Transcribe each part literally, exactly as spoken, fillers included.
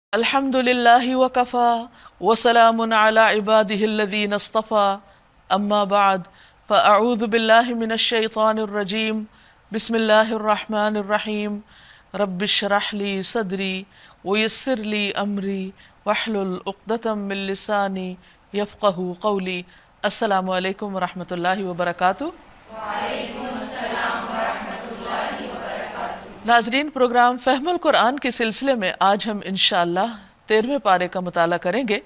الحمد للہ وکفا وسلام علی عبادہ الذین اصطفى اما بعد فاعوذ باللہ من الشیطان الرجیم بسم اللہ الرحمن الرحیم رب اشرح لی صدری ویسر لی امری واحلل عقدۃ من لسانی یفقہوا قولی۔ السلام علیکم ورحمۃ اللہ وبرکاتہ۔ ناظرین، پروگرام فہم القرآن کے سلسلے میں آج ہم انشاءاللہ تیرہویں پارے کا مطالعہ کریں گے۔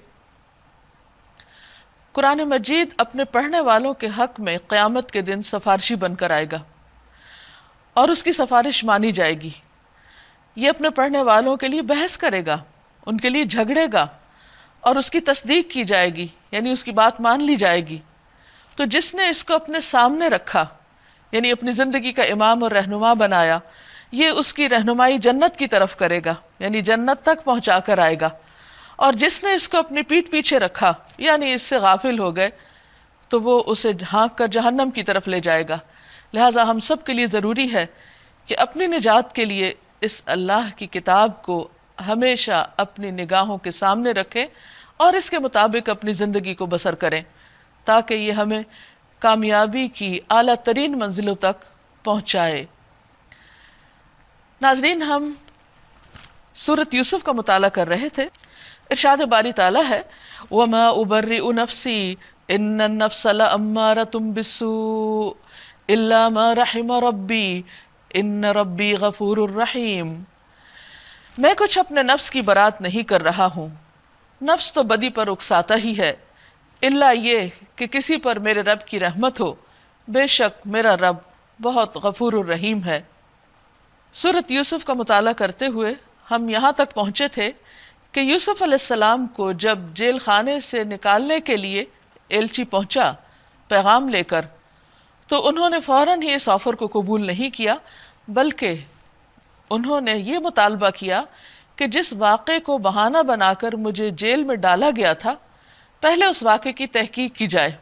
قرآن مجید اپنے پڑھنے والوں کے حق میں قیامت کے دن سفارشی بن کر آئے گا اور اس کی سفارش مانی جائے گی۔ یہ اپنے پڑھنے والوں کے لیے بحث کرے گا، ان کے لیے جھگڑے گا اور اس کی تصدیق کی جائے گی، یعنی اس کی بات مان لی جائے گی۔ تو جس نے اس کو اپنے سامنے رکھا، یعنی اپنی زندگی کا امام اور رہنما بنایا، یہ اس کی رہنمائی جنت کی طرف کرے گا، یعنی جنت تک پہنچا کر آئے گا۔ اور جس نے اس کو اپنی پیٹھ پیچھے رکھا، یعنی اس سے غافل ہو گئے، تو وہ اسے ہانک کر جہنم کی طرف لے جائے گا۔ لہٰذا ہم سب کے لیے ضروری ہے کہ اپنی نجات کے لیے اس اللہ کی کتاب کو ہمیشہ اپنی نگاہوں کے سامنے رکھیں اور اس کے مطابق اپنی زندگی کو بسر کریں، تاکہ یہ ہمیں کامیابی کی اعلیٰ ترین منزلوں تک پہنچائے۔ ناظرین، ہم سورۃ یوسف کا مطالعہ کر رہے تھے۔ ارشاد باری تعالیٰ ہے وَمَا أُبَرِّئُ نَفْسِي إِنَّ النَّفْسَ لَأَمَّارَةٌ بِالسُّوءِ إِلَّا مَا رَحِمَ رَبِّي إِنَّ رَبِّي غَفُورٌ رَحِيمٌ۔ میں کچھ اپنے نفس کی برات نہیں کر رہا ہوں، نفس تو بدی پر اکساتا ہی ہے، الا یہ کہ کسی پر میرے رب کی رحمت ہو، بے شک میرا رب بہت غفور الرحیم ہے۔ سورۃ یوسف کا مطالعہ کرتے ہوئے ہم یہاں تک پہنچے تھے کہ یوسف علیہ السلام کو جب جیل خانے سے نکالنے کے لیے ایلچی پہنچا پیغام لے کر، تو انہوں نے فوراً ہی اس آفر کو قبول نہیں کیا، بلکہ انہوں نے یہ مطالبہ کیا کہ جس واقعے کو بہانہ بنا کر مجھے جیل میں ڈالا گیا تھا، پہلے اس واقعے کی تحقیق کی جائے۔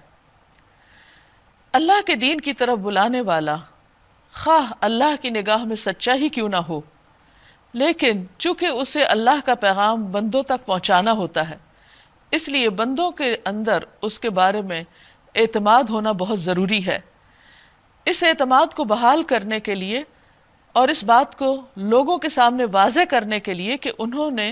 اللہ کے دین کی طرف بلانے والا خواہ اللہ کی نگاہ میں سچا ہی کیوں نہ ہو، لیکن چونکہ اسے اللہ کا پیغام بندوں تک پہنچانا ہوتا ہے، اس لیے بندوں کے اندر اس کے بارے میں اعتماد ہونا بہت ضروری ہے۔ اس اعتماد کو بحال کرنے کے لیے اور اس بات کو لوگوں کے سامنے واضح کرنے کے لیے کہ انہوں نے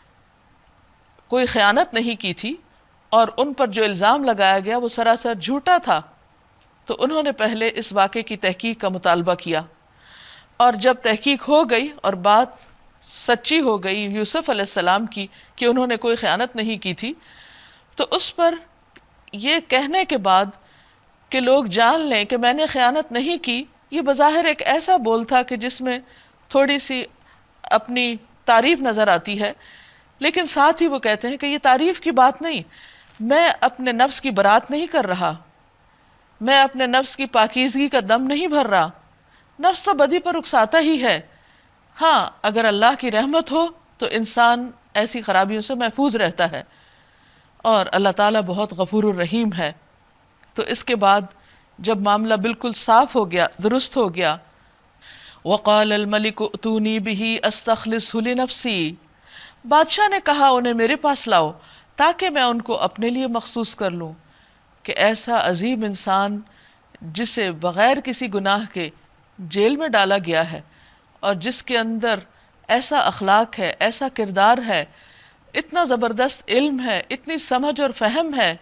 کوئی خیانت نہیں کی تھی اور ان پر جو الزام لگایا گیا وہ سراسر جھوٹا تھا، تو انہوں نے پہلے اس واقعے کی تحقیق کا مطالبہ کیا، اور جب تحقیق ہو گئی اور بات سچی ہو گئی یوسف علیہ السلام کی کہ انہوں نے کوئی خیانت نہیں کی تھی، تو اس پر یہ کہنے کے بعد کہ لوگ جان لیں کہ میں نے خیانت نہیں کی، یہ بظاہر ایک ایسا بول تھا کہ جس میں تھوڑی سی اپنی تعریف نظر آتی ہے، لیکن ساتھ ہی وہ کہتے ہیں کہ یہ تعریف کی بات نہیں، میں اپنے نفس کی برات نہیں کر رہا، میں اپنے نفس کی پاکیزگی کا دم نہیں بھر رہا، نفس تو بدی پر اکساتا ہی ہے۔ ہاں، اگر اللہ کی رحمت ہو تو انسان ایسی خرابیوں سے محفوظ رہتا ہے، اور اللہ تعالیٰ بہت غفور الرحیم ہے۔ تو اس کے بعد جب معاملہ بالکل صاف ہو گیا، درست ہو گیا، وَقَالَ الْمَلِكُ ائْتُونِي بِهِ أَسْتَخْلِصْهُ لِنَفْسِي، بادشاہ نے کہا انہیں میرے پاس لاؤ تاکہ میں ان کو اپنے لیے مخصوص کر لوں۔ کہ ایسا عظیم انسان جسے بغیر کسی گناہ کے جیل میں ڈالا گیا ہے اور جس کے اندر ایسا اخلاق ہے، ایسا کردار ہے، اتنا زبردست علم ہے، اتنی سمجھ اور فہم ہے،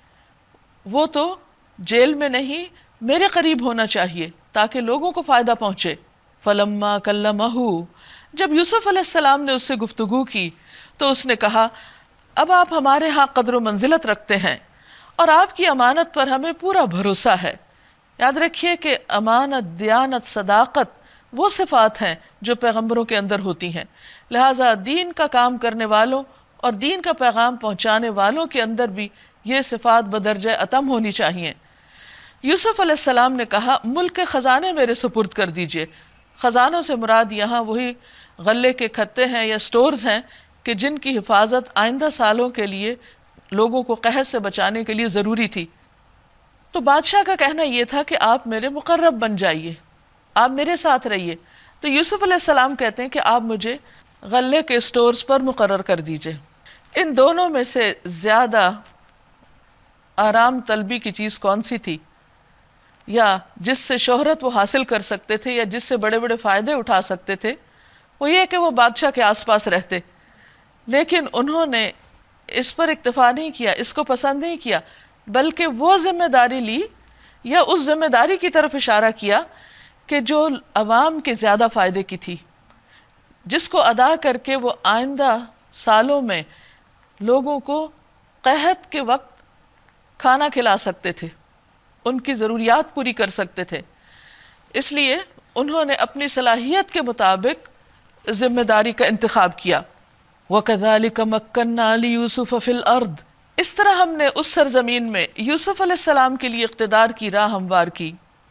وہ تو جیل میں نہیں میرے قریب ہونا چاہیے تاکہ لوگوں کو فائدہ پہنچے۔ فَلَمَّا كَلَّمَهُ، جب یوسف علیہ السلام نے اس سے گفتگو کی تو اس نے کہا اب آپ ہمارے ہاں قدر و منزلت رکھتے ہیں اور آپ کی امانت پر ہمیں پورا بھروسہ ہے۔ یاد رکھیے کہ امانت، دیانت، صداقت وہ صفات ہیں جو پیغمبروں کے اندر ہوتی ہیں، لہٰذا دین کا کام کرنے والوں اور دین کا پیغام پہنچانے والوں کے اندر بھی یہ صفات بدرجہ اتم ہونی چاہیے۔ یوسف علیہ السلام نے کہا ملک کے خزانے میرے سپرد کر دیجئے۔ خزانوں سے مراد یہاں وہی غلے کے کھتے ہیں یا سٹورز ہیں کہ جن کی حفاظت آئندہ سالوں کے لیے لوگوں کو قحط سے بچانے کے لیے ضروری تھی۔ تو بادشاہ کا کہنا یہ تھا کہ آپ میرے مقرب بن جائیے، آپ میرے ساتھ رہیے۔ تو یوسف علیہ السلام کہتے ہیں کہ آپ مجھے غلے کے اسٹورز پر مقرر کر دیجئے۔ ان دونوں میں سے زیادہ آرام طلبی کی چیز کون سی تھی، یا جس سے شہرت وہ حاصل کر سکتے تھے یا جس سے بڑے بڑے فائدے اٹھا سکتے تھے؟ وہ یہ کہ وہ بادشاہ کے آس پاس رہتے، لیکن انہوں نے اس پر اکتفا نہیں کیا، اس کو پسند نہیں کیا، بلکہ وہ ذمہ داری لی یا اس ذمہ داری کی طرف اشارہ کیا کہ جو عوام کے زیادہ فائدے کی تھی، جس کو ادا کر کے وہ آئندہ سالوں میں لوگوں کو قحط کے وقت کھانا کھلا سکتے تھے، ان کی ضروریات پوری کر سکتے تھے۔ اس لیے انہوں نے اپنی صلاحیت کے مطابق ذمہ داری کا انتخاب کیا۔ وَكَذَلِكَ مَكَّنَّا لِيُوسُفَ فِي الْأَرْضِ، اس طرح ہم نے اس سرزمین میں یوسف علیہ السلام کے لیے اقتدار کی راہ ہموار کی۔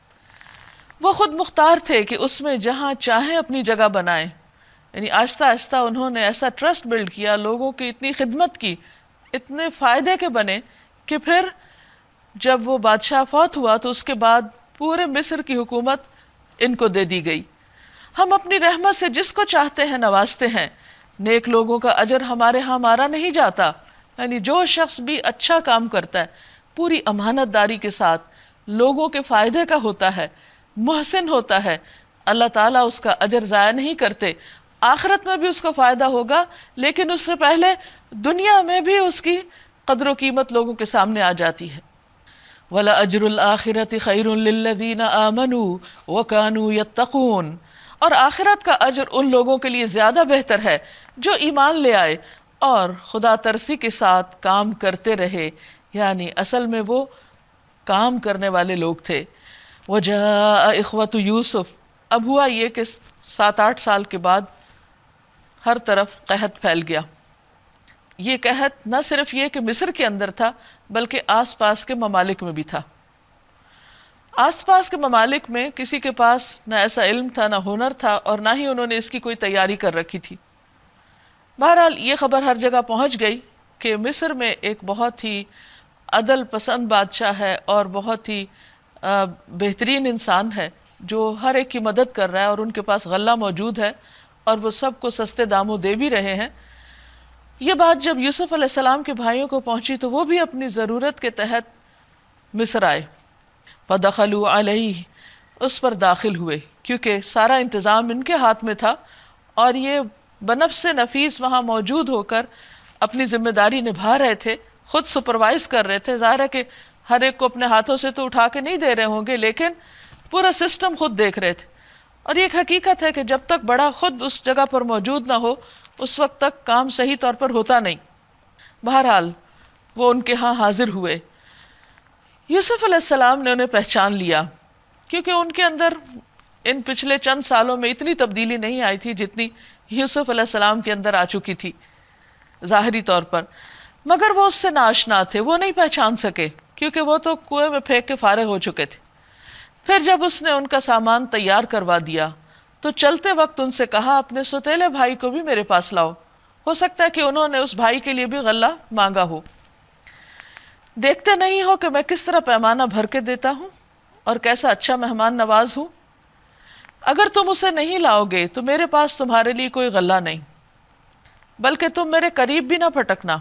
وہ خود مختار تھے کہ اس میں جہاں چاہیں اپنی جگہ بنائیں، یعنی آہستہ آہستہ انہوں نے ایسا ٹرسٹ بلڈ کیا، لوگوں کی اتنی خدمت کی، اتنے فائدے کے بنے کہ پھر جب وہ بادشاہ فوت ہوا تو اس کے بعد پورے مصر کی حکومت ان کو دے دی گئی۔ ہم اپنی رحمت سے جس کو چاہتے ہیں نوازتے ہیں، نیک لوگوں کا اجر ہمارے ہاں مارا نہیں جاتا، یعنی جو شخص بھی اچھا کام کرتا ہے پوری امانت داری کے ساتھ، لوگوں کے فائدے کا ہوتا ہے، محسن ہوتا ہے، اللہ تعالیٰ اس کا اجر ضائع نہیں کرتے۔ آخرت میں بھی اس کو فائدہ ہوگا، لیکن اس سے پہلے دنیا میں بھی اس کی قدر و قیمت لوگوں کے سامنے آ جاتی ہے۔ وَلَأَجْرُ الْآخِرَةِ خَيْرٌ لِلَّذِينَ آمَنُوا وَكَانُوا يَتَّقُونَ، اور آخرت کا اجر ان لوگوں کے لیے زیادہ بہتر ہے جو ایمان لے آئے اور خدا ترسی کے ساتھ کام کرتے رہے، یعنی اصل میں وہ کام کرنے والے لوگ تھے۔ وَجَاءَ إِخْوَةُ یوسف، اب ہوا یہ کہ سات آٹھ سال کے بعد ہر طرف قحط پھیل گیا۔ یہ قحط نہ صرف یہ کہ مصر کے اندر تھا بلکہ آس پاس کے ممالک میں بھی تھا۔ آس پاس کے ممالک میں کسی کے پاس نہ ایسا علم تھا، نہ ہنر تھا، اور نہ ہی انہوں نے اس کی کوئی تیاری کر رکھی تھی۔ بہرحال یہ خبر ہر جگہ پہنچ گئی کہ مصر میں ایک بہت ہی عدل پسند بادشاہ ہے اور بہت ہی بہترین انسان ہے جو ہر ایک کی مدد کر رہا ہے، اور ان کے پاس غلہ موجود ہے اور وہ سب کو سستے داموں دے بھی رہے ہیں۔ یہ بات جب یوسف علیہ السلام کے بھائیوں کو پہنچی تو وہ بھی اپنی ضرورت کے تحت مصر آئے۔ فَدَخَلُوا عَلَيْهِ، اس پر داخل ہوئے، کیونکہ سارا انتظام ان کے ہاتھ میں تھا اور یہ بنفس نفیس وہاں موجود ہو کر اپنی ذمہ داری نبھا رہے تھے، خود سپروائز کر رہے تھے۔ ظاہر ہے کہ ہر ایک کو اپنے ہاتھوں سے تو اٹھا کے نہیں دے رہے ہوں گے، لیکن پورا سسٹم خود دیکھ رہے تھے۔ اور یہ ایک حقیقت ہے کہ جب تک بڑا خود اس جگہ پر موجود نہ ہو اس وقت تک کام صحیح طور پر ہوتا نہیں۔ بہرحال وہ ان کے ہاں حاضر ہوئے۔ یوسف علیہ السلام نے انہیں پہچان لیا، کیونکہ ان کے اندر ان پچھلے چند سالوں میں اتنی تبدیلی نہیں آئی تھی جتنی یوسف علیہ السلام کے اندر آ چکی تھی ظاہری طور پر، مگر وہ اس سے ناآشنا تھے، وہ نہیں پہچان سکے کیونکہ وہ تو کنویں میں پھینک کے فارغ ہو چکے تھے۔ پھر جب اس نے ان کا سامان تیار کروا دیا تو چلتے وقت ان سے کہا اپنے سوتیلے بھائی کو بھی میرے پاس لاؤ، ہو سکتا ہے کہ انہوں نے اس بھائی کے لیے بھی غلہ مانگا ہو۔ دیکھتے نہیں ہو کہ میں کس طرح پیمانہ بھر کے دیتا ہوں اور کیسا اچھا مہمان نواز ہوں؟ اگر تم اسے نہیں لاؤ گے تو میرے پاس تمہارے لیے کوئی غلہ نہیں، بلکہ تم میرے قریب بھی نہ پھٹکنا،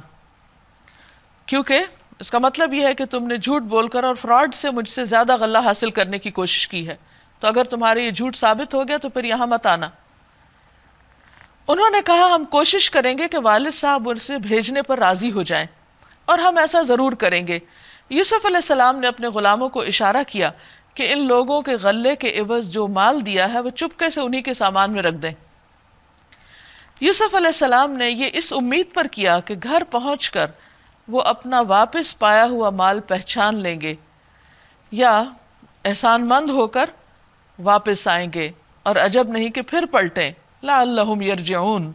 کیونکہ اس کا مطلب یہ ہے کہ تم نے جھوٹ بول کر اور فراڈ سے مجھ سے زیادہ غلہ حاصل کرنے کی کوشش کی ہے، تو اگر تمہارے یہ جھوٹ ثابت ہو گیا تو پھر یہاں مت آنا۔ انہوں نے کہا ہم کوشش کریں گے کہ والد صاحب اسے بھیجنے پر راضی ہو جائیں، اور ہم ایسا ضرور کریں گے۔ یوسف علیہ السلام نے اپنے غلاموں کو اشارہ کیا کہ ان لوگوں کے غلے کے عوض جو مال دیا ہے وہ چپکے سے انہی کے سامان میں رکھ دیں۔ یوسف علیہ السلام نے یہ اس امید پر کیا کہ گھر پہنچ کر وہ اپنا واپس پایا ہوا مال پہچان لیں گے یا احسان مند ہو کر واپس آئیں گے، اور عجب نہیں کہ پھر پلٹیں، لعلہم یرجعون۔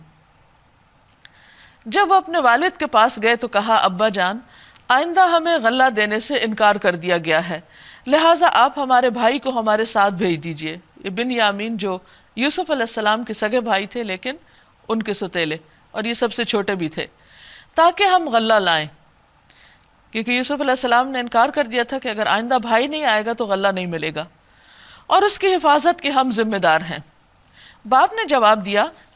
جب وہ اپنے والد کے پاس گئے تو کہا ابا جان، آئندہ ہمیں غلہ دینے سے انکار کر دیا گیا ہے، لہٰذا آپ ہمارے بھائی کو ہمارے ساتھ بھیج دیجئے۔ یہ بنیامین جو یوسف علیہ السلام کے سگے بھائی تھے لیکن ان کے ستیلے، اور یہ سب سے چھوٹے بھی تھے، تاکہ ہم غلہ لائیں، کیونکہ یوسف علیہ السلام نے انکار کر دیا تھا کہ اگر آئندہ بھائی نہیں آئے گا تو غلہ نہیں ملے گا، اور اس کی حفاظت کے ہم ذمہ دار ہیں۔ باپ نے جواب دیا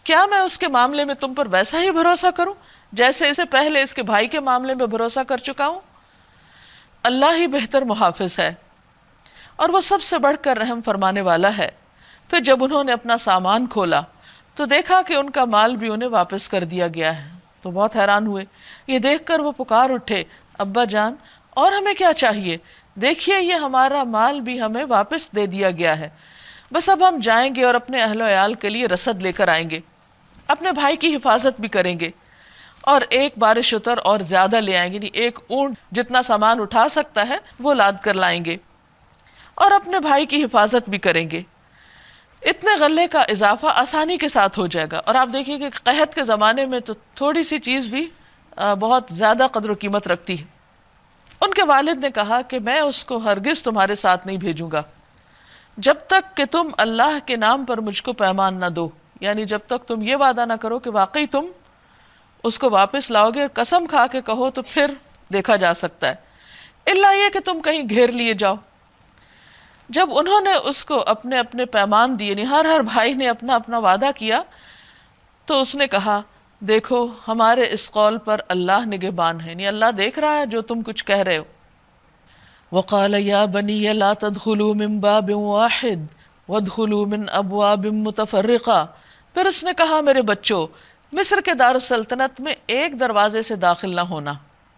کیا میں اس کے معاملے میں تم پر ویسا ہی بھروسہ کروں جیسے اسے پہلے اس کے بھائی کے معاملے میں بھروسہ کر چکا ہوں؟ اللہ ہی بہتر محافظ ہے اور وہ سب سے بڑھ کر رحم فرمانے والا ہے۔ پھر جب انہوں نے اپنا سامان کھولا تو دیکھا کہ ان کا مال بھی انہیں واپس کر دیا گیا ہے، تو بہت حیران ہوئے۔ یہ دیکھ کر وہ پکار اٹھے، ابا جان اور ہمیں کیا چاہیے؟ دیکھیے یہ ہمارا مال بھی ہمیں واپس دے دیا گیا ہے، بس اب ہم جائیں گے اور اپنے اہل و عیال کے لیے رسد لے کر آئیں گے، اپنے بھائی کی حفاظت بھی کریں گے، اور ایک بار شتر اور زیادہ لے آئیں گے، یعنی ایک اونٹ جتنا سامان اٹھا سکتا ہے وہ لاد کر لائیں گے، اور اپنے بھائی کی حفاظت بھی کریں گے۔ اتنے غلے کا اضافہ آسانی کے ساتھ ہو جائے گا۔ اور آپ دیکھیے کہ قحط کے زمانے میں تو تھوڑی سی چیز بھی بہت زیادہ قدر و قیمت رکھتی ہے۔ ان کے والد نے کہا کہ میں اس کو ہرگز تمہارے ساتھ نہیں بھیجوں گا جب تک کہ تم اللہ کے نام پر مجھ کو پیمان نہ دو، یعنی جب تک تم یہ وعدہ نہ کرو کہ واقعی تم اس کو واپس لاؤ گے، اور قسم کھا کے کہو تو پھر دیکھا جا سکتا ہے، الا یہ کہ تم کہیں گھیر لیے جاؤ۔ جب انہوں نے اس کو اپنے اپنے پیمان دیے، یعنی ہر ہر بھائی نے اپنا اپنا وعدہ کیا، تو اس نے کہا دیکھو ہمارے اس قول پر اللہ نگہبان ہے، یعنی اللہ دیکھ رہا ہے جو تم کچھ کہہ رہے ہو۔ وقال یا بنی لا تدخلوا من باب واحد وادخلوا من ابواب متفرقہ، پھر اس نے کہا میرے بچوں مصر کے دارالسلطنت میں ایک دروازے سے داخل نہ ہونا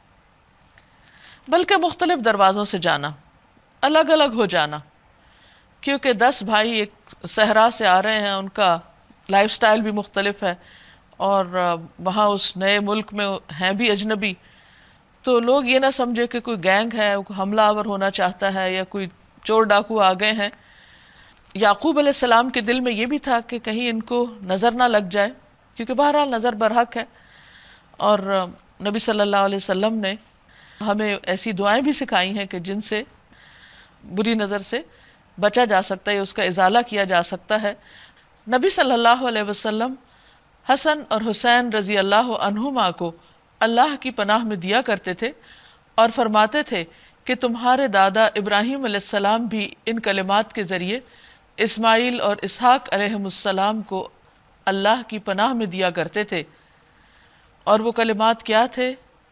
بلکہ مختلف دروازوں سے جانا، الگ الگ ہو جانا، کیونکہ دس بھائی ایک صحرا سے آ رہے ہیں، ان کا لائف سٹائل بھی مختلف ہے، اور وہاں اس نئے ملک میں ہیں بھی اجنبی، تو لوگ یہ نہ سمجھے کہ کوئی گینگ ہے، کوئی حملہ آور ہونا چاہتا ہے یا کوئی چور ڈاکو آ گئے ہیں۔ یعقوب علیہ السلام کے دل میں یہ بھی تھا کہ کہیں ان کو نظر نہ لگ جائے، کیونکہ بہرحال نظر برحق ہے، اور نبی صلی اللہ علیہ وسلم نے ہمیں ایسی دعائیں بھی سکھائی ہیں کہ جن سے بری نظر سے بچا جا سکتا ہے، اس کا ازالہ کیا جا سکتا ہے۔ نبی صلی اللہ علیہ وسلم حسن اور حسین رضی اللہ عنہما کو اللہ کی پناہ میں دیا کرتے تھے اور فرماتے تھے کہ تمہارے دادا ابراہیم علیہ السلام بھی ان کلمات کے ذریعے اسماعیل اور اسحاق علیہ السلام کو اللہ کی پناہ میں دیا کرتے تھے، اور وہ کلمات کیا تھے؟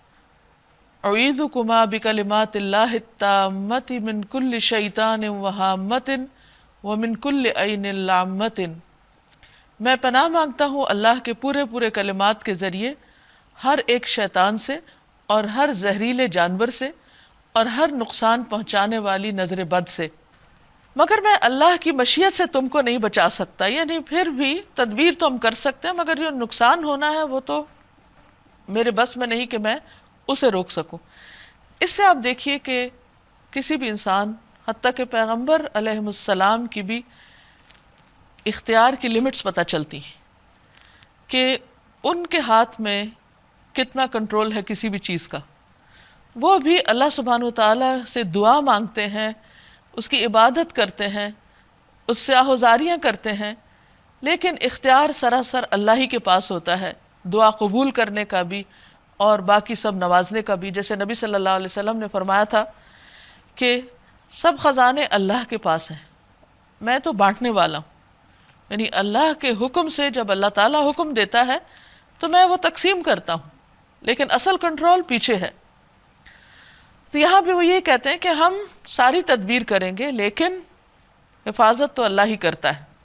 اعیذکما بکلمات اللہ التامۃ من کل شیطان وہامۃ ومن کل عین لامۃ، میں پناہ مانگتا ہوں اللہ کے پورے پورے کلمات کے ذریعے ہر ایک شیطان سے اور ہر زہریلے جانور سے اور ہر نقصان پہنچانے والی نظر بد سے، مگر میں اللہ کی مشیت سے تم کو نہیں بچا سکتا، یعنی پھر بھی تدبیر تو ہم کر سکتے ہیں، مگر جو نقصان ہونا ہے وہ تو میرے بس میں نہیں کہ میں اسے روک سکوں۔ اس سے آپ دیکھیے کہ کسی بھی انسان، حتیٰ کہ پیغمبر علیہ السلام کی بھی اختیار کی لمٹس پتہ چلتی ہیں کہ ان کے ہاتھ میں کتنا کنٹرول ہے کسی بھی چیز کا۔ وہ بھی اللہ سبحانہ وتعالیٰ سے دعا مانگتے ہیں، اس کی عبادت کرتے ہیں، اس سے آہوزاریاں کرتے ہیں، لیکن اختیار سراسر اللہ ہی کے پاس ہوتا ہے، دعا قبول کرنے کا بھی اور باقی سب نوازنے کا بھی۔ جیسے نبی صلی اللہ علیہ وسلم نے فرمایا تھا کہ سب خزانے اللہ کے پاس ہیں، میں تو بانٹنے والا ہوں، یعنی اللہ کے حکم سے جب اللہ تعالیٰ حکم دیتا ہے تو میں وہ تقسیم کرتا ہوں، لیکن اصل کنٹرول پیچھے ہے۔ تو یہاں بھی وہ یہ کہتے ہیں کہ ہم ساری تدبیر کریں گے لیکن حفاظت تو اللہ ہی کرتا ہے،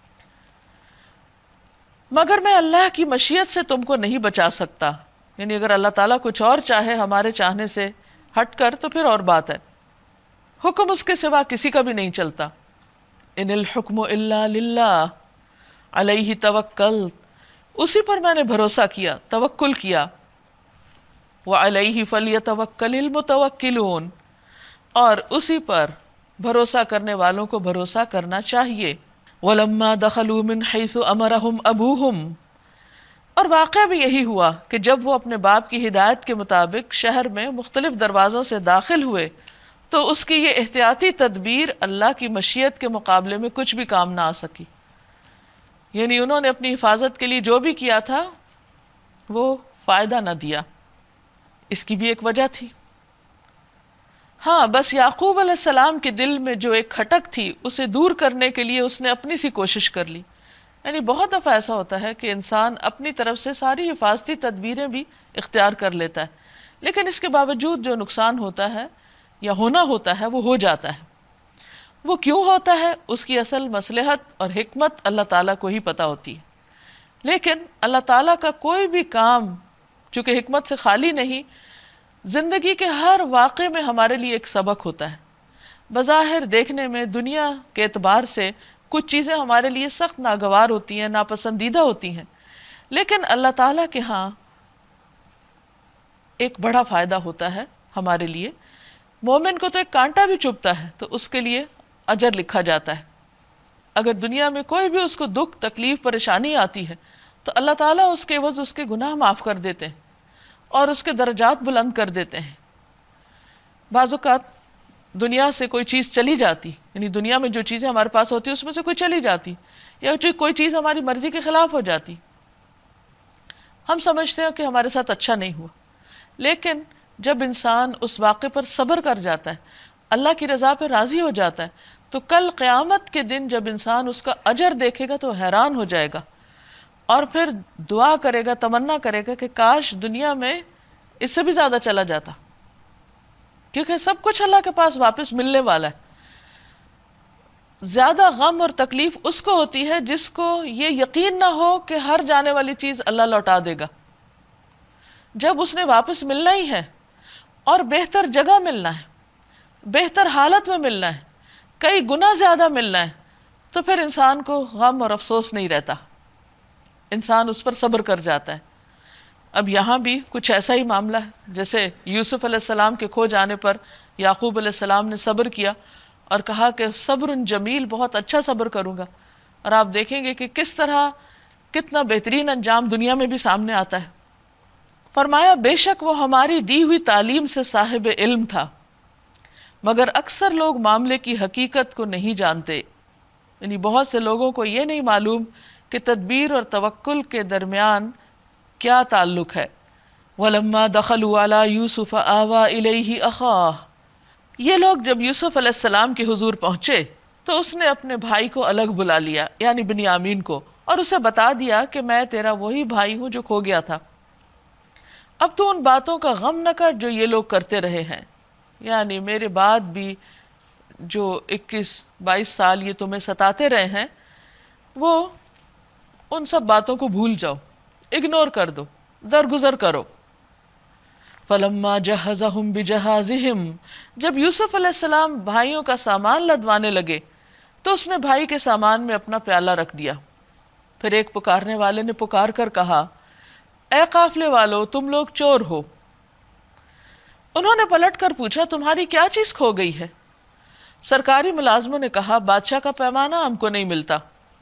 مگر میں اللہ کی مشیت سے تم کو نہیں بچا سکتا، یعنی اگر اللہ تعالیٰ کچھ اور چاہے ہمارے چاہنے سے ہٹ کر تو پھر اور بات ہے، حکم اس کے سوا کسی کا بھی نہیں چلتا۔ ان الحکم الا للہ علیہ توکلت، اسی پر میں نے بھروسہ کیا، توکل کیا۔ وعلیہ فلیتوکل المتوکلون، اور اسی پر بھروسہ کرنے والوں کو بھروسہ کرنا چاہیے۔ ولما دخلوا من حیث امرهم ابوہم، اور واقعہ بھی یہی ہوا کہ جب وہ اپنے باپ کی ہدایت کے مطابق شہر میں مختلف دروازوں سے داخل ہوئے تو اس کی یہ احتیاطی تدبیر اللہ کی مشیت کے مقابلے میں کچھ بھی کام نہ آ سکی، یعنی انہوں نے اپنی حفاظت کے لیے جو بھی کیا تھا وہ فائدہ نہ دیا۔ اس کی بھی ایک وجہ تھی، ہاں بس یعقوب علیہ السلام کے دل میں جو ایک کھٹک تھی اسے دور کرنے کے لیے اس نے اپنی سی کوشش کر لی یعنی بہت دفعہ ایسا ہوتا ہے کہ انسان اپنی طرف سے ساری حفاظتی تدبیریں بھی اختیار کر لیتا ہے، لیکن اس کے باوجود جو نقصان ہوتا ہے یا ہونا ہوتا ہے وہ ہو جاتا ہے۔ وہ کیوں ہوتا ہے، اس کی اصل مصلحت اور حکمت اللہ تعالیٰ کو ہی پتہ ہوتی ہے، لیکن اللہ تعالیٰ کا کوئی بھی کام چونکہ حکمت سے خالی نہیں، زندگی کے ہر واقعے میں ہمارے لیے ایک سبق ہوتا ہے۔ بظاہر دیکھنے میں دنیا کے اعتبار سے کچھ چیزیں ہمارے لیے سخت ناگوار ہوتی ہیں، ناپسندیدہ ہوتی ہیں، لیکن اللہ تعالیٰ کے ہاں ایک بڑا فائدہ ہوتا ہے ہمارے لیے۔ مومن کو تو ایک کانٹا بھی چبھتا ہے تو اس کے لیے اجر لکھا جاتا ہے۔ اگر دنیا میں کوئی بھی اس کو دکھ، تکلیف، پریشانی آتی ہے تو اللہ تعالیٰ اس کے عوض اس کے گناہ معاف کر دیتے ہیں اور اس کے درجات بلند کر دیتے ہیں۔ بعض اوقات دنیا سے کوئی چیز چلی جاتی، یعنی دنیا میں جو چیزیں ہمارے پاس ہوتی ہیں اس میں سے کوئی چلی جاتی، یا کوئی چیز ہماری مرضی کے خلاف ہو جاتی، ہم سمجھتے ہیں کہ ہمارے ساتھ اچھا نہیں ہوا، لیکن جب انسان اس واقعے پر صبر کر جاتا ہے، اللہ کی رضا پہ راضی ہو جاتا ہے، تو کل قیامت کے دن جب انسان اس کا اجر دیکھے گا تو حیران ہو جائے گا، اور پھر دعا کرے گا، تمنا کرے گا کہ کاش دنیا میں اس سے بھی زیادہ چلا جاتا، کیونکہ سب کچھ اللہ کے پاس واپس ملنے والا ہے۔ زیادہ غم اور تکلیف اس کو ہوتی ہے جس کو یہ یقین نہ ہو کہ ہر جانے والی چیز اللہ لوٹا دے گا۔ جب اس نے واپس ملنا ہی ہے اور بہتر جگہ ملنا ہے، بہتر حالت میں ملنا ہے، کئی گنا زیادہ ملنا ہے، تو پھر انسان کو غم اور افسوس نہیں رہتا، انسان اس پر صبر کر جاتا ہے۔ اب یہاں بھی کچھ ایسا ہی معاملہ ہے، جیسے یوسف علیہ السلام کے کھو جانے پر یعقوب علیہ السلام نے صبر کیا اور کہا کہ صبر جمیل، بہت اچھا صبر کروں گا، اور آپ دیکھیں گے کہ کس طرح کتنا بہترین انجام دنیا میں بھی سامنے آتا ہے۔ فرمایا بے شک وہ ہماری دی ہوئی تعلیم سے صاحب علم تھا، مگر اکثر لوگ معاملے کی حقیقت کو نہیں جانتے، یعنی بہت سے لوگوں کو یہ نہیں معلوم کہ تدبیر اور توکل کے درمیان کیا تعلق ہے۔ وَلَمَّا دَخَلُوا عَلَى يُوسُفَ آوَى إِلَيْهِ أَخَاهُ، یہ لوگ جب یوسف علیہ السلام کے حضور پہنچے تو اس نے اپنے بھائی کو الگ بلا لیا، یعنی بنیامین کو، اور اسے بتا دیا کہ میں تیرا وہی بھائی ہوں جو کھو گیا تھا۔ اب تو ان باتوں کا غم نہ کر جو یہ لوگ کرتے رہے ہیں، یعنی میرے بعد بھی جو اکیس بائیس سال یہ تمہیں ستاتے رہے ہیں، وہ ان سب باتوں کو بھول جاؤ، اگنور کر دو، درگزر کرو۔ فَلَمَّا جَهَّزَهُمْ بِجَهَازِهِمْ، جب یوسف علیہ السلام بھائیوں کا سامان لدوانے لگے تو اس نے بھائی کے سامان میں اپنا پیالہ رکھ دیا۔ پھر ایک پکارنے والے نے پکار کر کہا، اے قافلے والو، تم لوگ چور ہو۔ انہوں نے پلٹ کر پوچھا، تمہاری کیا چیز کھو گئی ہے؟ سرکاری ملازموں نے کہا، بادشاہ کا پیمانہ ہم کو نہیں ملتا۔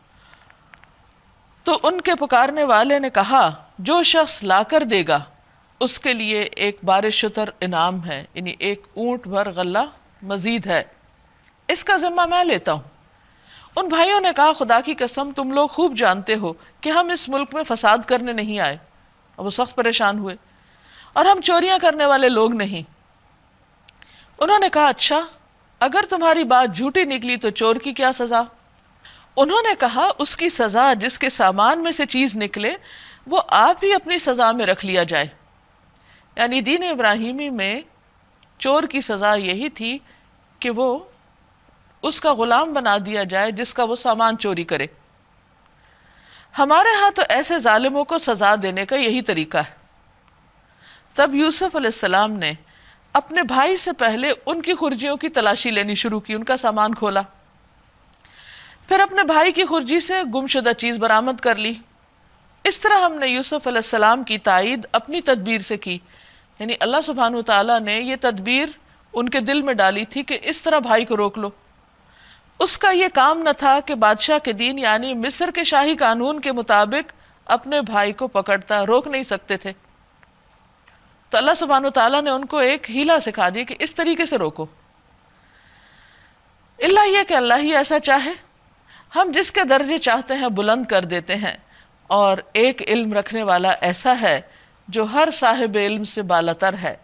تو ان کے پکارنے والے نے کہا، جو شخص لا کر دے گا اس کے لیے ایک بار شتر انعام ہے، یعنی ایک اونٹ بھر غلہ مزید ہے، اس کا ذمہ میں لیتا ہوں۔ ان بھائیوں نے کہا، خدا کی قسم تم لوگ خوب جانتے ہو کہ ہم اس ملک میں فساد کرنے نہیں آئے۔ اب وہ سخت پریشان ہوئے، اور ہم چوریاں کرنے والے لوگ نہیں۔ انہوں نے کہا، اچھا اگر تمہاری بات جھوٹی نکلی تو چور کی کیا سزا؟ انہوں نے کہا، اس کی سزا جس کے سامان میں سے چیز نکلے وہ آپ ہی اپنی سزا میں رکھ لیا جائے۔ یعنی دین ابراہیمی میں چور کی سزا یہی تھی کہ وہ اس کا غلام بنا دیا جائے جس کا وہ سامان چوری کرے۔ ہمارے ہاں تو ایسے ظالموں کو سزا دینے کا یہی طریقہ ہے۔ تب یوسف علیہ السلام نے اپنے بھائی سے پہلے ان کی خرجیوں کی تلاشی لینی شروع کی، ان کا سامان کھولا، پھر اپنے بھائی کی خرجی سے گمشدہ چیز برآمد کر لی۔ اس طرح ہم نے یوسف علیہ السلام کی تائید اپنی تدبیر سے کی، یعنی اللہ سبحانہ وتعالیٰ نے یہ تدبیر ان کے دل میں ڈالی تھی کہ اس طرح بھائی کو روک لو۔ اس کا یہ کام نہ تھا کہ بادشاہ کے دین یعنی مصر کے شاہی قانون کے مطابق اپنے بھائی کو پکڑتا، روک نہیں سکتے تھے، تو اللہ سبحانہ وتعالیٰ نے ان کو ایک ہیلا سکھا دی کہ اس طریقے سے روکو۔ اللہ یہ کہ اللہ ہی ایسا چاہے، ہم جس کے درجے چاہتے ہیں بلند کر دیتے ہیں، اور ایک علم رکھنے والا ایسا ہے جو ہر صاحب علم سے بالاتر ہے۔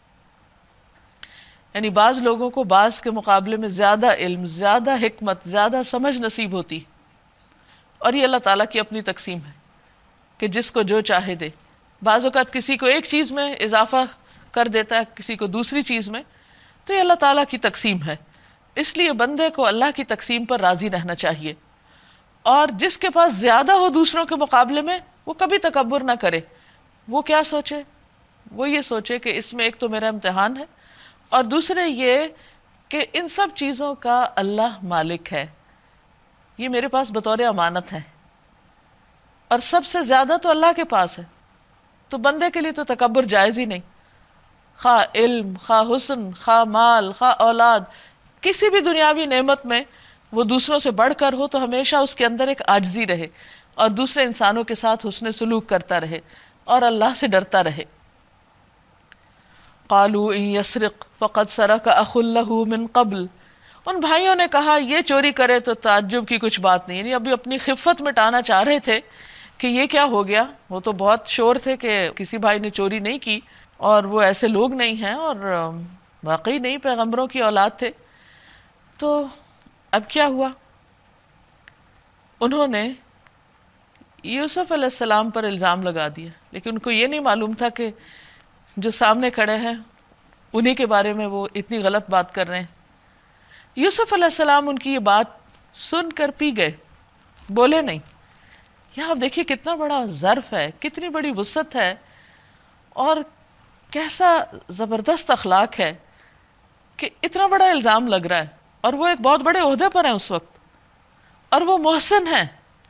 یعنی بعض لوگوں کو بعض کے مقابلے میں زیادہ علم، زیادہ حکمت، زیادہ سمجھ نصیب ہوتی، اور یہ اللہ تعالیٰ کی اپنی تقسیم ہے کہ جس کو جو چاہے دے. بعض اوقات کسی کو ایک چیز میں اضافہ کر دیتا ہے، کسی کو دوسری چیز میں، تو یہ اللہ تعالیٰ کی تقسیم ہے. اس لیے بندے کو اللہ کی تقسیم پر راضی رہنا چاہیے، اور جس کے پاس زیادہ ہو دوسروں کے مقابلے میں وہ کبھی تکبر نہ کرے. وہ کیا سوچے؟ وہ یہ سوچے کہ اس میں ایک تو میرا امتحان ہے، اور دوسرے یہ کہ ان سب چیزوں کا اللہ مالک ہے، یہ میرے پاس بطور امانت ہے، اور سب سے زیادہ تو اللہ کے پاس ہے. تو بندے کے لیے تو تکبر جائز ہی نہیں. خواہ علم، خواہ حسن، خواہ مال، خواہ اولاد، کسی بھی دنیاوی نعمت میں وہ دوسروں سے بڑھ کر ہو تو ہمیشہ اس کے اندر ایک عاجزی رہے، اور دوسرے انسانوں کے ساتھ حسن سلوک کرتا رہے اور اللہ سے ڈرتا رہے. قالوا ان يسرق فقد سرق اخ له من قبل. ان بھائیوں نے کہا یہ چوری کرے تو تعجب کی کچھ بات نہیں. یعنی ابھی اپنی خفت مٹانا چاہ رہے تھے کہ یہ کیا ہو گیا. وہ تو بہت شور تھے کہ کسی بھائی نے چوری نہیں کی، اور وہ ایسے لوگ نہیں ہیں، اور واقعی نہیں پیغمبروں کی اولاد تھے. تو اب کیا ہوا؟ انہوں نے یوسف علیہ السلام پر الزام لگا دیا، لیکن ان کو یہ نہیں معلوم تھا کہ جو سامنے کھڑے ہیں انہی کے بارے میں وہ اتنی غلط بات کر رہے ہیں. یوسف علیہ السلام ان کی یہ بات سن کر پی گئے، بولے نہیں. یہاں آپ دیکھیے کتنا بڑا ظرف ہے، کتنی بڑی وسعت ہے، اور کیسا زبردست اخلاق ہے کہ اتنا بڑا الزام لگ رہا ہے، اور وہ ایک بہت بڑے عہدے پر ہیں اس وقت، اور وہ محسن ہیں،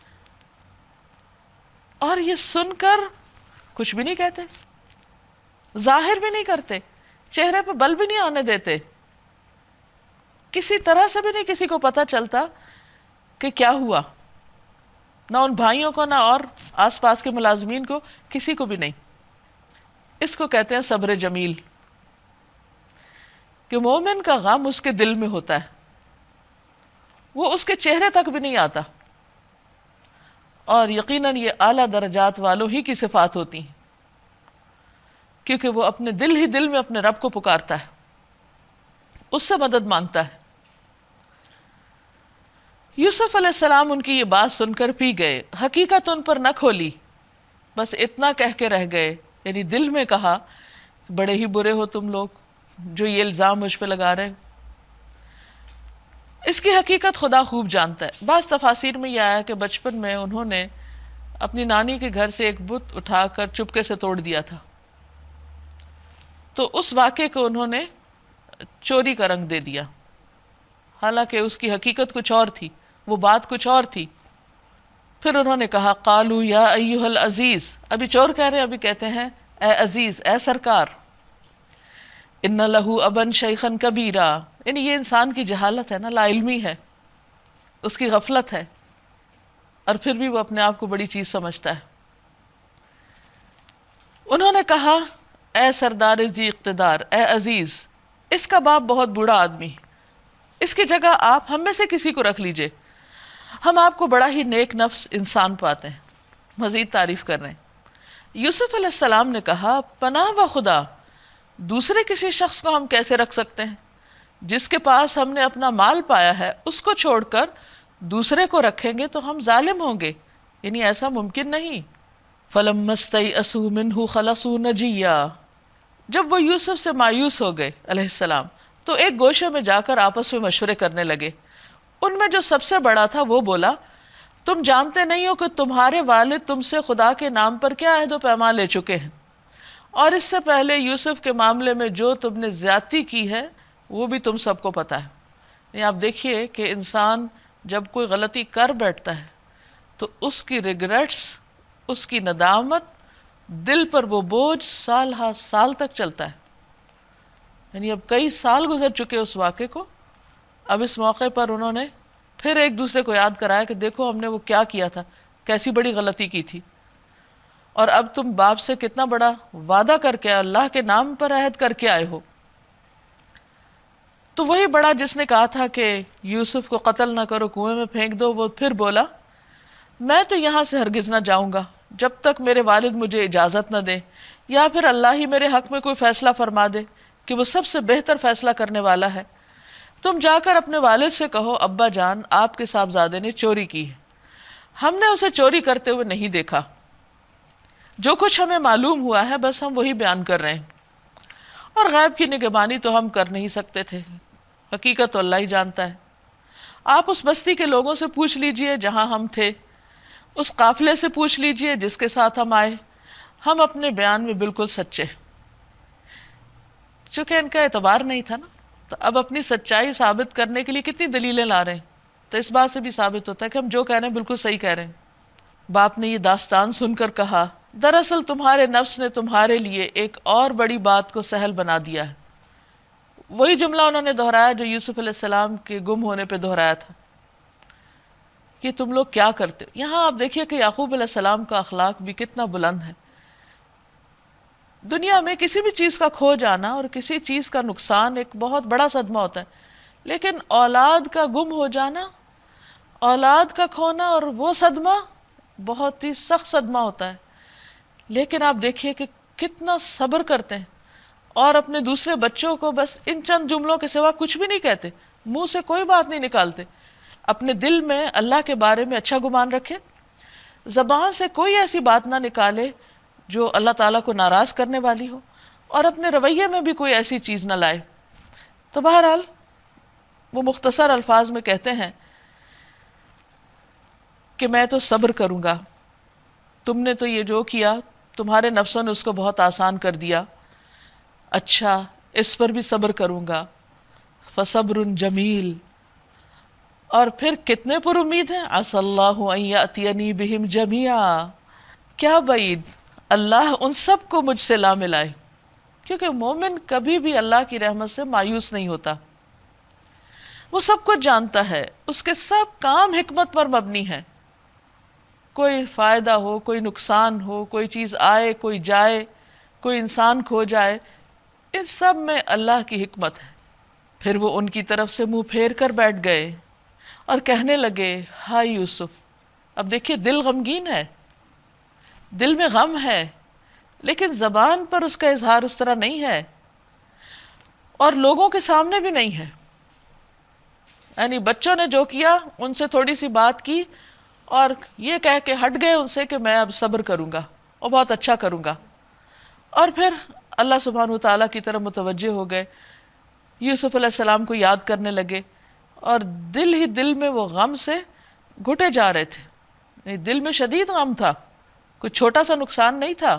اور یہ سن کر کچھ بھی نہیں کہتے، ظاہر بھی نہیں کرتے، چہرے پہ بل بھی نہیں آنے دیتے، کسی طرح سے بھی نہیں کسی کو پتہ چلتا کہ کیا ہوا، نہ ان بھائیوں کو، نہ اور آس پاس کے ملازمین کو، کسی کو بھی نہیں. اس کو کہتے ہیں صبر جمیل، کہ مومن کا غم اس کے دل میں ہوتا ہے، وہ اس کے چہرے تک بھی نہیں آتا. اور یقیناً یہ اعلیٰ درجات والوں ہی کی صفات ہوتی ہیں، کیونکہ وہ اپنے دل ہی دل میں اپنے رب کو پکارتا ہے، اس سے مدد مانگتا ہے. یوسف علیہ السلام ان کی یہ بات سن کر پی گئے، حقیقت ان پر نہ کھولی، بس اتنا کہہ کے رہ گئے. یعنی دل میں کہا بڑے ہی برے ہو تم لوگ جو یہ الزام مجھ پہ لگا رہے. اس کی حقیقت خدا خوب جانتا ہے. بعض تفاسیر میں یہ آیا کہ بچپن میں انہوں نے اپنی نانی کے گھر سے ایک بت اٹھا کر چپکے سے توڑ دیا تھا، تو اس واقعے کو انہوں نے چوری کا رنگ دے دیا، حالانکہ اس کی حقیقت کچھ اور تھی، وہ بات کچھ اور تھی. پھر انہوں نے کہا قالوا یا ایھا العزیز، ابھی چور کہہ رہے ہیں، ابھی کہتے ہیں اے عزیز، اے سرکار. ان لہ ابا شیخا کبیرا، یعنی یہ انسان کی جہالت ہے نا، لا علمی ہے، اس کی غفلت ہے، اور پھر بھی وہ اپنے آپ کو بڑی چیز سمجھتا ہے. انہوں نے کہا اے سردار ذی اقتدار، اے عزیز، اس کا باپ بہت بوڑھا آدمی، اس کی جگہ آپ ہم میں سے کسی کو رکھ لیجئے، ہم آپ کو بڑا ہی نیک نفس انسان پاتے ہیں. مزید تعریف کر رہے ہیں. یوسف علیہ السلام نے کہا پناہ و خدا، دوسرے کسی شخص کو ہم کیسے رکھ سکتے ہیں؟ جس کے پاس ہم نے اپنا مال پایا ہے اس کو چھوڑ کر دوسرے کو رکھیں گے تو ہم ظالم ہوں گے، یعنی ایسا ممکن نہیں. فَلَمَّا اسْتَيْأَسُوا مِنْهُ خَلَصُوا نَجِيًّا، جب وہ یوسف سے مایوس ہو گئے علیہ السلام تو ایک گوشے میں جا کر آپس میں مشورے کرنے لگے. ان میں جو سب سے بڑا تھا وہ بولا تم جانتے نہیں ہو کہ تمہارے والد تم سے خدا کے نام پر کیا عہد و پیمان لے چکے ہیں، اور اس سے پہلے یوسف کے معاملے میں جو تم نے زیادتی کی ہے وہ بھی تم سب کو پتا ہے. یعنی آپ دیکھیے کہ انسان جب کوئی غلطی کر بیٹھتا ہے تو اس کی ریگریٹس، اس کی ندامت، دل پر وہ بوجھ سال ہا سال تک چلتا ہے. یعنی اب کئی سال گزر چکے اس واقعے کو، اب اس موقع پر انہوں نے پھر ایک دوسرے کو یاد کرایا کہ دیکھو ہم نے وہ کیا کیا تھا، کیسی بڑی غلطی کی تھی، اور اب تم باپ سے کتنا بڑا وعدہ کر کے اللہ کے نام پر عہد کر کے آئے ہو. تو وہی بڑا جس نے کہا تھا کہ یوسف کو قتل نہ کرو، کنویں میں پھینک دو، وہ پھر بولا میں تو یہاں سے ہرگز نہ جاؤں گا جب تک میرے والد مجھے اجازت نہ دے، یا پھر اللہ ہی میرے حق میں کوئی فیصلہ فرما دے کہ وہ سب سے بہتر فیصلہ کرنے والا ہے. تم جا کر اپنے والد سے کہو ابا جان آپ کے صاحبزادے نے چوری کی ہے، ہم نے اسے چوری کرتے ہوئے نہیں دیکھا، جو کچھ ہمیں معلوم ہوا ہے بس ہم وہی بیان کر رہے ہیں، اور غیب کی نگہبانی تو ہم کر نہیں سکتے تھے، حقیقت تو اللہ ہی جانتا ہے۔ آپ اس بستی کے لوگوں سے پوچھ لیجئے جہاں ہم تھے، اس قافلے سے پوچھ لیجئے جس کے ساتھ ہم آئے، ہم اپنے بیان میں بالکل سچے۔ چونکہ ان کا اعتبار نہیں تھا نا، تو اب اپنی سچائی ثابت کرنے کے لیے کتنی دلیلیں لا رہے ہیں، تو اس بات سے بھی ثابت ہوتا ہے کہ ہم جو کہہ رہے ہیں بالکل صحیح کہہ رہے ہیں۔ باپ نے یہ داستان سن کر کہا، دراصل تمہارے نفس نے تمہارے لیے ایک اور بڑی بات کو سہل بنا دیا ہے۔ وہی جملہ انہوں نے دہرایا جو یوسف علیہ السلام کے گم ہونے پہ دہرایا تھا کہ تم لوگ کیا کرتے ہو۔ یہاں آپ دیکھیے کہ یعقوب علیہ السلام کا اخلاق بھی کتنا بلند ہے۔ دنیا میں کسی بھی چیز کا کھو جانا اور کسی چیز کا نقصان ایک بہت بڑا صدمہ ہوتا ہے، لیکن اولاد کا گم ہو جانا، اولاد کا کھونا اور وہ صدمہ بہت ہی سخت صدمہ ہوتا ہے۔ لیکن آپ دیکھیے کہ کتنا صبر کرتے ہیں اور اپنے دوسرے بچوں کو بس ان چند جملوں کے سوا کچھ بھی نہیں کہتے، منہ سے کوئی بات نہیں نکالتے، اپنے دل میں اللہ کے بارے میں اچھا گمان رکھے، زبان سے کوئی ایسی بات نہ نکالے جو اللہ تعالیٰ کو ناراض کرنے والی ہو، اور اپنے رویے میں بھی کوئی ایسی چیز نہ لائے۔ تو بہرحال وہ مختصر الفاظ میں کہتے ہیں کہ میں تو صبر کروں گا، تم نے تو یہ جو کیا تمہارے نفسوں نے اس کو بہت آسان کر دیا، اچھا اس پر بھی صبر کروں گا، فصبر جمیل۔ اور پھر کتنے پر امید ہیں، عسى اللہ ان یأتینی بہم جمیعا، کیا بعید اللہ ان سب کو مجھ سے لا ملائے، کیونکہ مومن کبھی بھی اللہ کی رحمت سے مایوس نہیں ہوتا، وہ سب کچھ جانتا ہے، اس کے سب کام حکمت پر مبنی ہے، کوئی فائدہ ہو کوئی نقصان ہو، کوئی چیز آئے کوئی جائے، کوئی انسان کھو جائے، ان سب میں اللہ کی حکمت ہے۔ پھر وہ ان کی طرف سے منہ پھیر کر بیٹھ گئے اور کہنے لگے، ہائے یوسف۔ اب دیکھیے دل غمگین ہے، دل میں غم ہے، لیکن زبان پر اس کا اظہار اس طرح نہیں ہے، اور لوگوں کے سامنے بھی نہیں ہے۔ یعنی بچوں نے جو کیا ان سے تھوڑی سی بات کی اور یہ کہہ کے ہٹ گئے ان سے کہ میں اب صبر کروں گا اور بہت اچھا کروں گا، اور پھر اللہ سبحانہ و تعالیٰ کی طرف متوجہ ہو گئے، یوسف علیہ السلام کو یاد کرنے لگے، اور دل ہی دل میں وہ غم سے گھٹے جا رہے تھے، یعنی دل میں شدید غم تھا، کوئی چھوٹا سا نقصان نہیں تھا،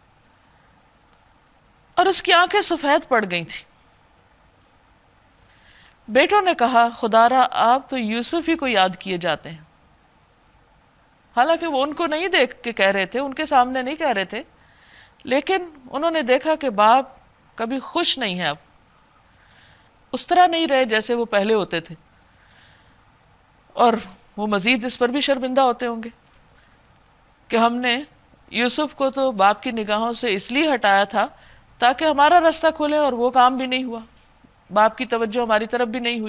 اور اس کی آنکھیں سفید پڑ گئی تھیں۔ بیٹوں نے کہا، خدارا آپ تو یوسف ہی کو یاد کیے جاتے ہیں۔ حالانکہ وہ ان کو نہیں دیکھ کے کہہ رہے تھے، ان کے سامنے نہیں کہہ رہے تھے، لیکن انہوں نے دیکھا کہ باپ کبھی خوش نہیں ہے، اب اس طرح نہیں رہے جیسے وہ پہلے ہوتے تھے، اور وہ مزید اس پر بھی شرمندہ ہوتے ہوں گے کہ ہم نے یوسف کو تو باپ کی نگاہوں سے اس لیے ہٹایا تھا تاکہ ہمارا راستہ کھلے، اور وہ کام بھی نہیں ہوا، باپ کی توجہ ہماری طرف بھی نہیں ہوئی۔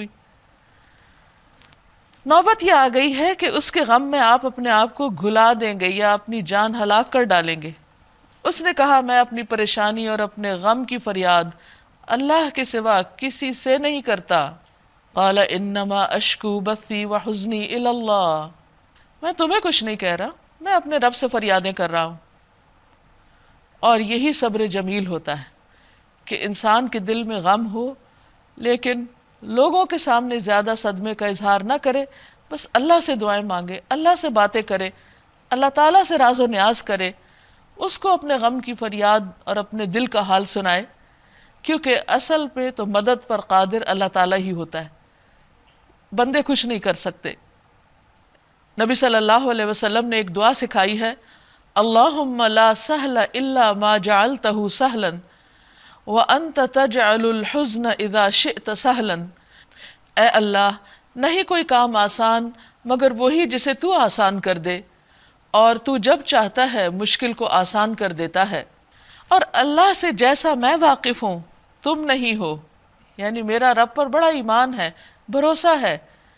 نوبت یہ آ گئی ہے کہ اس کے غم میں آپ اپنے آپ کو گھلا دیں گے یا اپنی جان ہلاک کر ڈالیں گے۔ اس نے کہا، میں اپنی پریشانی اور اپنے غم کی فریاد اللہ کے سوا کسی سے نہیں کرتا۔ قال انما اشکو بثی وحزنی الی اللہ، میں تمہیں کچھ نہیں کہہ رہا، میں اپنے رب سے فریادیں کر رہا ہوں۔ اور یہی صبر جمیل ہوتا ہے کہ انسان کے دل میں غم ہو لیکن لوگوں کے سامنے زیادہ صدمے کا اظہار نہ کرے، بس اللہ سے دعائیں مانگے، اللہ سے باتیں کرے، اللہ تعالیٰ سے راز و نیاز کرے، اس کو اپنے غم کی فریاد اور اپنے دل کا حال سنائے، کیونکہ اصل پہ تو مدد پر قادر اللہ تعالیٰ ہی ہوتا ہے، بندے کچھ نہیں کر سکتے۔ نبی صلی اللہ علیہ وسلم نے ایک دعا سکھائی ہے، اللہم لا سہل الا ما جعلتہ سہلا وَأَنْتَ تَجْعَلُ الْحُزْنَ إِذَا شِئْتَ سَهْلًا، اے اللہ نہیں کوئی کام آسان مگر وہی جسے تو آسان کر دے، اور تو جب چاہتا ہے مشکل کو آسان کر دیتا ہے، اور اللہ سے جیسا میں واقف ہوں تم نہیں ہو، یعنی میرا رب پر بڑا ایمان ہے، بھروسہ ہے۔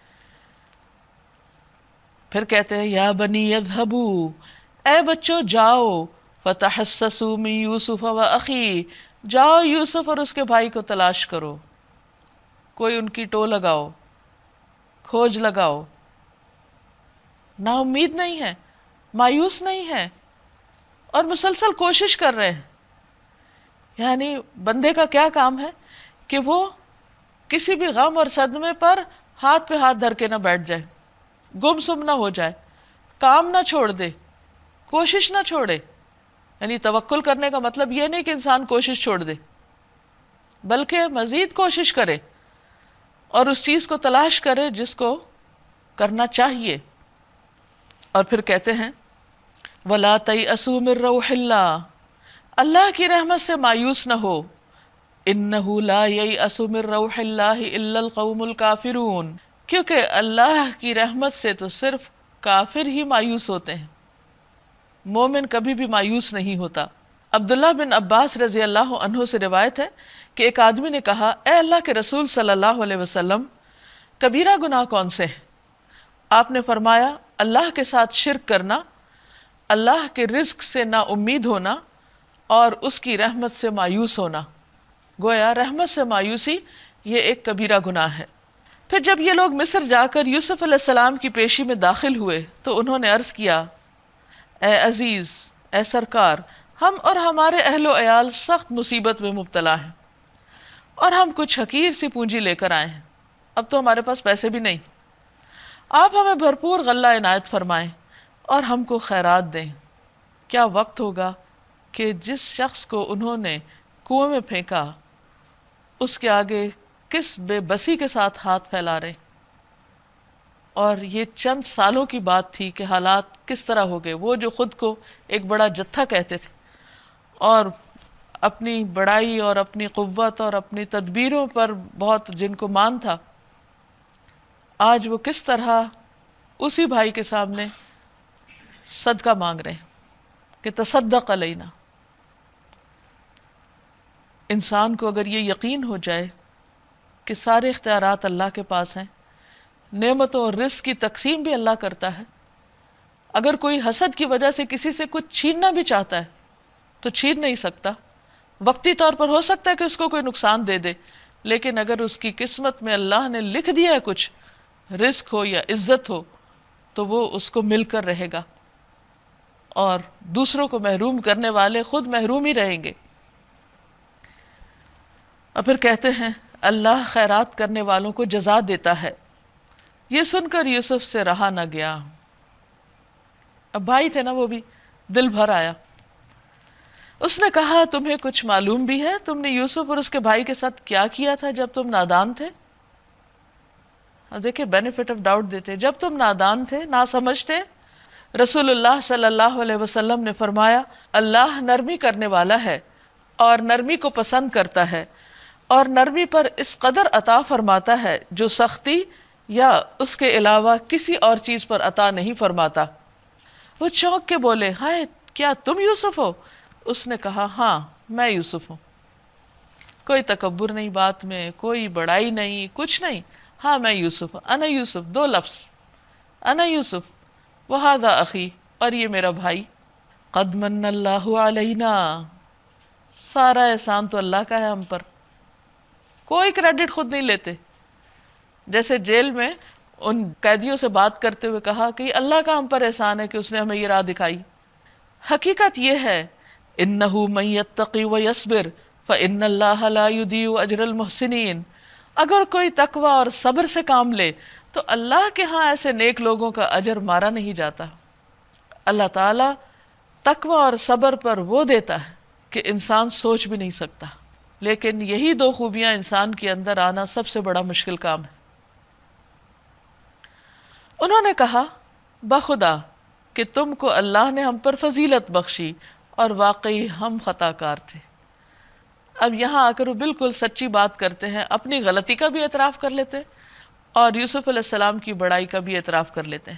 پھر کہتے ہیں، یا بنی یذہبوا، اے بچوں جاؤ، فتحسسوا من یوسف و اخی، جاؤ یوسف اور اس کے بھائی کو تلاش کرو، کوئی ان کی ٹو لگاؤ، کھوج لگاؤ۔ نا امید نہیں ہیں، مایوس نہیں ہیں، اور مسلسل کوشش کر رہے ہیں. یعنی بندے کا کیا کام ہے کہ وہ کسی بھی غم اور صدمے پر ہاتھ پہ ہاتھ دھر کے نہ بیٹھ جائے، گم سم نہ ہو جائے، کام نہ چھوڑ دے، کوشش نہ چھوڑے. یعنی توکل کرنے کا مطلب یہ نہیں کہ انسان کوشش چھوڑ دے، بلکہ مزید کوشش کرے اور اس چیز کو تلاش کرے جس کو کرنا چاہیے. اور پھر کہتے ہیں وَلَا تَيْأَسُوا مِن رَّوْحِ اللَّهِ، اللہ کی رحمت سے مایوس نہ ہو. إِنَّهُ لَا يَيْأَسُ مِن رَّوْحِ اللَّهِ إِلَّا الْقَوْمُ الْكَافِرُونَ، کیونکہ اللہ کی رحمت سے تو صرف کافر ہی مایوس ہوتے ہیں، مومن کبھی بھی مایوس نہیں ہوتا. عبداللہ بن عباس رضی اللہ عنہ سے روایت ہے کہ ایک آدمی نے کہا اے اللہ کے رسول صلی اللہ علیہ وسلم، کبیرہ گناہ کون سے ہیں؟ آپ نے فرمایا اللہ کے ساتھ شرک کرنا، اللہ کے رزق سے نا امید ہونا، اور اس کی رحمت سے مایوس ہونا. گویا رحمت سے مایوسی یہ ایک کبیرہ گناہ ہے. پھر جب یہ لوگ مصر جا کر یوسف علیہ السلام کی پیشی میں داخل ہوئے تو انہوں نے عرض کیا اے عزیز، اے سرکار، ہم اور ہمارے اہل و عیال سخت مصیبت میں مبتلا ہیں، اور ہم کچھ حقیر سی پونجی لے کر آئے ہیں، اب تو ہمارے پاس پیسے بھی نہیں. آپ ہمیں بھرپور غلہ عنایت فرمائیں اور ہم کو خیرات دیں. کیا وقت ہوگا کہ جس شخص کو انہوں نے کنویں میں پھینکا اس کے آگے کس بے بسی کے ساتھ ہاتھ پھیلا رہے. اور یہ چند سالوں کی بات تھی کہ حالات کس طرح ہو گئے. وہ جو خود کو ایک بڑا جتھا کہتے تھے اور اپنی بڑائی اور اپنی قوت اور اپنی تدبیروں پر بہت جن کو مان تھا، آج وہ کس طرح اسی بھائی کے سامنے صدقہ مانگ رہے ہیں کہ تصدق علینا. انسان کو اگر یہ یقین ہو جائے کہ سارے اختیارات اللہ کے پاس ہیں، نعمتوں اور رزق کی تقسیم بھی اللہ کرتا ہے، اگر کوئی حسد کی وجہ سے کسی سے کچھ چھیننا بھی چاہتا ہے تو چھین نہیں سکتا. وقتی طور پر ہو سکتا ہے کہ اس کو کوئی نقصان دے دے، لیکن اگر اس کی قسمت میں اللہ نے لکھ دیا ہے کچھ، رزق ہو یا عزت ہو، تو وہ اس کو مل کر رہے گا، اور دوسروں کو محروم کرنے والے خود محروم ہی رہیں گے. اور پھر کہتے ہیں اللہ خیرات کرنے والوں کو جزا دیتا ہے. یہ سن کر یوسف سے رہا نہ گیا. اب بھائی تھے نا، وہ بھی دل بھر آیا. اس نے کہا تمہیں کچھ معلوم بھی ہے تم نے یوسف اور اس کے بھائی کے ساتھ کیا کیا تھا جب تم نادان تھے؟ اب دیکھیں بینیفٹ آف ڈاؤٹ دیتے. جب تم نادان تھے، ناسمجھ تھے، رسول اللہ صلی اللہ علیہ وسلم نے فرمایا اللہ نرمی کرنے والا ہے اور نرمی کو پسند کرتا ہے، اور نرمی پر اس قدر عطا فرماتا ہے جو سختی یا اس کے علاوہ کسی اور چیز پر عطا نہیں فرماتا. وہ چونک کے بولے ہائے کیا تم یوسف ہو؟ اس نے کہا ہاں میں یوسف ہوں. کوئی تکبر نہیں بات میں، کوئی بڑائی نہیں، کچھ نہیں. ہاں میں یوسف ہوں، انا یوسف، دو لفظ، انا یوسف وہذا اخی، اور یہ میرا بھائی. قد من اللہ علینا، سارا احسان تو اللہ کا ہے ہم پر، کوئی کریڈٹ خود نہیں لیتے. جیسے جیل میں ان قیدیوں سے بات کرتے ہوئے کہا کہ اللہ کا ہم پر احسان ہے کہ اس نے ہمیں یہ راہ دکھائی. حقیقت یہ ہے انہ من یتقی ویصبر فان اللہ لا یضیع اجر المحسنین، اگر کوئی تقوی اور صبر سے کام لے تو اللہ کے ہاں ایسے نیک لوگوں کا اجر مارا نہیں جاتا. اللہ تعالیٰ تقوی اور صبر پر وہ دیتا ہے کہ انسان سوچ بھی نہیں سکتا. لیکن یہی دو خوبیاں انسان کے اندر آنا سب سے بڑا مشکل کام ہے. انہوں نے کہا بخدا کہ تم کو اللہ نے ہم پر فضیلت بخشی اور واقعی ہم خطا کار تھے. اب یہاں آ کر وہ بالکل سچی بات کرتے ہیں، اپنی غلطی کا بھی اعتراف کر لیتے ہیں اور یوسف علیہ السلام کی بڑائی کا بھی اعتراف کر لیتے ہیں.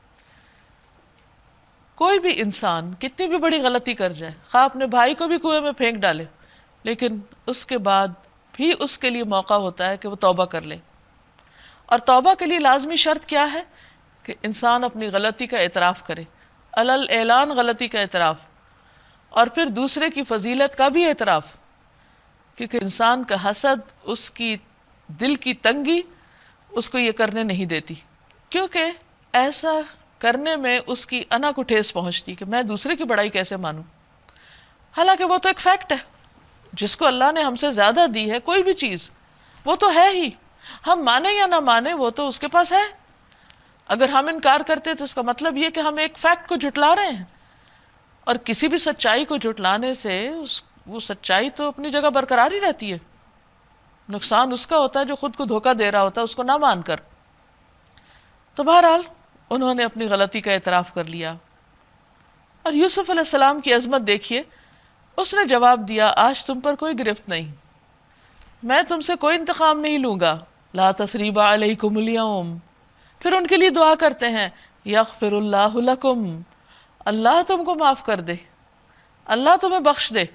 کوئی بھی انسان کتنی بھی بڑی غلطی کر جائے، خواہ اپنے بھائی کو بھی کنویں میں پھینک ڈالے، لیکن اس کے بعد بھی اس کے لیے موقع ہوتا ہے کہ وہ توبہ کر لے. اور توبہ کے لیے لازمی شرط کیا ہے؟ کہ انسان اپنی غلطی کا اعتراف کرے، علل اعلان غلطی کا اعتراف، اور پھر دوسرے کی فضیلت کا بھی اعتراف. کیونکہ انسان کا حسد، اس کی دل کی تنگی اس کو یہ کرنے نہیں دیتی. کیونکہ ایسا کرنے میں اس کی انا کو ٹھیس پہنچتی کہ میں دوسرے کی بڑائی کیسے مانوں، حالانکہ وہ تو ایک فیکٹ ہے، جس کو اللہ نے ہم سے زیادہ دی ہے کوئی بھی چیز وہ تو ہے ہی، ہم مانیں یا نہ مانیں وہ تو اس کے پاس ہے۔ اگر ہم انکار کرتے تو اس کا مطلب یہ کہ ہم ایک فیکٹ کو جھٹلا رہے ہیں، اور کسی بھی سچائی کو جھٹلانے سے اس وہ سچائی تو اپنی جگہ برقرار ہی رہتی ہے، نقصان اس کا ہوتا ہے جو خود کو دھوکہ دے رہا ہوتا ہے اس کو نہ مان کر۔ تو بہرحال انہوں نے اپنی غلطی کا اعتراف کر لیا، اور یوسف علیہ السلام کی عظمت دیکھیے، اس نے جواب دیا آج تم پر کوئی گرفت نہیں، میں تم سے کوئی انتقام نہیں لوں گا، لا تثریب علیکم اليوم۔ پھر ان کے لیے دعا کرتے ہیں یغفر اللہ لکم، اللہ تم کو معاف کر دے، اللہ تمہیں بخش دے۔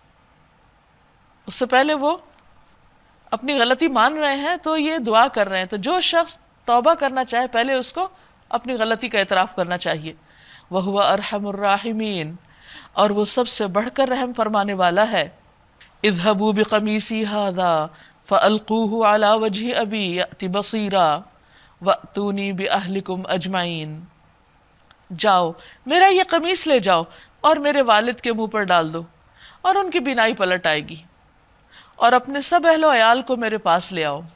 اس سے پہلے وہ اپنی غلطی مان رہے ہیں تو یہ دعا کر رہے ہیں، تو جو شخص توبہ کرنا چاہے پہلے اس کو اپنی غلطی کا اعتراف کرنا چاہیے۔ وَهُوَ أَرْحَمُ الرَّاحِمِينَ، اور وہ سب سے بڑھ کر رحم فرمانے والا ہے۔ اذهبوا بقمیصی هذا فألقوه على وجه أبي يأت بصيرا وأتوني بأهلكم أجمعين۔ جاؤ میرا یہ قمیص لے جاؤ اور میرے والد کے منہ پر ڈال دو اور ان کی بینائی پلٹ آئے گی، اور اپنے سب اہل و عیال کو میرے پاس لے آؤ۔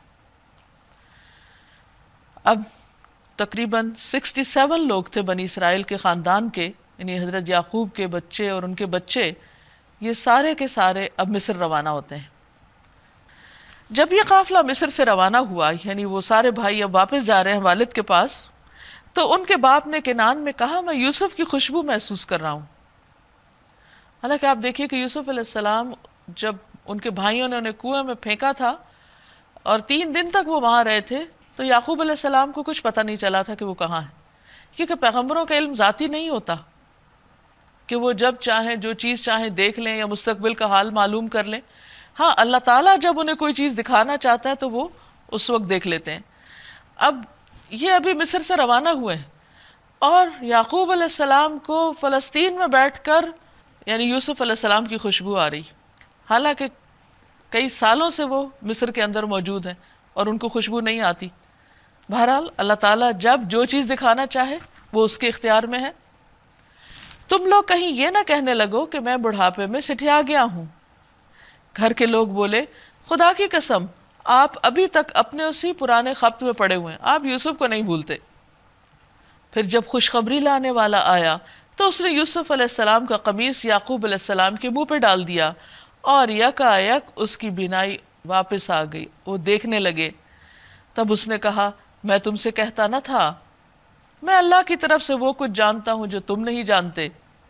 اب تقریباً سکسٹی سیون لوگ تھے بنی اسرائیل کے خاندان کے، یعنی حضرت یعقوب کے بچے اور ان کے بچے، یہ سارے کے سارے اب مصر روانہ ہوتے ہیں۔ جب یہ قافلہ مصر سے روانہ ہوا، یعنی وہ سارے بھائی اب واپس جا رہے ہیں والد کے پاس، تو ان کے باپ نے کنعان میں کہا میں یوسف کی خوشبو محسوس کر رہا ہوں۔ حالانکہ آپ دیکھیے کہ یوسف علیہ السلام جب ان کے بھائیوں نے انہیں کنویں میں پھینکا تھا اور تین دن تک وہ وہاں رہے تھے، تو یعقوب علیہ السلام کو کچھ پتہ نہیں چلا تھا کہ وہ کہاں ہے، کیونکہ پیغمبروں کا علم ذاتی نہیں ہوتا کہ وہ جب چاہیں جو چیز چاہیں دیکھ لیں یا مستقبل کا حال معلوم کر لیں۔ ہاں اللہ تعالیٰ جب انہیں کوئی چیز دکھانا چاہتا ہے تو وہ اس وقت دیکھ لیتے ہیں۔ اب یہ ابھی مصر سے روانہ ہوئے ہیں، اور یعقوب علیہ السلام کو فلسطین میں بیٹھ کر یعنی یوسف علیہ السلام کی خوشبو آ رہی، حالانکہ کئی سالوں سے وہ مصر کے اندر موجود ہیں اور ان کو خوشبو نہیں آتی۔ بہرحال اللہ تعالیٰ جب جو چیز دکھانا چاہے وہ اس کے اختیار میں ہے۔ تم لوگ کہیں یہ نہ کہنے لگو کہ میں بڑھاپے میں سٹھیا گیا ہوں۔ گھر کے لوگ بولے خدا کی قسم آپ ابھی تک اپنے اسی پرانے خبت میں پڑے ہوئے ہیں، آپ یوسف کو نہیں بھولتے۔ پھر جب خوشخبری لانے والا آیا تو اس نے یوسف علیہ السلام کا قمیص یعقوب علیہ السلام کے منہ پہ ڈال دیا، اور یکا یک اس کی بینائی واپس آ گئی، وہ دیکھنے لگے۔ تب اس نے کہا میں تم سے کہتا نہ تھا میں اللہ کی طرف سے وہ کچھ جانتا ہوں جو تم نہیں جانتے۔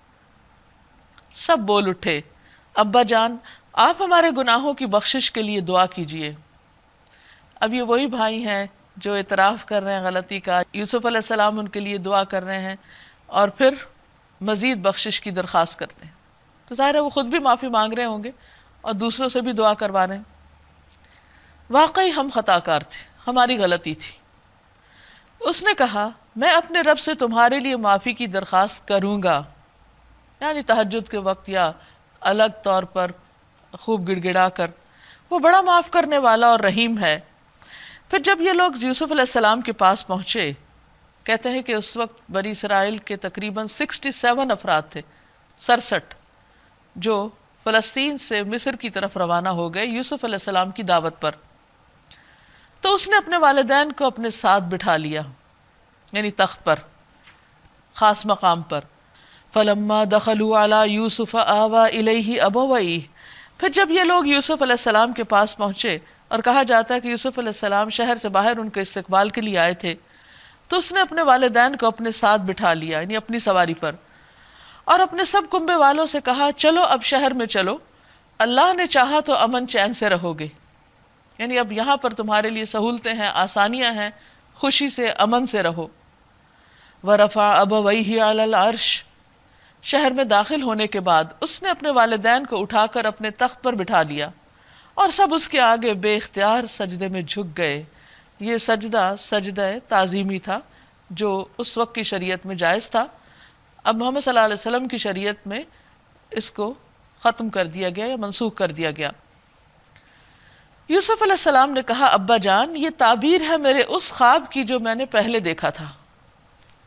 سب بول اٹھے ابا جان آپ ہمارے گناہوں کی بخشش کے لیے دعا کیجئے۔ اب یہ وہی بھائی ہیں جو اعتراف کر رہے ہیں غلطی کا، یوسف علیہ السلام ان کے لیے دعا کر رہے ہیں اور پھر مزید بخشش کی درخواست کرتے ہیں، تو ظاہر ہے وہ خود بھی معافی مانگ رہے ہوں گے اور دوسروں سے بھی دعا کروا رہے ہیں۔ واقعی ہم خطا کار تھے، ہماری غلطی تھی۔ اس نے کہا میں اپنے رب سے تمہارے لیے معافی کی درخواست کروں گا، یعنی تہجد کے وقت یا الگ طور پر خوب گڑ گڑا کر، وہ بڑا معاف کرنے والا اور رحیم ہے۔ پھر جب یہ لوگ یوسف علیہ السلام کے پاس پہنچے، کہتے ہیں کہ اس وقت بنی اسرائیل کے تقریباً سکسٹی سیون افراد تھے، سڑسٹھ، جو فلسطین سے مصر کی طرف روانہ ہو گئے یوسف علیہ السلام کی دعوت پر۔ تو اس نے اپنے والدین کو اپنے ساتھ بٹھا لیا، یعنی تخت پر، خاص مقام پر۔ فلما دخلوا علی یوسف آویٰ الیہ ابویہ، پھر جب یہ لوگ یوسف علیہ السلام کے پاس پہنچے، اور کہا جاتا ہے کہ یوسف علیہ السلام شہر سے باہر ان کے استقبال کے لیے آئے تھے، تو اس نے اپنے والدین کو اپنے ساتھ بٹھا لیا، یعنی اپنی سواری پر، اور اپنے سب کنبے والوں سے کہا چلو اب شہر میں چلو، اللہ نے چاہا تو امن چین سے رہو گے، یعنی اب یہاں پر تمہارے لیے سہولتیں ہیں، آسانیاں ہیں، خوشی سے امن سے رہو۔ ورفع ابویہ علی العرش، شہر میں داخل ہونے کے بعد اس نے اپنے والدین کو اٹھا کر اپنے تخت پر بٹھا لیا، اور سب اس کے آگے بے اختیار سجدے میں جھک گئے۔ یہ سجدہ سجدہ تعظیمی تھا جو اس وقت کی شریعت میں جائز تھا، اب محمد صلی اللہ علیہ وسلم کی شریعت میں اس کو ختم کر دیا گیا یا منسوخ کر دیا گیا۔ یوسف علیہ السلام نے کہا ابا جان یہ تعبیر ہے میرے اس خواب کی جو میں نے پہلے دیکھا تھا،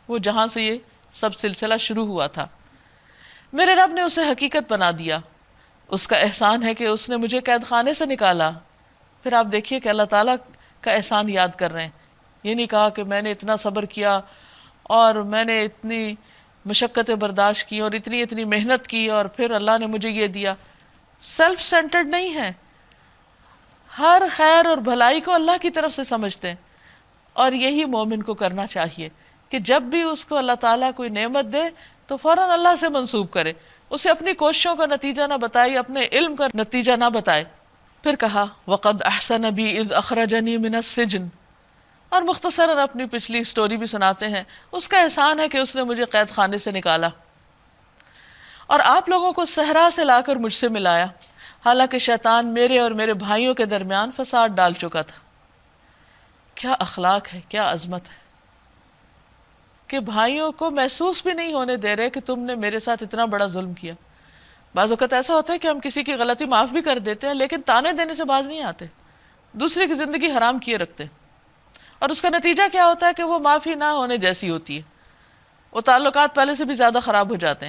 وہ جہاں سے یہ سب سلسلہ شروع ہوا تھا۔ میرے رب نے اسے حقیقت بنا دیا، اس کا احسان ہے کہ اس نے مجھے قید خانے سے نکالا۔ پھر آپ دیکھیے کہ اللہ تعالیٰ کا احسان یاد کر رہے ہیں، یہ نہیں کہا کہ میں نے اتنا صبر کیا اور میں نے اتنی مشقتیں برداشت کی اور اتنی اتنی محنت کی اور پھر اللہ نے مجھے یہ دیا۔ سیلف سینٹرڈ نہیں ہے، ہر خیر اور بھلائی کو اللہ کی طرف سے سمجھتے ہیں، اور یہی مومن کو کرنا چاہیے کہ جب بھی اس کو اللہ تعالیٰ کوئی نعمت دے تو فوراً اللہ سے منسوب کرے، اسے اپنی کوششوں کا نتیجہ نہ بتائے، اپنے علم کا نتیجہ نہ بتائے۔ پھر کہا وَقَدْ أَحْسَنَ بِي إِذْ أَخْرَجَنِي مِنَ السِّجْنِ، اور مختصراً اپنی پچھلی سٹوری بھی سناتے ہیں، اس کا احسان ہے کہ اس نے مجھے قید خانے سے نکالا اور آپ لوگوں کو صحرا سے لا کر مجھ سے ملایا، حالانکہ شیطان میرے اور میرے بھائیوں کے درمیان فساد ڈال چکا تھا۔ کیا اخلاق ہے، کیا عظمت ہے کہ بھائیوں کو محسوس بھی نہیں ہونے دے رہے کہ تم نے میرے ساتھ اتنا بڑا ظلم کیا۔ بعض اوقات ایسا ہوتا ہے کہ ہم کسی کی غلطی معاف بھی کر دیتے ہیں لیکن تانے دینے سے باز نہیں آتے، دوسرے کی زندگی حرام کیے رکھتے ہیں، اور اس کا نتیجہ کیا ہوتا ہے کہ وہ معافی نہ ہونے جیسی ہوتی ہے، وہ تعلقات پہلے سے بھی زیادہ خراب ہو جاتے ہیں۔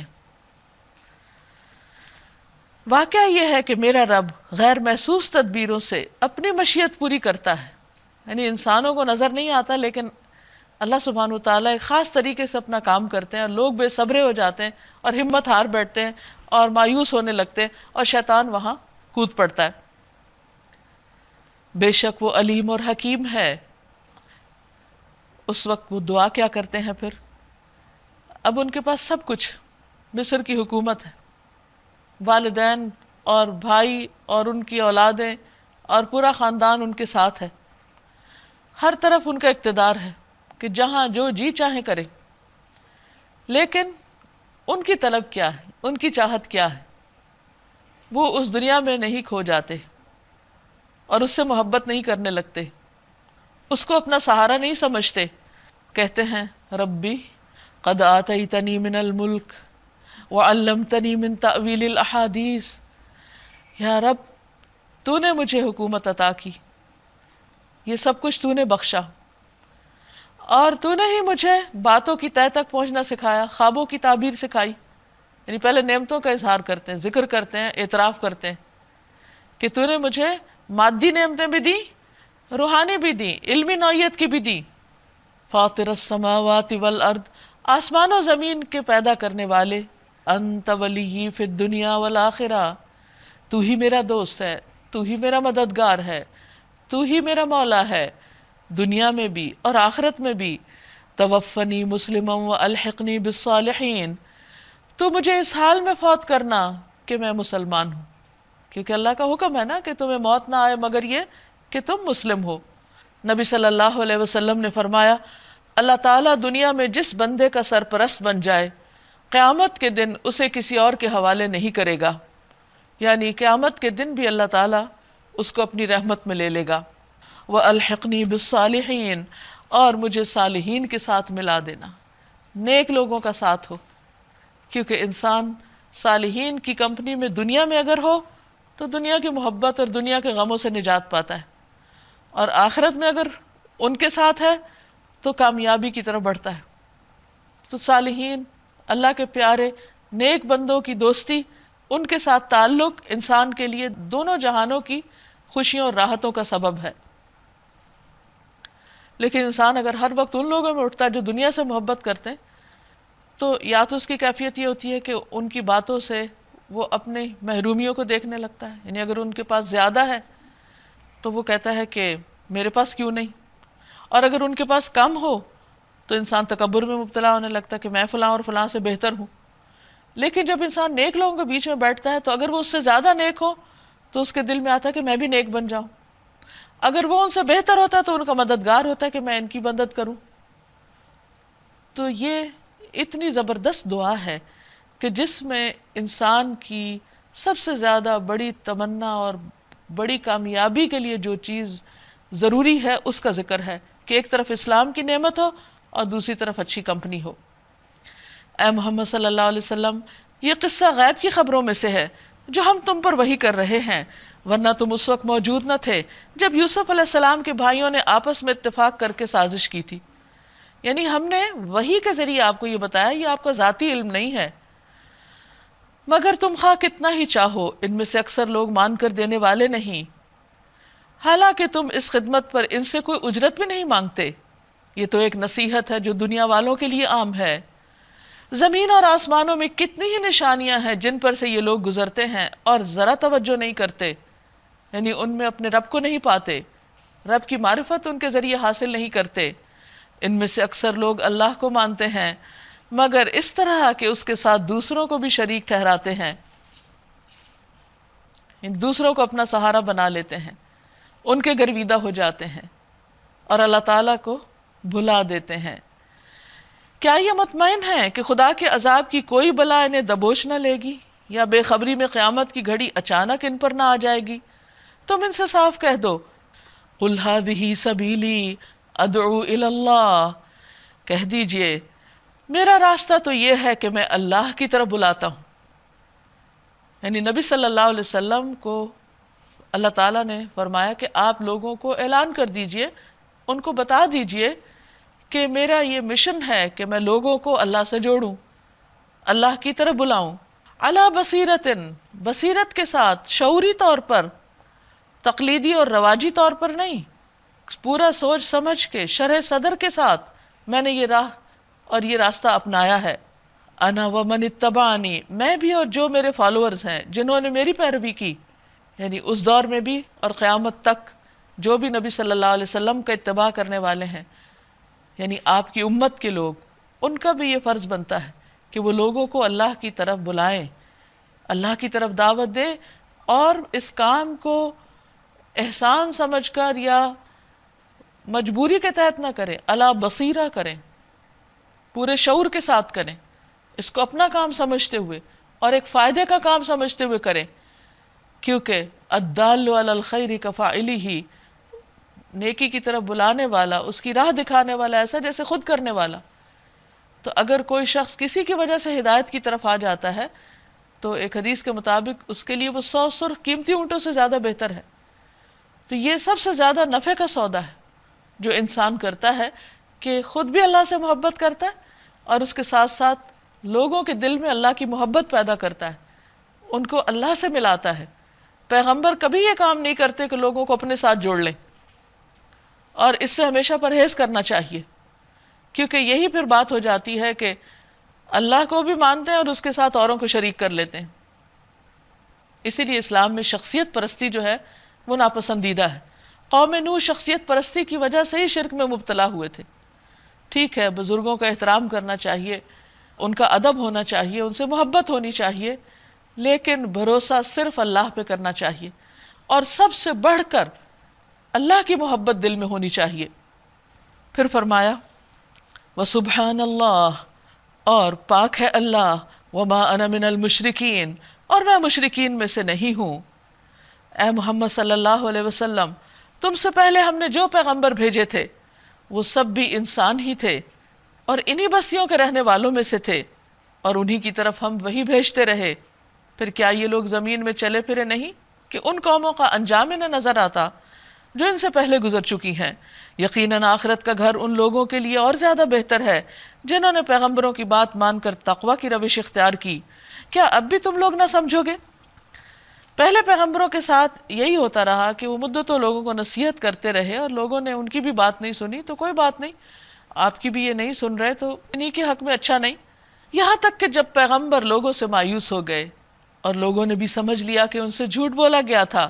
واقعہ یہ ہے کہ میرا رب غیر محسوس تدبیروں سے اپنی مشیت پوری کرتا ہے، یعنی انسانوں کو نظر نہیں آتا لیکن اللہ سبحانہ و تعالیٰ ایک خاص طریقے سے اپنا کام کرتے ہیں، اور لوگ بے صبرے ہو جاتے ہیں اور ہمت ہار بیٹھتے ہیں اور مایوس ہونے لگتے ہیں، اور شیطان وہاں کود پڑتا ہے۔ بے شک وہ علیم اور حکیم ہے۔ اس وقت وہ دعا کیا کرتے ہیں پھر؟ اب ان کے پاس سب کچھ، مصر کی حکومت ہے، والدین اور بھائی اور ان کی اولادیں اور پورا خاندان ان کے ساتھ ہے، ہر طرف ان کا اقتدار ہے کہ جہاں جو جی چاہیں کرے، لیکن ان کی طلب کیا ہے، ان کی چاہت کیا ہے؟ وہ اس دنیا میں نہیں کھو جاتے اور اس سے محبت نہیں کرنے لگتے، اس کو اپنا سہارا نہیں سمجھتے، کہتے ہیں ربی قد آتیتنی من الملک وعلمتنی من تأویل الاحادیث، یا رب تو نے مجھے حکومت عطا کی، یہ سب کچھ تو نے بخشا، اور تو نے ہی مجھے باتوں کی تہہ تک پہنچنا سکھایا، خوابوں کی تعبیر سکھائی۔ یعنی پہلے نعمتوں کا اظہار کرتے ہیں، ذکر کرتے ہیں، اعتراف کرتے ہیں کہ تو نے مجھے مادی نعمتیں بھی دی، روحانی بھی دی، علمی نوعیت کی بھی دی۔ فاطر السماوات والارض، آسمان و زمین کے پیدا کرنے والے، انت ولی فی الدنیا والآخرہ، تو ہی میرا دوست ہے، تو ہی میرا مددگار ہے، تو ہی میرا مولا ہے، دنیا میں بھی اور آخرت میں بھی۔ توفنی مسلما والحقنی بالصالحین، تو مجھے اس حال میں فوت کرنا کہ میں مسلمان ہوں، کیونکہ اللہ کا حکم ہے نا کہ تمہیں موت نہ آئے مگر یہ کہ تم مسلم ہو۔ نبی صلی اللہ علیہ وسلم نے فرمایا اللہ تعالیٰ دنیا میں جس بندے کا سرپرست بن جائے قیامت کے دن اسے کسی اور کے حوالے نہیں کرے گا، یعنی قیامت کے دن بھی اللہ تعالیٰ اس کو اپنی رحمت میں لے لے گا۔ وَأَلْحِقْنِي بِالصَّالِحِينَ، اور مجھے صالحین کے ساتھ ملا دینا، نیک لوگوں کا ساتھ ہو، کیونکہ انسان صالحین کی کمپنی میں دنیا میں اگر ہو تو دنیا کی محبت اور دنیا کے غموں سے نجات پاتا ہے، اور آخرت میں اگر ان کے ساتھ ہے تو کامیابی کی طرف بڑھتا ہے۔ تو صالحین، اللہ کے پیارے نیک بندوں کی دوستی، ان کے ساتھ تعلق انسان کے لیے دونوں جہانوں کی خوشیوں اور راحتوں کا سبب ہے۔ لیکن انسان اگر ہر وقت ان لوگوں میں اٹھتا ہے جو دنیا سے محبت کرتے ہیں تو یا تو اس کی کیفیت یہ ہوتی ہے کہ ان کی باتوں سے وہ اپنے محرومیوں کو دیکھنے لگتا ہے، یعنی اگر ان کے پاس زیادہ ہے تو وہ کہتا ہے کہ میرے پاس کیوں نہیں، اور اگر ان کے پاس کم ہو تو انسان تکبر میں مبتلا ہونے لگتا ہے کہ میں فلاں اور فلاں سے بہتر ہوں۔ لیکن جب انسان نیک لوگوں کے بیچ میں بیٹھتا ہے تو اگر وہ اس سے زیادہ نیک ہو تو اس کے دل میں آتا ہے کہ میں بھی نیک بن جاؤں، اگر وہ ان سے بہتر ہوتا ہے تو ان کا مددگار ہوتا ہے کہ میں ان کی مدد کروں۔ تو یہ اتنی زبردست دعا ہے کہ جس میں انسان کی سب سے زیادہ بڑی تمنا اور بڑی کامیابی کے لیے جو چیز ضروری ہے اس کا ذکر ہے کہ ایک طرف اسلام کی نعمت ہو اور دوسری طرف اچھی کمپنی ہو۔ اے محمد صلی اللہ علیہ وسلم، یہ قصہ غیب کی خبروں میں سے ہے جو ہم تم پر وحی کر رہے ہیں، ورنہ تم اس وقت موجود نہ تھے جب یوسف علیہ السلام کے بھائیوں نے آپس میں اتفاق کر کے سازش کی تھی، یعنی ہم نے وحی کے ذریعے آپ کو یہ بتایا، یہ آپ کا ذاتی علم نہیں ہے، مگر تم خواہ کتنا ہی چاہو ان میں سے اکثر لوگ مان کر دینے والے نہیں، حالانکہ تم اس خدمت پر ان سے کوئی اجرت بھی نہیں مانگتے۔ یہ تو ایک نصیحت ہے جو دنیا والوں کے لیے عام ہے۔ زمین اور آسمانوں میں کتنی ہی نشانیاں ہیں جن پر سے یہ لوگ گزرتے ہیں اور ذرا توجہ نہیں کرتے، یعنی ان میں اپنے رب کو نہیں پاتے، رب کی معرفت ان کے ذریعے حاصل نہیں کرتے۔ ان میں سے اکثر لوگ اللہ کو مانتے ہیں مگر اس طرح کہ اس کے ساتھ دوسروں کو بھی شریک ٹھہراتے ہیں، دوسروں کو اپنا سہارا بنا لیتے ہیں، ان کے گرویدہ ہو جاتے ہیں اور اللہ تعالیٰ کو بھلا دیتے ہیں۔ کیا یہ مطمئن ہیں کہ خدا کے عذاب کی کوئی بلا انہیں دبوچ نہ لے گی، یا بے خبری میں قیامت کی گھڑی اچانک ان پر نہ آ جائے گی؟ تم ان سے صاف کہہ دو، قُلْ هَٰذِهِ سَبِيلِي أَدْعُو إِلَى اللَّهِ، کہہ دیجئے میرا راستہ تو یہ ہے کہ میں اللہ کی طرف بلاتا ہوں۔ یعنی نبی صلی اللہ علیہ وسلم کو اللہ تعالیٰ نے فرمایا کہ آپ لوگوں کو اعلان کر دیجئے، ان کو بتا دیجئے کہ میرا یہ مشن ہے کہ میں لوگوں کو اللہ سے جوڑوں، اللہ کی طرف بلاؤں، علی بصیرت، بصیرت کے ساتھ، شعوری طور پر، تقلیدی اور رواجی طور پر نہیں، پورا سوچ سمجھ کے شرح صدر کے ساتھ میں نے یہ راہ اور یہ راستہ اپنایا ہے۔ انا ومن اتبعنی، میں بھی اور جو میرے فالوورز ہیں جنہوں نے میری پیروی کی، یعنی اس دور میں بھی اور قیامت تک جو بھی نبی صلی اللہ علیہ وسلم کا اتباع کرنے والے ہیں، یعنی آپ کی امت کے لوگ، ان کا بھی یہ فرض بنتا ہے کہ وہ لوگوں کو اللہ کی طرف بلائیں، اللہ کی طرف دعوت دیں، اور اس کام کو احسان سمجھ کر یا مجبوری کے تحت نہ کریں، علی بصیرہ کریں، پورے شعور کے ساتھ کریں، اس کو اپنا کام سمجھتے ہوئے اور ایک فائدے کا کام سمجھتے ہوئے کریں، کیونکہ الدال علی الخیر کفاعلہ، نیکی کی طرف بلانے والا، اس کی راہ دکھانے والا ایسا جیسے خود کرنے والا۔ تو اگر کوئی شخص کسی کی وجہ سے ہدایت کی طرف آ جاتا ہے تو ایک حدیث کے مطابق اس کے لیے وہ سو سرخ قیمتی اونٹوں سے زیادہ بہتر ہے۔ تو یہ سب سے زیادہ نفع کا سودا ہے جو انسان کرتا ہے، کہ خود بھی اللہ سے محبت کرتا ہے اور اس کے ساتھ ساتھ لوگوں کے دل میں اللہ کی محبت پیدا کرتا ہے، ان کو اللہ سے ملاتا ہے۔ پیغمبر کبھی یہ کام نہیں کرتے کہ لوگوں کو اپنے ساتھ جوڑ لیں، اور اس سے ہمیشہ پرہیز کرنا چاہیے، کیونکہ یہی پھر بات ہو جاتی ہے کہ اللہ کو بھی مانتے ہیں اور اس کے ساتھ اوروں کو شریک کر لیتے ہیں۔ اسی لیے اسلام میں شخصیت پرستی جو ہے وہ ناپسندیدہ ہے۔ قوم نوح شخصیت پرستی کی وجہ سے ہی شرک میں مبتلا ہوئے تھے۔ ٹھیک ہے، بزرگوں کا احترام کرنا چاہیے، ان کا ادب ہونا چاہیے، ان سے محبت ہونی چاہیے، لیکن بھروسہ صرف اللہ پہ کرنا چاہیے، اور سب سے بڑھ کر اللہ کی محبت دل میں ہونی چاہیے۔ پھر فرمایا وَسُبْحَانَ اللَّهِ، اور پاک ہے اللہ، وَمَا أَنَا مِنَ الْمُشْرِكِينَ، اور میں مشرکین میں سے نہیں ہوں۔ اے محمد صلی اللہ علیہ وسلم، تم سے پہلے ہم نے جو پیغمبر بھیجے تھے وہ سب بھی انسان ہی تھے اور انہی بستیوں کے رہنے والوں میں سے تھے، اور انہی کی طرف ہم وہی بھیجتے رہے۔ پھر کیا یہ لوگ زمین میں چلے پھرے نہیں کہ ان قوموں کا انجام انہیں نظر آتا جو ان سے پہلے گزر چکی ہیں؟ یقیناً آخرت کا گھر ان لوگوں کے لیے اور زیادہ بہتر ہے جنہوں نے پیغمبروں کی بات مان کر تقوی کی روش اختیار کی۔ کیا اب بھی تم لوگ نہ سمجھو گے؟ پہلے پیغمبروں کے ساتھ یہی ہوتا رہا کہ وہ مدتوں لوگوں کو نصیحت کرتے رہے اور لوگوں نے ان کی بھی بات نہیں سنی، تو کوئی بات نہیں، آپ کی بھی یہ نہیں سن رہے تو انہی کے حق میں اچھا نہیں۔ یہاں تک کہ جب پیغمبر لوگوں سے مایوس ہو گئے اور لوگوں نے بھی سمجھ لیا کہ ان سے جھوٹ بولا گیا تھا،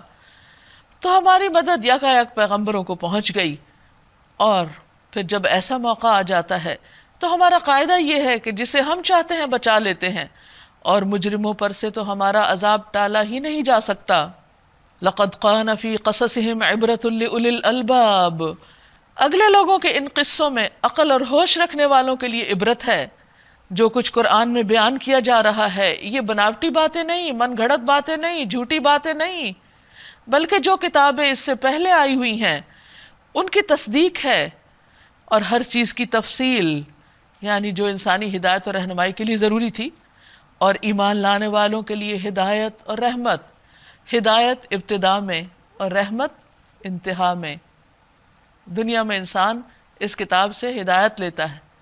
تو ہماری مدد یکایک پیغمبروں کو پہنچ گئی، اور پھر جب ایسا موقع آ جاتا ہے تو ہمارا قاعدہ یہ ہے کہ جسے ہم چاہتے ہیں بچا لیتے ہیں، اور مجرموں پر سے تو ہمارا عذاب ٹالا ہی نہیں جا سکتا۔ لَقَدْ قَانَ فِي قَصَصِهِمْ عِبْرَةٌ لِأُولِي الْأَلْبَابِ، اگلے لوگوں کے ان قصوں میں عقل اور ہوش رکھنے والوں کے لیے عبرت ہے۔ جو کچھ قرآن میں بیان کیا جا رہا ہے یہ بناوٹی باتیں نہیں، من گھڑت باتیں نہیں، جھوٹی باتیں نہیں، بلکہ جو کتابیں اس سے پہلے آئی ہوئی ہیں ان کی تصدیق ہے، اور ہر چیز کی تفصیل، یعنی جو انسانی ہدایت اور رہنمائی کے لیے ضروری تھی، اور ایمان لانے والوں کے لیے ہدایت اور رحمت، ہدایت ابتدا میں اور رحمت انتہا میں۔ دنیا میں انسان اس کتاب سے ہدایت لیتا ہے،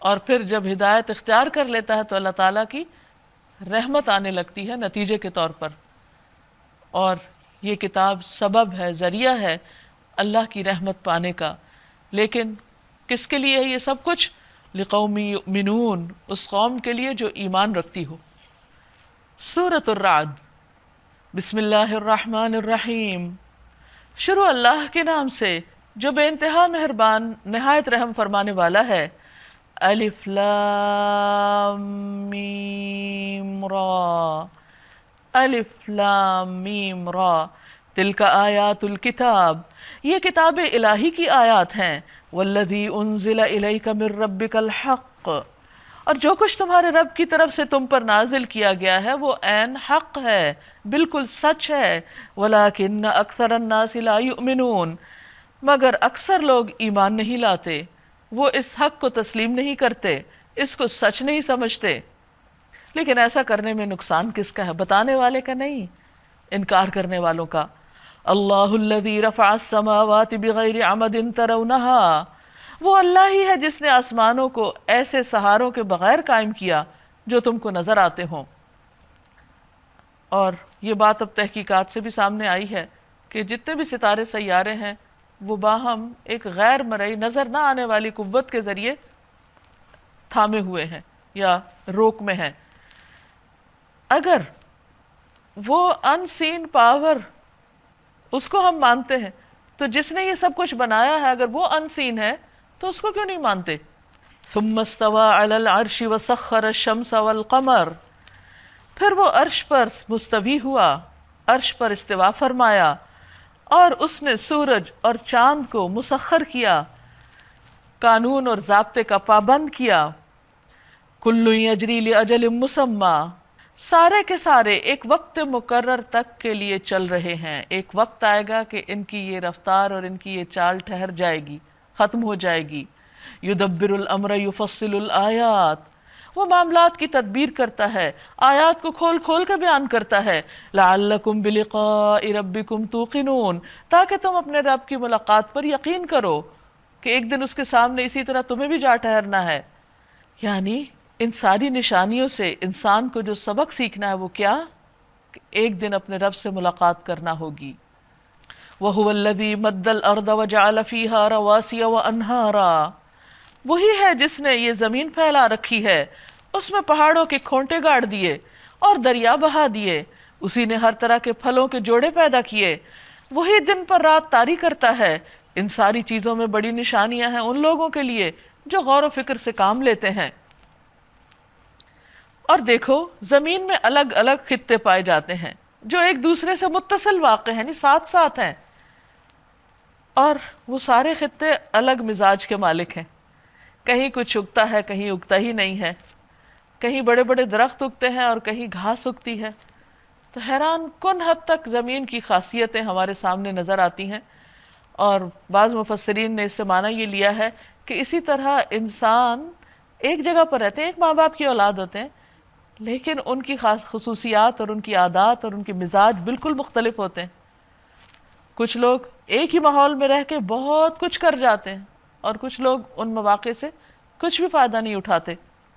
اور پھر جب ہدایت اختیار کر لیتا ہے تو اللہ تعالیٰ کی رحمت آنے لگتی ہے نتیجے کے طور پر، اور یہ کتاب سبب ہے، ذریعہ ہے اللہ کی رحمت پانے کا۔ لیکن کس کے لیے ہے یہ سب کچھ؟ لقوم یؤمنون، اس قوم کے لیے جو ایمان رکھتی ہو۔ سورۃ الرعد، بسم اللہ الرحمن الرحیم، شروع اللہ کے نام سے جو بے انتہا مہربان نہایت رحم فرمانے والا ہے۔ الف لام میم را، الف لام میم را، تلک آیات الکتاب، یہ کتاب الہی کی آیات ہیں۔ والذی انزل الیک من ربک الحق، اور جو کچھ تمہارے رب کی طرف سے تم پر نازل کیا گیا ہے وہ عین حق ہے، بالکل سچ ہے۔ ولکن اکثر الناس لا یؤمنون، مگر اکثر لوگ ایمان نہیں لاتے، وہ اس حق کو تسلیم نہیں کرتے، اس کو سچ نہیں سمجھتے۔ لیکن ایسا کرنے میں نقصان کس کا ہے؟ بتانے والے کا نہیں، انکار کرنے والوں کا۔ اللہ الذی رفع السماوات بغیر عمد ترونہا، وہ اللہ ہی ہے جس نے آسمانوں کو ایسے سہاروں کے بغیر قائم کیا جو تم کو نظر آتے ہوں۔ اور یہ بات اب تحقیقات سے بھی سامنے آئی ہے کہ جتنے بھی ستارے سیارے ہیں وہ باہم ایک غیر مرئی نظر نہ آنے والی قوت کے ذریعے تھامے ہوئے ہیں یا روک میں ہیں۔ اگر وہ ان سین پاور اس کو ہم مانتے ہیں تو جس نے یہ سب کچھ بنایا ہے اگر وہ ان سین ہے تو اس کو کیوں نہیں مانتے؟ ثم استوى على العرش وسخر الشمس والقمر، پھر وہ عرش پر مستوی ہوا، عرش پر استوا فرمایا، اور اس نے سورج اور چاند کو مسخر کیا، قانون اور ضابطے کا پابند کیا۔ کل یجری لاجل مسمی، سارے کے سارے ایک وقت مقرر تک کے لیے چل رہے ہیں۔ ایک وقت آئے گا کہ ان کی یہ رفتار اور ان کی یہ چال ٹھہر جائے گی، ختم ہو جائے گی۔ یدبر الامر یفصل الآیات، وہ معاملات کی تدبیر کرتا ہے، آیات کو کھول کھول کے بیان کرتا ہے۔ لعلکم بلقاء ربکم توقنون، تاکہ تم اپنے رب کی ملاقات پر یقین کرو کہ ایک دن اس کے سامنے اسی طرح تمہیں بھی جا ٹھہرنا ہے۔ یعنی ان ساری نشانیوں سے انسان کو جو سبق سیکھنا ہے وہ کیا؟ کہ ایک دن اپنے رب سے ملاقات کرنا ہوگی۔ وَهُوَ الَّذِي مَدَّ الْأَرْضَ وَجَعَلَ فِيهَا رَوَاسِيَ وَأَنْهَارًا، وہی ہے جس نے یہ زمین پھیلا رکھی ہے، اس میں پہاڑوں کے کھونٹے گاڑ دیے اور دریا بہا دیے، اسی نے ہر طرح کے پھلوں کے جوڑے پیدا کیے۔ وہی دن پر رات طاری کرتا ہے۔ ان ساری چیزوں میں بڑی نشانیاں ہیں ان لوگوں کے لیے جو غور و فکر سے کام لیتے ہیں۔ اور دیکھو زمین میں الگ الگ خطے پائے جاتے ہیں جو ایک دوسرے سے متصل واقع ہیں، یعنی ساتھ ساتھ ہیں، اور وہ سارے خطے الگ مزاج کے مالک ہیں۔ کہیں کچھ اگتا ہے، کہیں اگتا ہی نہیں ہے، کہیں بڑے بڑے درخت اگتے ہیں اور کہیں گھاس اگتی ہے۔ تو حیران کن حد تک زمین کی خاصیتیں ہمارے سامنے نظر آتی ہیں، اور بعض مفسرین نے اس سے معنی یہ لیا ہے کہ اسی طرح انسان ایک جگہ پر رہتے ہیں، ایک ماں باپ کی اولاد ہوتے ہیں، لیکن ان کی خاص خصوصیات اور ان کی عادات اور ان کے مزاج بالکل مختلف ہوتے ہیں۔ کچھ لوگ ایک ہی ماحول میں رہ کے بہت کچھ کر جاتے ہیں اور کچھ لوگ ان مواقع سے کچھ بھی فائدہ نہیں اٹھاتے۔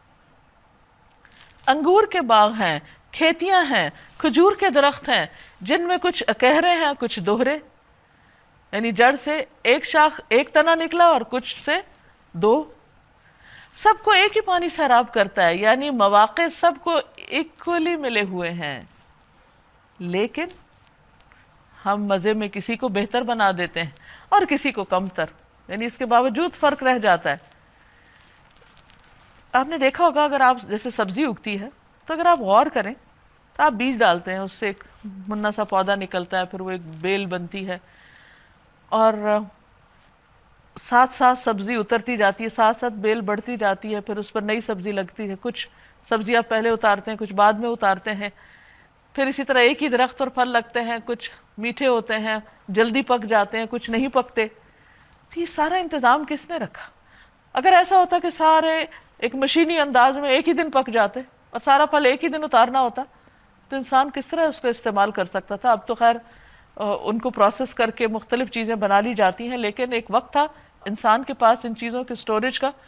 انگور کے باغ ہیں، کھیتیاں ہیں، کھجور کے درخت ہیں جن میں کچھ اکہرے ہیں، کچھ دوہرے، یعنی جڑ سے ایک شاخ ایک تنا نکلا اور کچھ سے دو۔ سب کو ایک ہی پانی سیراب کرتا ہے، یعنی مواقع سب کو ایکولی ملے ہوئے ہیں، لیکن ہم مزے میں کسی کو بہتر بنا دیتے ہیں اور کسی کو کم تر، یعنی اس کے باوجود فرق رہ جاتا ہے۔ آپ نے دیکھا ہوگا اگر آپ جیسے سبزی اگتی ہے تو اگر آپ غور کریں تو آپ بیج ڈالتے ہیں، اس سے ایک منا سا پودا نکلتا ہے، پھر وہ ایک بیل بنتی ہے اور ساتھ ساتھ سبزی اترتی جاتی ہے، ساتھ ساتھ بیل بڑھتی جاتی ہے، پھر اس پر نئی سبزی لگتی ہے۔ کچھ سبزیاں پہلے اتارتے ہیں، کچھ بعد میں اتارتے ہیں، پھر اسی طرح ایک ہی درخت پر پھل لگتے ہیں، کچھ میٹھے ہوتے ہیں، جلدی پک جاتے ہیں، کچھ نہیں پکتے۔ تو یہ سارا انتظام کس نے رکھا؟ اگر ایسا ہوتا کہ سارے ایک مشینی انداز میں ایک ہی دن پک جاتے اور سارا پھل ایک ہی دن اتارنا ہوتا تو انسان کس طرح اس کو استعمال کر سکتا تھا؟ اب تو خیر ان کو پروسیس کر کے مختلف چیزیں بنا لی جاتی ہیں، لیکن ایک وقت تھا انسان کے پاس ان چیزوں کے سٹوریج کا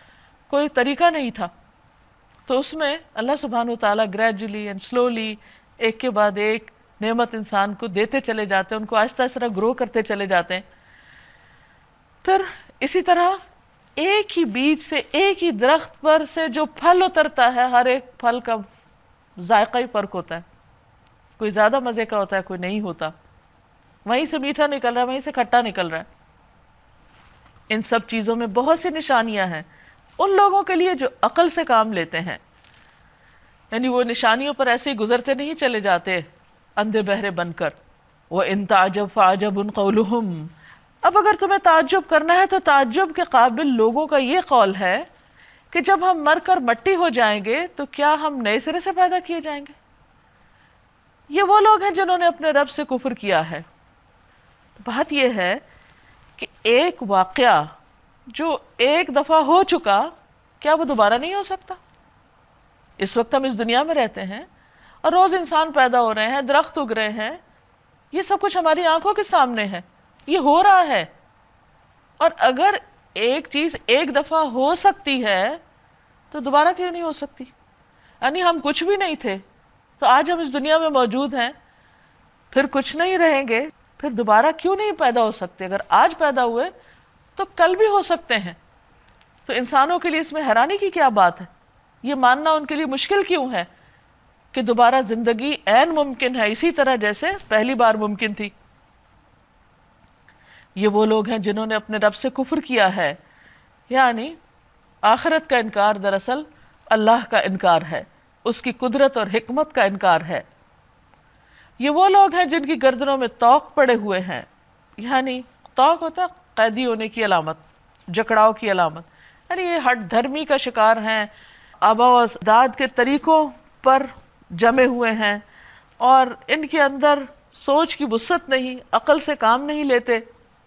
کوئی طریقہ نہیں تھا. تو اس میں اللہ سبحانہ و تعالیٰ گریجولی اینڈ سلولی ایک کے بعد ایک نعمت انسان کو دیتے چلے جاتے ہیں، ان کو آہستہ آہستہ گرو کرتے چلے جاتے ہیں. پھر اسی طرح ایک ہی بیج سے، ایک ہی درخت پر سے جو پھل اترتا ہے، ہر ایک پھل کا ذائقہ ہی فرق ہوتا ہے. کوئی زیادہ مزے کا ہوتا ہے، کوئی نہیں ہوتا. وہیں سے میٹھا نکل رہا ہے، وہیں سے کھٹا نکل رہا ہے. ان سب چیزوں میں بہت سی نشانیاں ہیں ان لوگوں کے لیے جو عقل سے کام لیتے ہیں. یعنی وہ نشانیوں پر ایسے ہی گزرتے نہیں چلے جاتے اندھے بہرے بن کر. وَإِن تَعْجَبْ فَعَجَبٌ قَوْلُهُمْ. اب اگر تمہیں تعجب کرنا ہے تو تعجب کے قابل لوگوں کا یہ قول ہے کہ جب ہم مر کر مٹی ہو جائیں گے تو کیا ہم نئے سرے سے پیدا کیے جائیں گے؟ یہ وہ لوگ ہیں جنہوں نے اپنے رب سے کفر کیا ہے. بات یہ ہے کہ ایک واقعہ جو ایک دفعہ ہو چکا، کیا وہ دوبارہ نہیں ہو سکتا؟ اس وقت ہم اس دنیا میں رہتے ہیں اور روز انسان پیدا ہو رہے ہیں، درخت اگ رہے ہیں، یہ سب کچھ ہماری آنکھوں کے سامنے ہے، یہ ہو رہا ہے. اور اگر ایک چیز ایک دفعہ ہو سکتی ہے تو دوبارہ کیوں نہیں ہو سکتی؟ یعنی ہم کچھ بھی نہیں تھے تو آج ہم اس دنیا میں موجود ہیں، پھر کچھ نہیں رہیں گے، پھر دوبارہ کیوں نہیں پیدا ہو سکتے؟ اگر آج پیدا ہوئے تو کل بھی ہو سکتے ہیں. تو انسانوں کے لیے اس میں حیرانی کی کیا بات ہے؟ یہ ماننا ان کے لیے مشکل کیوں ہے کہ دوبارہ زندگی عین ممکن ہے، اسی طرح جیسے پہلی بار ممکن تھی. یہ وہ لوگ ہیں جنہوں نے اپنے رب سے کفر کیا ہے، یعنی آخرت کا انکار دراصل اللہ کا انکار ہے، اس کی قدرت اور حکمت کا انکار ہے. یہ وہ لوگ ہیں جن کی گردنوں میں طوق پڑے ہوئے ہیں، یعنی طوق ہوتا ہے قیدی ہونے کی علامت، جکڑاؤ کی علامت. یعنی یہ ہٹ دھرمی کا شکار ہیں، آبا و اجداد کے طریقوں پر جمے ہوئے ہیں اور ان کے اندر سوچ کی وسعت نہیں، عقل سے کام نہیں لیتے.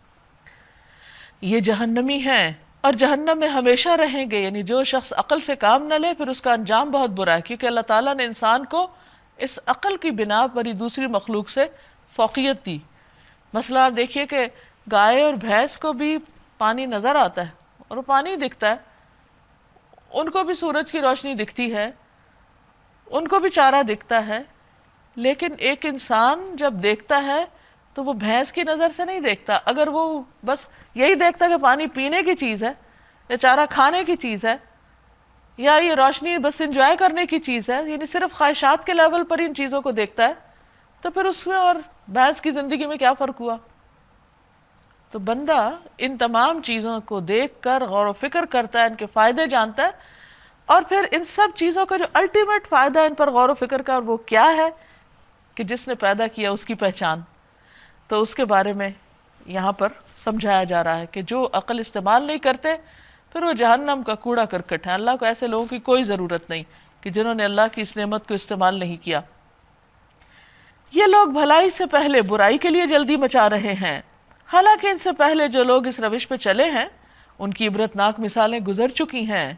یہ جہنمی ہیں اور جہنم میں ہمیشہ رہیں گے. یعنی جو شخص عقل سے کام نہ لے پھر اس کا انجام بہت برا ہے، کیونکہ اللہ تعالیٰ نے انسان کو اس عقل کی بنا پر ہی دوسری مخلوق سے فوقیت دی. مثلا آپ دیکھیے کہ گائے اور بھینس کو بھی پانی نظر آتا ہے اور وہ پانی دکھتا ہے، ان کو بھی سورج کی روشنی دکھتی ہے، ان کو بھی چارہ دکھتا ہے. لیکن ایک انسان جب دیکھتا ہے تو وہ بھینس کی نظر سے نہیں دیکھتا. اگر وہ بس یہی دیکھتا کہ پانی پینے کی چیز ہے یا چارہ کھانے کی چیز ہے یا یہ روشنی بس انجوائے کرنے کی چیز ہے، یعنی صرف خواہشات کے لیول پر ان چیزوں کو دیکھتا ہے، تو پھر اس میں اور بھینس کی زندگی میں کیا فرق ہوا؟ تو بندہ ان تمام چیزوں کو دیکھ کر غور و فکر کرتا ہے، ان کے فائدے جانتا ہے، اور پھر ان سب چیزوں کا جو الٹیمیٹ فائدہ ان پر غور و فکر کا وہ کیا ہے کہ جس نے پیدا کیا اس کی پہچان. تو اس کے بارے میں یہاں پر سمجھایا جا رہا ہے کہ جو عقل استعمال نہیں کرتے پھر وہ جہنم کا کوڑا کرکٹ ہے. اللہ کو ایسے لوگوں کی کوئی ضرورت نہیں کہ جنہوں نے اللہ کی اس نعمت کو استعمال نہیں کیا. یہ لوگ بھلائی سے پہلے برائی کے لیے جلدی مچا رہے ہیں، حالانکہ ان سے پہلے جو لوگ اس روش پہ چلے ہیں ان کی عبرتناک مثالیں گزر چکی ہیں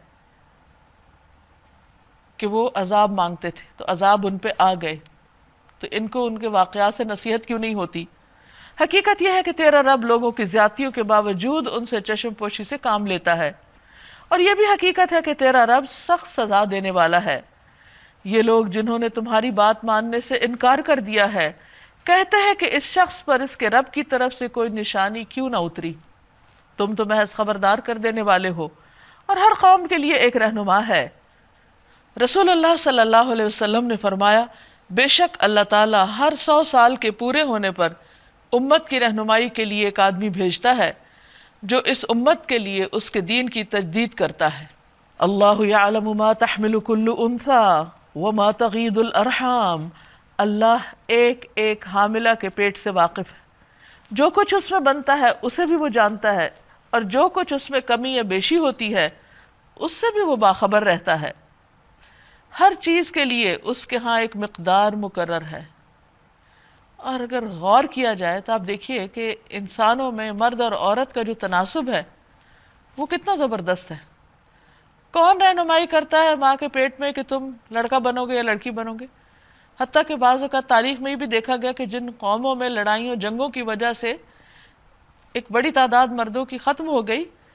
کہ وہ عذاب مانگتے تھے تو عذاب ان پہ آ گئے. تو ان کو ان کے واقعات سے نصیحت کیوں نہیں ہوتی؟ حقیقت یہ ہے کہ تیرا رب لوگوں کی زیادتیوں کے باوجود ان سے چشم پوشی سے کام لیتا ہے، اور یہ بھی حقیقت ہے کہ تیرا رب سخت سزا دینے والا ہے. یہ لوگ جنہوں نے تمہاری بات ماننے سے انکار کر دیا ہے کہتے ہیں کہ اس شخص پر اس کے رب کی طرف سے کوئی نشانی کیوں نہ اتری. تم تو محض خبردار کر دینے والے ہو اور ہر قوم کے لیے ایک رہنما ہے. رسول اللہ صلی اللہ علیہ وسلم نے فرمایا، بے شک اللہ تعالیٰ ہر سو سال کے پورے ہونے پر امت کی رہنمائی کے لیے ایک آدمی بھیجتا ہے جو اس امت کے لیے اس کے دین کی تجدید کرتا ہے. اللہ یعلم ما تحمل کل انثی وما تغید الارحام. اللہ ایک ایک حاملہ کے پیٹ سے واقف ہے، جو کچھ اس میں بنتا ہے اسے بھی وہ جانتا ہے، اور جو کچھ اس میں کمی یا بیشی ہوتی ہے اس سے بھی وہ باخبر رہتا ہے. ہر چیز کے لیے اس کے ہاں ایک مقدار مقرر ہے. اور اگر غور کیا جائے تو آپ دیکھیے کہ انسانوں میں مرد اور عورت کا جو تناسب ہے وہ کتنا زبردست ہے. کون رہنمائی کرتا ہے ماں کے پیٹ میں کہ تم لڑکا بنو گے یا لڑکی بنو گے؟ حتیٰ کہ بعض اوقات تاریخ میں بھی دیکھا گیا کہ جن قوموں میں لڑائیوں جنگوں کی وجہ سے ایک بڑی تعداد مردوں کی ختم ہو گئی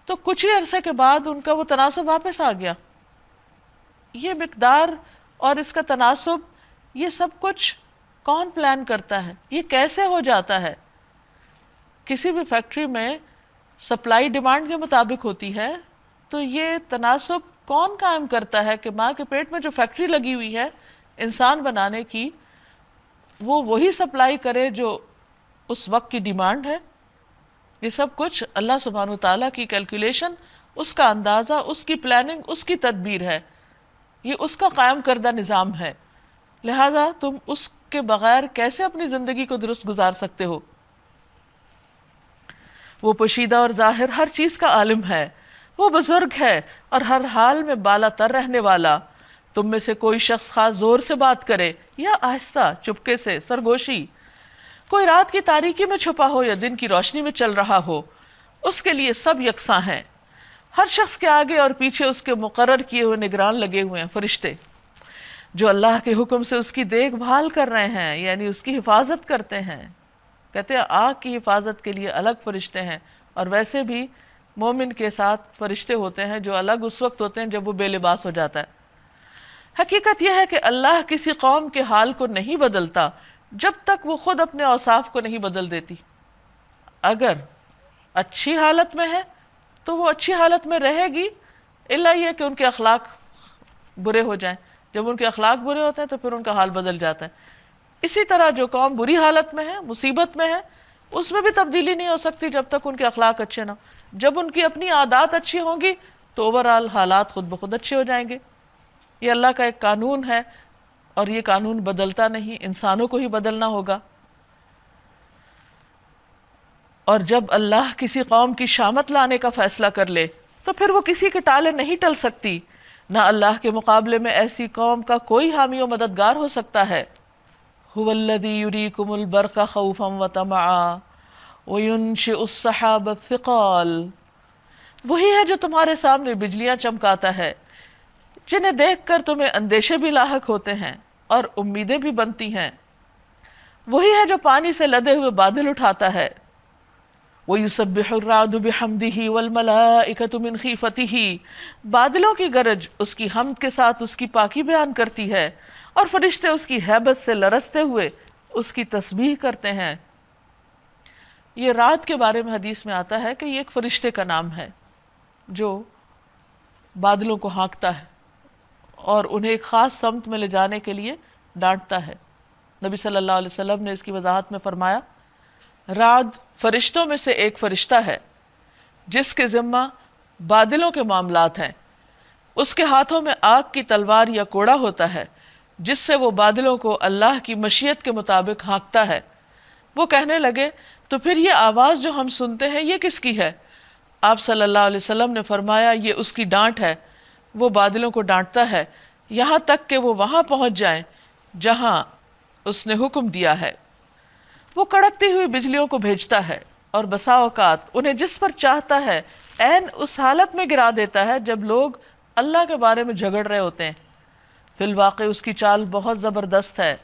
تو کچھ ہی عرصے کے بعد ان کا وہ تناسب واپس آ گیا. یہ مقدار اور اس کا تناسب یہ سب کچھ کون پلان کرتا ہے؟ یہ کیسے ہو جاتا ہے؟ کسی بھی فیکٹری میں سپلائی ڈیمانڈ کے مطابق ہوتی ہے، تو یہ تناسب کون قائم کرتا ہے کہ ماں کے پیٹ میں جو فیکٹری لگی ہوئی ہے انسان بنانے کی، وہ وہی سپلائی کرے جو اس وقت کی ڈیمانڈ ہے؟ یہ سب کچھ اللہ سبحانہ وتعالیٰ کی کیلکولیشن، اس کا اندازہ، اس کی پلاننگ، اس کی تدبیر ہے. یہ اس کا قائم کردہ نظام ہے. لہٰذا تم اس کے بغیر کیسے اپنی زندگی کو درست گزار سکتے ہو؟ وہ پوشیدہ اور ظاہر ہر چیز کا عالم ہے، وہ بزرگ ہے اور ہر حال میں بالا تر رہنے والا. تم میں سے کوئی شخص خاص زور سے بات کرے یا آہستہ چپکے سے سرگوشی، کوئی رات کی تاریکی میں چھپا ہو یا دن کی روشنی میں چل رہا ہو، اس کے لیے سب یکساں ہیں. ہر شخص کے آگے اور پیچھے اس کے مقرر کیے ہوئے نگران لگے ہوئے ہیں، فرشتے جو اللہ کے حکم سے اس کی دیکھ بھال کر رہے ہیں، یعنی اس کی حفاظت کرتے ہیں. کہتے ہیں آگ کی حفاظت کے لیے الگ فرشتے ہیں، اور ویسے بھی مومن کے ساتھ فرشتے ہوتے ہیں جو الگ اس وقت ہوتے ہیں جب وہ بے لباس ہو جاتا ہے. حقیقت یہ ہے کہ اللہ کسی قوم کے حال کو نہیں بدلتا جب تک وہ خود اپنے اوصاف کو نہیں بدل دیتی. اگر اچھی حالت میں ہے تو وہ اچھی حالت میں رہے گی، الا یہ کہ ان کے اخلاق برے ہو جائیں. جب ان کے اخلاق برے ہوتے ہیں تو پھر ان کا حال بدل جاتا ہے. اسی طرح جو قوم بری حالت میں ہے، مصیبت میں ہے، اس میں بھی تبدیلی نہیں ہو سکتی جب تک ان کے اخلاق اچھے نہ. جب ان کی اپنی عادات اچھی ہوں گی تو اوورآل حالات خود بخود اچھے ہو جائیں گے. یہ اللہ کا ایک قانون ہے، اور یہ قانون بدلتا نہیں، انسانوں کو ہی بدلنا ہوگا. اور جب اللہ کسی قوم کی شامت لانے کا فیصلہ کر لے تو پھر وہ کسی کے ٹالے نہیں ٹل سکتی. نہ اللہ کے مقابلے میں ایسی قوم کا کوئی حامی و مددگار ہو سکتا ہے. هو الذی یریکم البرق خوفا وطمعا وینشئ السحاب الثقال. وہی ہے جو تمہارے سامنے بجلیاں چمکاتا ہے، جنہیں دیکھ کر تمہیں اندیشے بھی لاحق ہوتے ہیں اور امیدیں بھی بنتی ہیں. وہی ہے جو پانی سے لدے ہوئے بادل اٹھاتا ہے. وَيُسَبِّحُ الرَّعْدُ بِحَمْدِهِ وَالْمَلَائِكَةُ مِنْ خِيفَتِهِ. بادلوں کی گرج اس کی حمد کے ساتھ اس کی پاکی بیان کرتی ہے، اور فرشتے اس کی ہیبت سے لرزتے ہوئے اس کی تسبیح کرتے ہیں. یہ رات کے بارے میں حدیث میں آتا ہے کہ یہ ایک فرشتے کا نام ہے جو بادلوں کو ہانکتا ہے اور انہیں ایک خاص سمت میں لے جانے کے لیے ڈانٹتا ہے. نبی صلی اللہ علیہ وسلم نے اس کی وضاحت میں فرمایا، رعد فرشتوں میں سے ایک فرشتہ ہے جس کے ذمہ بادلوں کے معاملات ہیں. اس کے ہاتھوں میں آگ کی تلوار یا کوڑا ہوتا ہے جس سے وہ بادلوں کو اللہ کی مشیت کے مطابق ہانکتا ہے. وہ کہنے لگے تو پھر یہ آواز جو ہم سنتے ہیں یہ کس کی ہے؟ آپ صلی اللہ علیہ وسلم نے فرمایا یہ اس کی ڈانٹ ہے. وہ بادلوں کو ڈانٹتا ہے یہاں تک کہ وہ وہاں پہنچ جائیں جہاں اس نے حکم دیا ہے. وہ کڑکتی ہوئی بجلیوں کو بھیجتا ہے اور بسا اوقات انہیں جس پر چاہتا ہے عین اس حالت میں گرا دیتا ہے جب لوگ اللہ کے بارے میں جھگڑ رہے ہوتے ہیں. فی الواقع اس کی چال بہت زبردست ہے.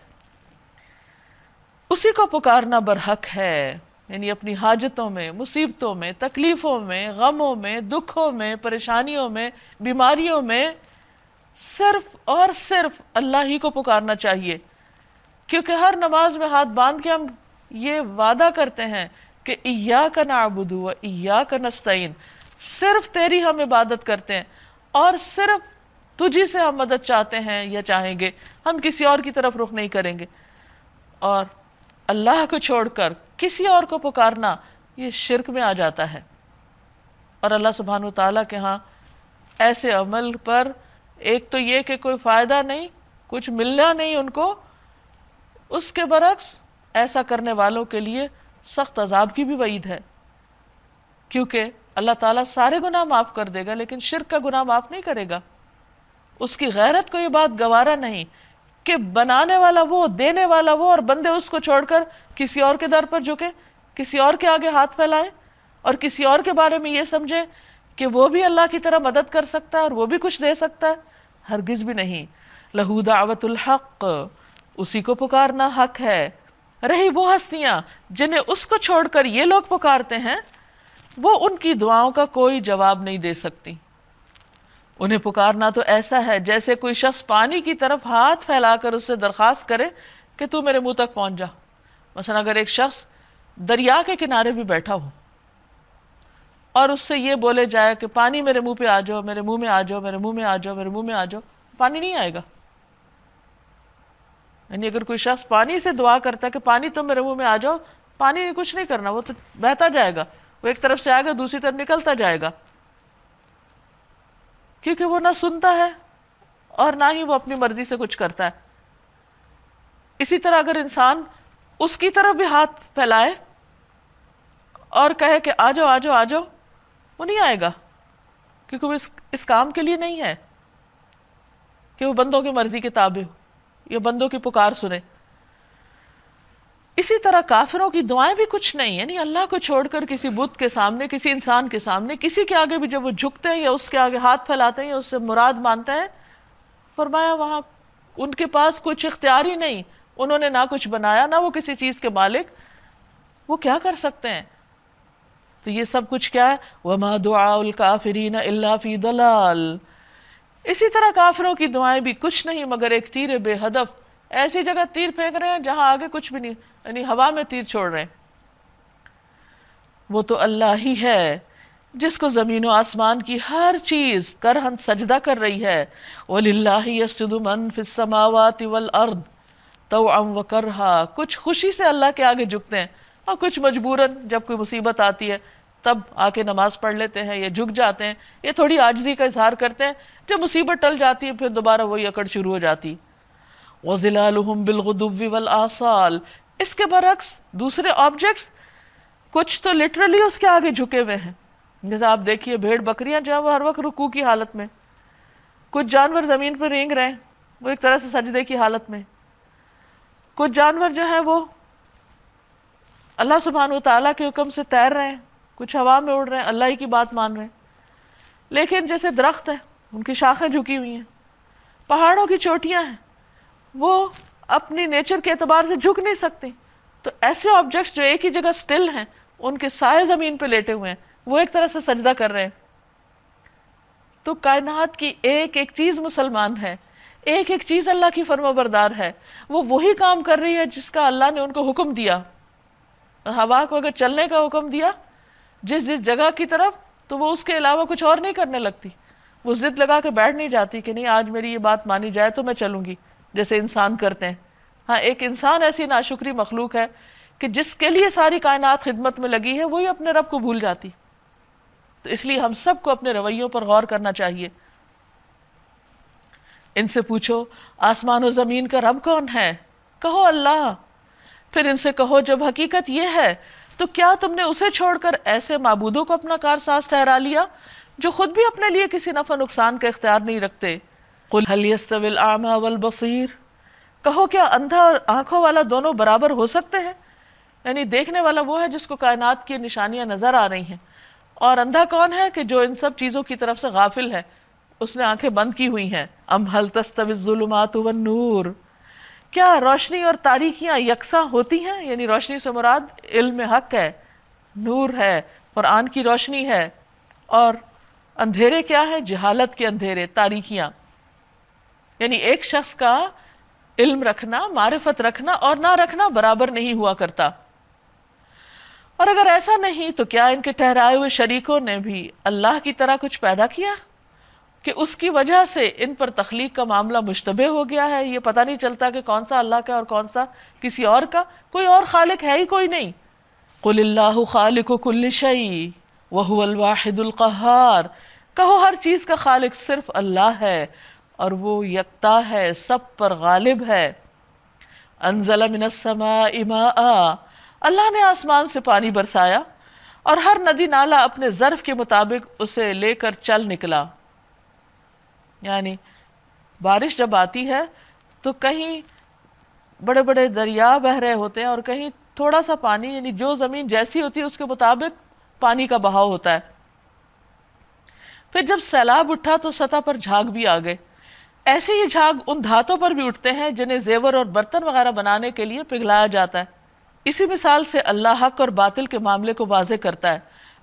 اسی کو پکارنا برحق ہے، یعنی اپنی حاجتوں میں، مصیبتوں میں، تکلیفوں میں، غموں میں، دکھوں میں، پریشانیوں میں، بیماریوں میں صرف اور صرف اللہ ہی کو پکارنا چاہیے. کیونکہ ہر نماز میں ہاتھ باندھ کے ہم یہ وعدہ کرتے ہیں کہ ایاک نعبد و ایاک نستعین، صرف تیری ہم عبادت کرتے ہیں اور صرف تجھی سے ہم مدد چاہتے ہیں یا چاہیں گے، ہم کسی اور کی طرف رخ نہیں کریں گے. اور اللہ کو چھوڑ کر کسی اور کو پکارنا یہ شرک میں آ جاتا ہے. اور اللہ سبحانہ وتعالیٰ کے ہاں ایسے عمل پر ایک تو یہ کہ کوئی فائدہ نہیں، کچھ ملنا نہیں ان کو، اس کے برعکس ایسا کرنے والوں کے لیے سخت عذاب کی بھی وعید ہے. کیونکہ اللہ تعالیٰ سارے گناہ معاف کر دے گا لیکن شرک کا گناہ معاف نہیں کرے گا. اس کی غیرت کو یہ بات گوارا نہیں کہ بنانے والا وہ، دینے والا وہ، اور بندے اس کو چھوڑ کر کسی اور کے در پر جھکے، کسی اور کے آگے ہاتھ پھیلائیں اور کسی اور کے بارے میں یہ سمجھے کہ وہ بھی اللہ کی طرح مدد کر سکتا ہے اور وہ بھی کچھ دے سکتا ہے. ہرگز بھی نہیں. لہو دعوت الحق، اسی کو پکارنا حق ہے. رہی وہ ہستیاں جنہیں اس کو چھوڑ کر یہ لوگ پکارتے ہیں وہ ان کی دعاؤں کا کوئی جواب نہیں دے سکتی۔ انہیں پکارنا تو ایسا ہے جیسے کوئی شخص پانی کی طرف ہاتھ پھیلا کر اس سے درخواست کرے کہ تو میرے منہ تک پہنچ جا۔ مثلا اگر ایک شخص دریا کے کنارے بھی بیٹھا ہو اور اس سے یہ بولے جائے کہ پانی میرے منہ پہ آ جاؤ، میرے منہ میں آ جاؤ، میرے منہ میں آ جاؤ، میرے منہ میں آ جاؤ، پانی نہیں آئے گا۔ یعنی اگر کوئی شخص پانی سے دعا کرتا ہے کہ پانی تم میرے منہ میں آ جاؤ، پانی نے کچھ نہیں کرنا، وہ تو بہتا جائے گا، وہ ایک طرف سے آئے گا دوسری طرف نکلتا جائے گا، کیونکہ وہ نہ سنتا ہے اور نہ ہی وہ اپنی مرضی سے کچھ کرتا ہے۔ اسی طرح اگر انسان اس کی طرف بھی ہاتھ پھیلائے اور کہے کہ آ جاؤ آ جاؤ آ جاؤ، وہ نہیں آئے گا، کیونکہ وہ اس, اس کام کے لیے نہیں ہے کہ وہ بندوں کی مرضی کے تابع ہو یا بندوں کی پکار سنے۔ اسی طرح کافروں کی دعائیں بھی کچھ نہیں، یعنی اللہ کو چھوڑ کر کسی بت کے سامنے، کسی انسان کے سامنے، کسی کے آگے بھی جب وہ جھکتے ہیں یا اس کے آگے ہاتھ پھیلاتے ہیں یا اس سے مراد مانتے ہیں، فرمایا وہاں ان کے پاس کچھ اختیار ہی نہیں، انہوں نے نہ کچھ بنایا نہ وہ کسی چیز کے مالک، وہ کیا کر سکتے ہیں؟ تو یہ سب کچھ کیا ہے؟ وَمَا دُعَاءُ الْكَافِرِينَ إِلَّا فِي ضَلَالٍ۔ اسی طرح کافروں کی دعائیں بھی کچھ نہیں مگر ایک تیر بے ہدف، ایسی جگہ تیر پھینک رہے ہیں جہاں آگے کچھ بھی نہیں، یعنی ہوا میں تیر چھوڑ رہے ہیں۔ وہ تو اللہ ہی ہے جس کو زمین و آسمان کی ہر چیز کرہن سجدہ کر رہی ہے۔ وَلِلَّهِ يَسْجُدُ مَن فِي السَّمَاوَاتِ وَالْأَرْضِ طَوْعًا وَكَرْهًا۔ کچھ خوشی سے اللہ کے آگے جھکتے ہیں اور کچھ مجبوراً، جب کوئی مصیبت آتی ہے تب آ کے نماز پڑھ لیتے ہیں یا جھک جاتے ہیں، یہ تھوڑی عاجزی کا اظہار کرتے ہیں، جب مصیبت ٹل جاتی ہے پھر دوبارہ وہی اکڑ شروع ہو جاتی۔ وَظِلَالُهُمْ بِالْغُدُوِّ وَالْآصَالِ۔ اس کے برعکس دوسرے آبجیکٹس کچھ تو لٹرلی اس کے آگے جھکے ہوئے ہیں، جیسے آپ دیکھیے بھیڑ بکریاں جو ہیں وہ ہر وقت رکوع کی حالت میں، کچھ جانور زمین پر رینگ رہے ہیں وہ ایک طرح سے سجدے کی حالت میں، کچھ جانور جو ہیں وہ اللہ سبحانہ و تعالیٰ کے حکم سے تیر رہے ہیں، کچھ ہوا میں اڑ رہے ہیں، اللہ ہی کی بات مان رہے ہیں۔ لیکن جیسے درخت ہیں ان کی شاخیں جھکی ہوئی ہیں، پہاڑوں کی چوٹیاں ہیں وہ اپنی نیچر کے اعتبار سے جھک نہیں سکتی، تو ایسے آبجیکٹس جو ایک ہی جگہ سٹل ہیں، ان کے سائے زمین پہ لیٹے ہوئے ہیں، وہ ایک طرح سے سجدہ کر رہے ہیں۔ تو کائنات کی ایک ایک چیز مسلمان ہے، ایک ایک چیز اللہ کی فرما بردار ہے، وہ وہی کام کر رہی ہے جس کا اللہ نے ان کو حکم دیا۔ ہوا کو اگر چلنے کا حکم دیا جس جس جگہ کی طرف، تو وہ اس کے علاوہ کچھ اور نہیں کرنے لگتی، وہ ضد لگا کے بیٹھ نہیں جاتی کہ نہیں آج میری یہ بات مانی جائے تو میں چلوں گی، جیسے انسان کرتے ہیں۔ ہاں ایک انسان ایسی ناشکری مخلوق ہے کہ جس کے لیے ساری کائنات خدمت میں لگی ہے وہی اپنے رب کو بھول جاتی۔ تو اس لیے ہم سب کو اپنے رویوں پر غور کرنا چاہیے۔ ان سے پوچھو آسمان و زمین کا رب کون ہے؟ کہو اللہ۔ پھر ان سے کہو جب حقیقت یہ ہے تو کیا تم نے اسے چھوڑ کر ایسے معبودوں کو اپنا کارساز ٹھہرا لیا جو خود بھی اپنے لیے کسی نفع نقصان کا اختیار نہیں رکھتے؟ قل هل يستوي الاعمى والبصير۔ کہو کیا اندھا اور آنکھوں والا دونوں برابر ہو سکتے ہیں؟ یعنی دیکھنے والا وہ ہے جس کو کائنات کی نشانیاں نظر آ رہی ہیں، اور اندھا کون ہے کہ جو ان سب چیزوں کی طرف سے غافل ہے، اس نے آنکھیں بند کی ہوئی ہیں۔ ام هل تستوي الظلمات والنور۔ کیا روشنی اور تاریکیاں یکساں ہوتی ہیں؟ یعنی روشنی سے مراد علم حق ہے، نور ہے، قرآن کی روشنی ہے، اور اندھیرے کیا ہے؟ جہالت کے اندھیرے، تاریکیاں۔ یعنی ایک شخص کا علم رکھنا، معرفت رکھنا اور نہ رکھنا برابر نہیں ہوا کرتا۔ اور اگر ایسا نہیں تو کیا ان کے ٹھہرائے ہوئے شریکوں نے بھی اللہ کی طرح کچھ پیدا کیا کہ اس کی وجہ سے ان پر تخلیق کا معاملہ مشتبہ ہو گیا ہے؟ یہ پتہ نہیں چلتا کہ کون سا اللہ کا اور کون سا کسی اور کا، کوئی اور خالق ہے ہی کوئی نہیں۔ قل اللہ خالق کل شیء وہو الواحد القہار۔ کہو ہر چیز کا خالق صرف اللہ ہے اور وہ یکتا ہے، سب پر غالب ہے۔ انزل من السماء ماء۔ اللہ نے آسمان سے پانی برسایا اور ہر ندی نالا اپنے ظرف کے مطابق اسے لے کر چل نکلا۔ یعنی بارش جب آتی ہے تو کہیں بڑے بڑے دریا بہہ رہے ہوتے ہیں اور کہیں تھوڑا سا پانی، یعنی جو زمین جیسی ہوتی ہے اس کے مطابق پانی کا بہاؤ ہوتا ہے۔ پھر جب سیلاب اٹھا تو سطح پر جھاگ بھی آ گئے۔ ایسے ہی جھاگ ان دھاتوں پر بھی اٹھتے ہیں جنہیں زیور اور برتن وغیرہ بنانے کے لیے پگھلایا جاتا ہے۔ اسی مثال سے اللہ حق اور باطل کے معاملے کو واضح کرتا ہے۔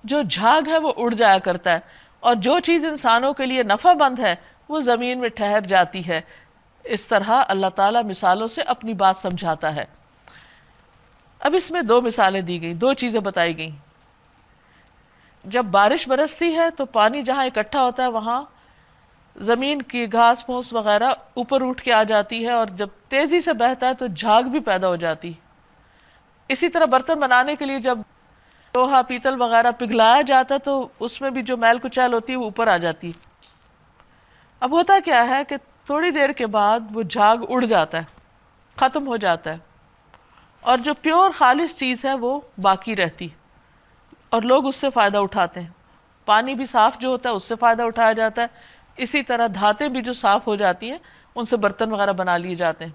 جو جھاگ ہے وہ اڑ جایا کرتا ہے، اور جو چیز انسانوں کے لیے نفع مند ہے وہ زمین میں ٹھہر جاتی ہے۔ اس طرح اللہ تعالیٰ مثالوں سے اپنی بات سمجھاتا ہے۔ اب اس میں دو مثالیں دی گئیں، دو چیزیں بتائی گئیں۔ جب بارش برستی ہے تو پانی جہاں اکٹھا ہوتا ہے وہاں زمین کی گھاس پھوس وغیرہ اوپر اٹھ کے آ جاتی ہے، اور جب تیزی سے بہتا ہے تو جھاگ بھی پیدا ہو جاتی۔ اسی طرح برتن بنانے کے لیے جب لوہا پیتل وغیرہ پگھلایا جاتا ہے تو اس میں بھی جو میل کچیل ہوتی ہے وہ اوپر آ جاتی۔ اب ہوتا کیا ہے کہ تھوڑی دیر کے بعد وہ جھاگ اڑ جاتا ہے، ختم ہو جاتا ہے، اور جو پیور خالص چیز ہے وہ باقی رہتی، اور لوگ اس سے فائدہ اٹھاتے ہیں۔ پانی بھی صاف جو ہوتا ہے اس سے فائدہ اٹھایا جاتا ہے، اسی طرح دھاتیں بھی جو صاف ہو جاتی ہیں ان سے برتن وغیرہ بنا لیے جاتے ہیں۔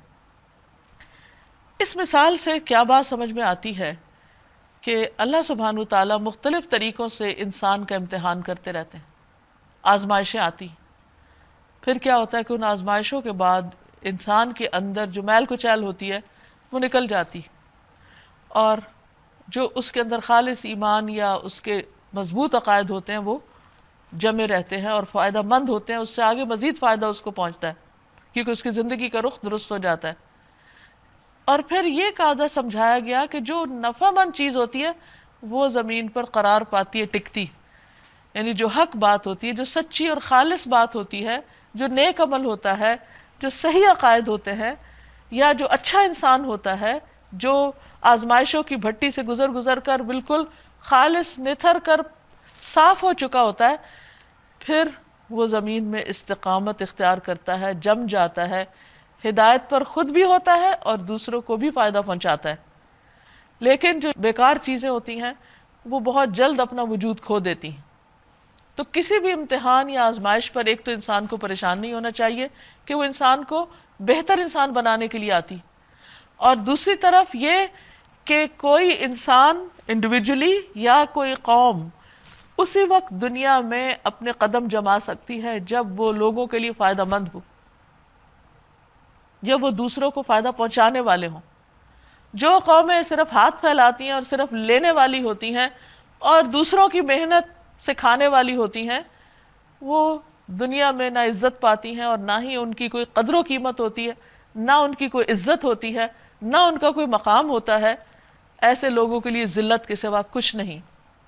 اس مثال سے کیا بات سمجھ میں آتی ہے کہ اللہ سبحانہ وتعالیٰ مختلف طریقوں سے انسان کا امتحان کرتے رہتے ہیں، آزمائشیں آتی، پھر کیا ہوتا ہے کہ ان آزمائشوں کے بعد انسان کے اندر جو میل کچیل ہوتی ہے وہ نکل جاتی، اور جو اس کے اندر خالص ایمان یا اس کے مضبوط عقائد ہوتے ہیں وہ جمے رہتے ہیں اور فائدہ مند ہوتے ہیں، اس سے آگے مزید فائدہ اس کو پہنچتا ہے کیونکہ اس کی زندگی کا رخ درست ہو جاتا ہے۔ اور پھر یہ قاعدہ سمجھایا گیا کہ جو نفع مند چیز ہوتی ہے وہ زمین پر قرار پاتی ہے، ٹکتی، یعنی جو حق بات ہوتی ہے، جو سچی اور خالص بات ہوتی ہے، جو نیک عمل ہوتا ہے، جو صحیح عقائد ہوتے ہیں، یا جو اچھا انسان ہوتا ہے، جو آزمائشوں کی بھٹی سے گزر گزر کر بالکل خالص نتھر کر صاف ہو چکا ہوتا ہے، پھر وہ زمین میں استقامت اختیار کرتا ہے، جم جاتا ہے، ہدایت پر خود بھی ہوتا ہے اور دوسروں کو بھی فائدہ پہنچاتا ہے۔ لیکن جو بیکار چیزیں ہوتی ہیں وہ بہت جلد اپنا وجود کھو دیتی ہیں۔ تو کسی بھی امتحان یا آزمائش پر ایک تو انسان کو پریشان نہیں ہونا چاہیے کہ وہ انسان کو بہتر انسان بنانے کے لیے آتی، اور دوسری طرف یہ کہ کوئی انسان انڈیویجولی یا کوئی قوم اسی وقت دنیا میں اپنے قدم جما سکتی ہے جب وہ لوگوں کے لیے فائدہ مند ہو، جب وہ دوسروں کو فائدہ پہنچانے والے ہوں۔ جو قومیں صرف ہاتھ پھیلاتی ہیں اور صرف لینے والی ہوتی ہیں اور دوسروں کی محنت سے کھانے والی ہوتی ہیں، وہ دنیا میں نہ عزت پاتی ہیں اور نہ ہی ان کی کوئی قدر و قیمت ہوتی ہے، نہ ان کی کوئی عزت ہوتی ہے، نہ ان کا کوئی مقام ہوتا ہے۔ ایسے لوگوں کے لیے ذلت کے سوا کچھ نہیں۔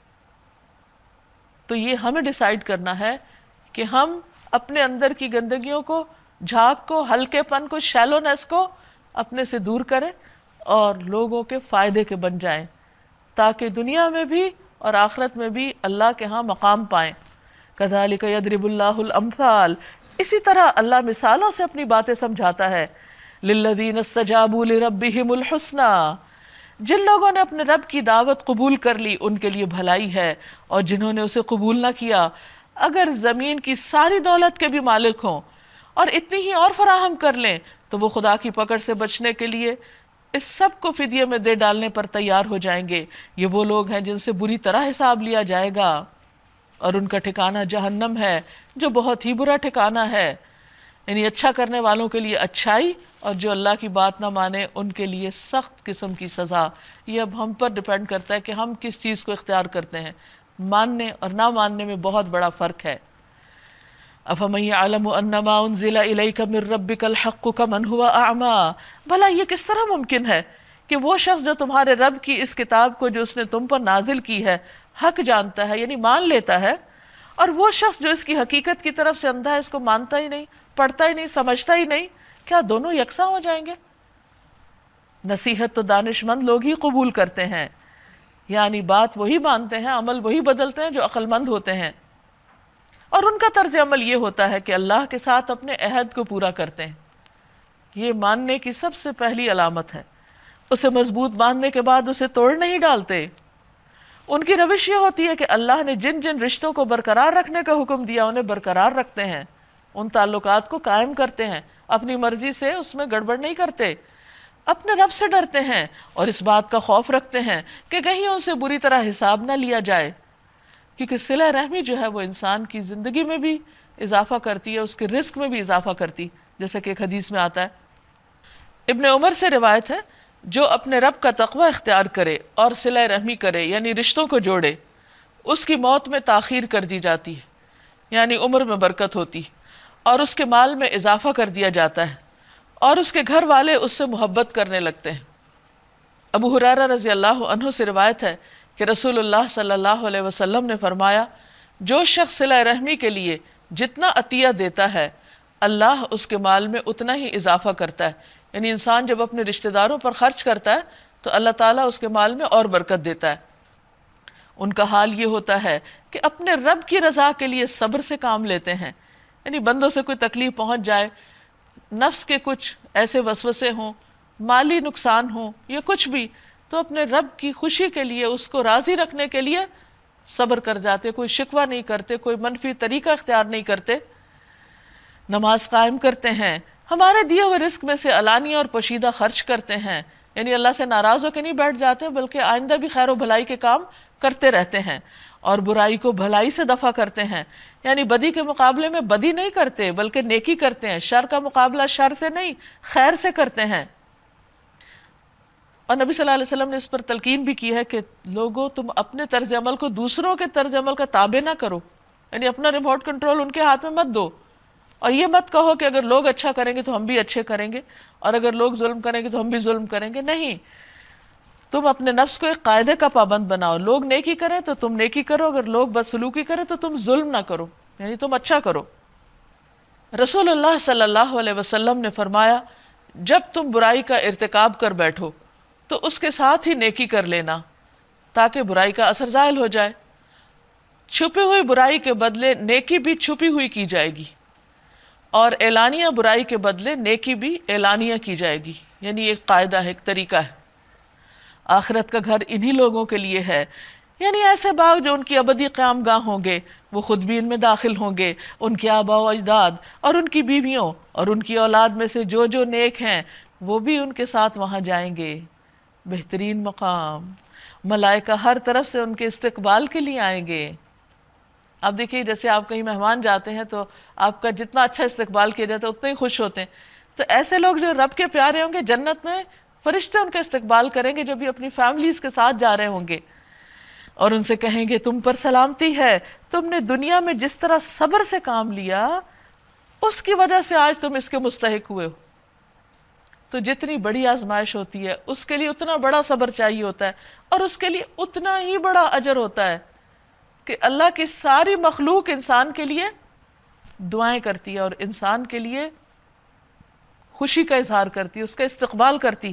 تو یہ ہمیں ڈیسائیڈ کرنا ہے کہ ہم اپنے اندر کی گندگیوں کو، جھاگ کو، ہلکے پن کو، شیلونیس کو اپنے سے دور کریں اور لوگوں کے فائدے کے بن جائیں، تاکہ دنیا میں بھی اور آخرت میں بھی اللہ کے ہاں مقام پائیں۔ کذالک یضرب اللہ الامثال، اسی طرح اللہ مثالوں سے اپنی باتیں سمجھاتا ہے۔ للذین استجابوا لربہم الحسنی، جن لوگوں نے اپنے رب کی دعوت قبول کر لی ان کے لیے بھلائی ہے، اور جنہوں نے اسے قبول نہ کیا، اگر زمین کی ساری دولت کے بھی مالک ہوں اور اتنی ہی اور فراہم کر لیں تو وہ خدا کی پکڑ سے بچنے کے لیے اس سب کو فدیے میں دے ڈالنے پر تیار ہو جائیں گے۔ یہ وہ لوگ ہیں جن سے بری طرح حساب لیا جائے گا، اور ان کا ٹھکانہ جہنم ہے جو بہت ہی برا ٹھکانہ ہے۔ یعنی اچھا کرنے والوں کے لیے اچھائی، اور جو اللہ کی بات نہ مانے ان کے لیے سخت قسم کی سزا۔ یہ اب ہم پر ڈیپینڈ کرتا ہے کہ ہم کس چیز کو اختیار کرتے ہیں، ماننے اور نہ ماننے میں بہت بڑا فرق ہے۔ افمن یعلم انما انزل الیک من ربک الحق کمن هو اعمی، بھلا یہ کس طرح ممکن ہے کہ وہ شخص جو تمہارے رب کی اس کتاب کو جو اس نے تم پر نازل کی ہے حق جانتا ہے، یعنی مان لیتا ہے، اور وہ شخص جو اس کی حقیقت کی طرف سے اندھا ہے، اس کو مانتا ہی نہیں، پڑھتا ہی نہیں، سمجھتا ہی نہیں، کیا دونوں یکساں ہو جائیں گے؟ نصیحت تو دانش مند لوگ ہی قبول کرتے ہیں، یعنی بات وہی مانتے ہیں، عمل وہی بدلتے ہیں جو عقل مند ہوتے ہیں، اور ان کا طرز عمل یہ ہوتا ہے کہ اللہ کے ساتھ اپنے عہد کو پورا کرتے ہیں۔ یہ ماننے کی سب سے پہلی علامت ہے۔ اسے مضبوط باندھنے کے بعد اسے توڑ نہیں ڈالتے۔ ان کی روش یہ ہوتی ہے کہ اللہ نے جن جن رشتوں کو برقرار رکھنے کا حکم دیا انہیں برقرار رکھتے ہیں، ان تعلقات کو قائم کرتے ہیں، اپنی مرضی سے اس میں گڑبڑ نہیں کرتے، اپنے رب سے ڈرتے ہیں اور اس بات کا خوف رکھتے ہیں کہ کہیں ان سے بری طرح حساب نہ لیا جائے، کیونکہ صلہ رحمی جو ہے وہ انسان کی زندگی میں بھی اضافہ کرتی ہے، اس کے رزق میں بھی اضافہ کرتی، جیسا کہ ایک حدیث میں آتا ہے۔ ابن عمر سے روایت ہے، جو اپنے رب کا تقوی اختیار کرے اور صلہ رحمی کرے، یعنی رشتوں کو جوڑے، اس کی موت میں تاخیر کر دی جاتی ہے، یعنی عمر میں برکت ہوتی، اور اس کے مال میں اضافہ کر دیا جاتا ہے، اور اس کے گھر والے اس سے محبت کرنے لگتے ہیں۔ ابو ہریرہ رضی اللہ عنہ سے روایت ہے کہ رسول اللہ صلی اللہ علیہ وسلم نے فرمایا، جو شخص صلہ رحمی کے لیے جتنا عطیہ دیتا ہے اللہ اس کے مال میں اتنا ہی اضافہ کرتا ہے، یعنی انسان جب اپنے رشتہ داروں پر خرچ کرتا ہے تو اللہ تعالیٰ اس کے مال میں اور برکت دیتا ہے۔ ان کا حال یہ ہوتا ہے کہ اپنے رب کی رضا کے لیے صبر سے کام لیتے ہیں، یعنی بندوں سے کوئی تکلیف پہنچ جائے، نفس کے کچھ ایسے وسوسے ہوں، مالی نقصان ہو یا کچھ بھی، تو اپنے رب کی خوشی کے لیے، اس کو راضی رکھنے کے لیے صبر کر جاتے، کوئی شکوہ نہیں کرتے، کوئی منفی طریقہ اختیار نہیں کرتے، نماز قائم کرتے ہیں، ہمارے دیے ہوئے رزق میں سے علانیہ اور پوشیدہ خرچ کرتے ہیں، یعنی اللہ سے ناراض ہو کے نہیں بیٹھ جاتے بلکہ آئندہ بھی خیر و بھلائی کے کام کرتے رہتے ہیں، اور برائی کو بھلائی سے دفع کرتے ہیں، یعنی بدی کے مقابلے میں بدی نہیں کرتے بلکہ نیکی کرتے ہیں، شر کا مقابلہ شر سے نہیں خیر سے کرتے ہیں۔ اور نبی صلی اللہ علیہ وسلم نے اس پر تلقین بھی کی ہے کہ لوگوں تم اپنے طرز عمل کو دوسروں کے طرز عمل کا تابع نہ کرو، یعنی اپنا ریموٹ کنٹرول ان کے ہاتھ میں مت دو، اور یہ مت کہو کہ اگر لوگ اچھا کریں گے تو ہم بھی اچھے کریں گے، اور اگر لوگ ظلم کریں گے تو ہم بھی ظلم کریں گے، نہیں، تم اپنے نفس کو ایک قاعدے کا پابند بناؤ، لوگ نیکی کریں تو تم نیکی کرو، اگر لوگ بدسلوکی کریں تو تم ظلم نہ کرو، یعنی تم اچھا کرو۔ رسول اللہ صلی اللہ علیہ وسلم نے فرمایا، جب تم برائی کا ارتکاب کر بیٹھو تو اس کے ساتھ ہی نیکی کر لینا تاکہ برائی کا اثر زائل ہو جائے۔ چھپی ہوئی برائی کے بدلے نیکی بھی چھپی ہوئی کی جائے گی، اور اعلانیہ برائی کے بدلے نیکی بھی اعلانیہ کی جائے گی، یعنی ایک قاعدہ ہے، ایک طریقہ ہے۔ آخرت کا گھر انہی لوگوں کے لیے ہے، یعنی ایسے باغ جو ان کی ابدی قیام گاہ ہوں گے، وہ خود بھی ان میں داخل ہوں گے، ان کے آباء و اجداد اور ان کی بیویوں اور ان کی اولاد میں سے جو جو نیک ہیں وہ بھی ان کے ساتھ وہاں جائیں گے۔ بہترین مقام، ملائکہ ہر طرف سے ان کے استقبال کے لیے آئیں گے۔ آپ دیکھیے جیسے آپ کہیں مہمان جاتے ہیں تو آپ کا جتنا اچھا استقبال کیا جاتا ہے اتنے ہی خوش ہوتے ہیں، تو ایسے لوگ جو رب کے پیارے ہوں گے جنت میں فرشتے ان کا استقبال کریں گے جو بھی اپنی فیملیز کے ساتھ جا رہے ہوں گے، اور ان سے کہیں گے تم پر سلامتی ہے، تم نے دنیا میں جس طرح صبر سے کام لیا اس کی وجہ سے آج تم اس کے مستحق ہوئے ہو۔ تو جتنی بڑی آزمائش ہوتی ہے اس کے لیے اتنا بڑا صبر چاہیے ہوتا ہے، اور اس کے لیے اتنا ہی بڑا اجر ہوتا ہے کہ اللہ کی ساری مخلوق انسان کے لیے دعائیں کرتی ہے اور انسان کے لیے خوشی کا اظہار کرتی ہے، اس کا استقبال کرتی ہے۔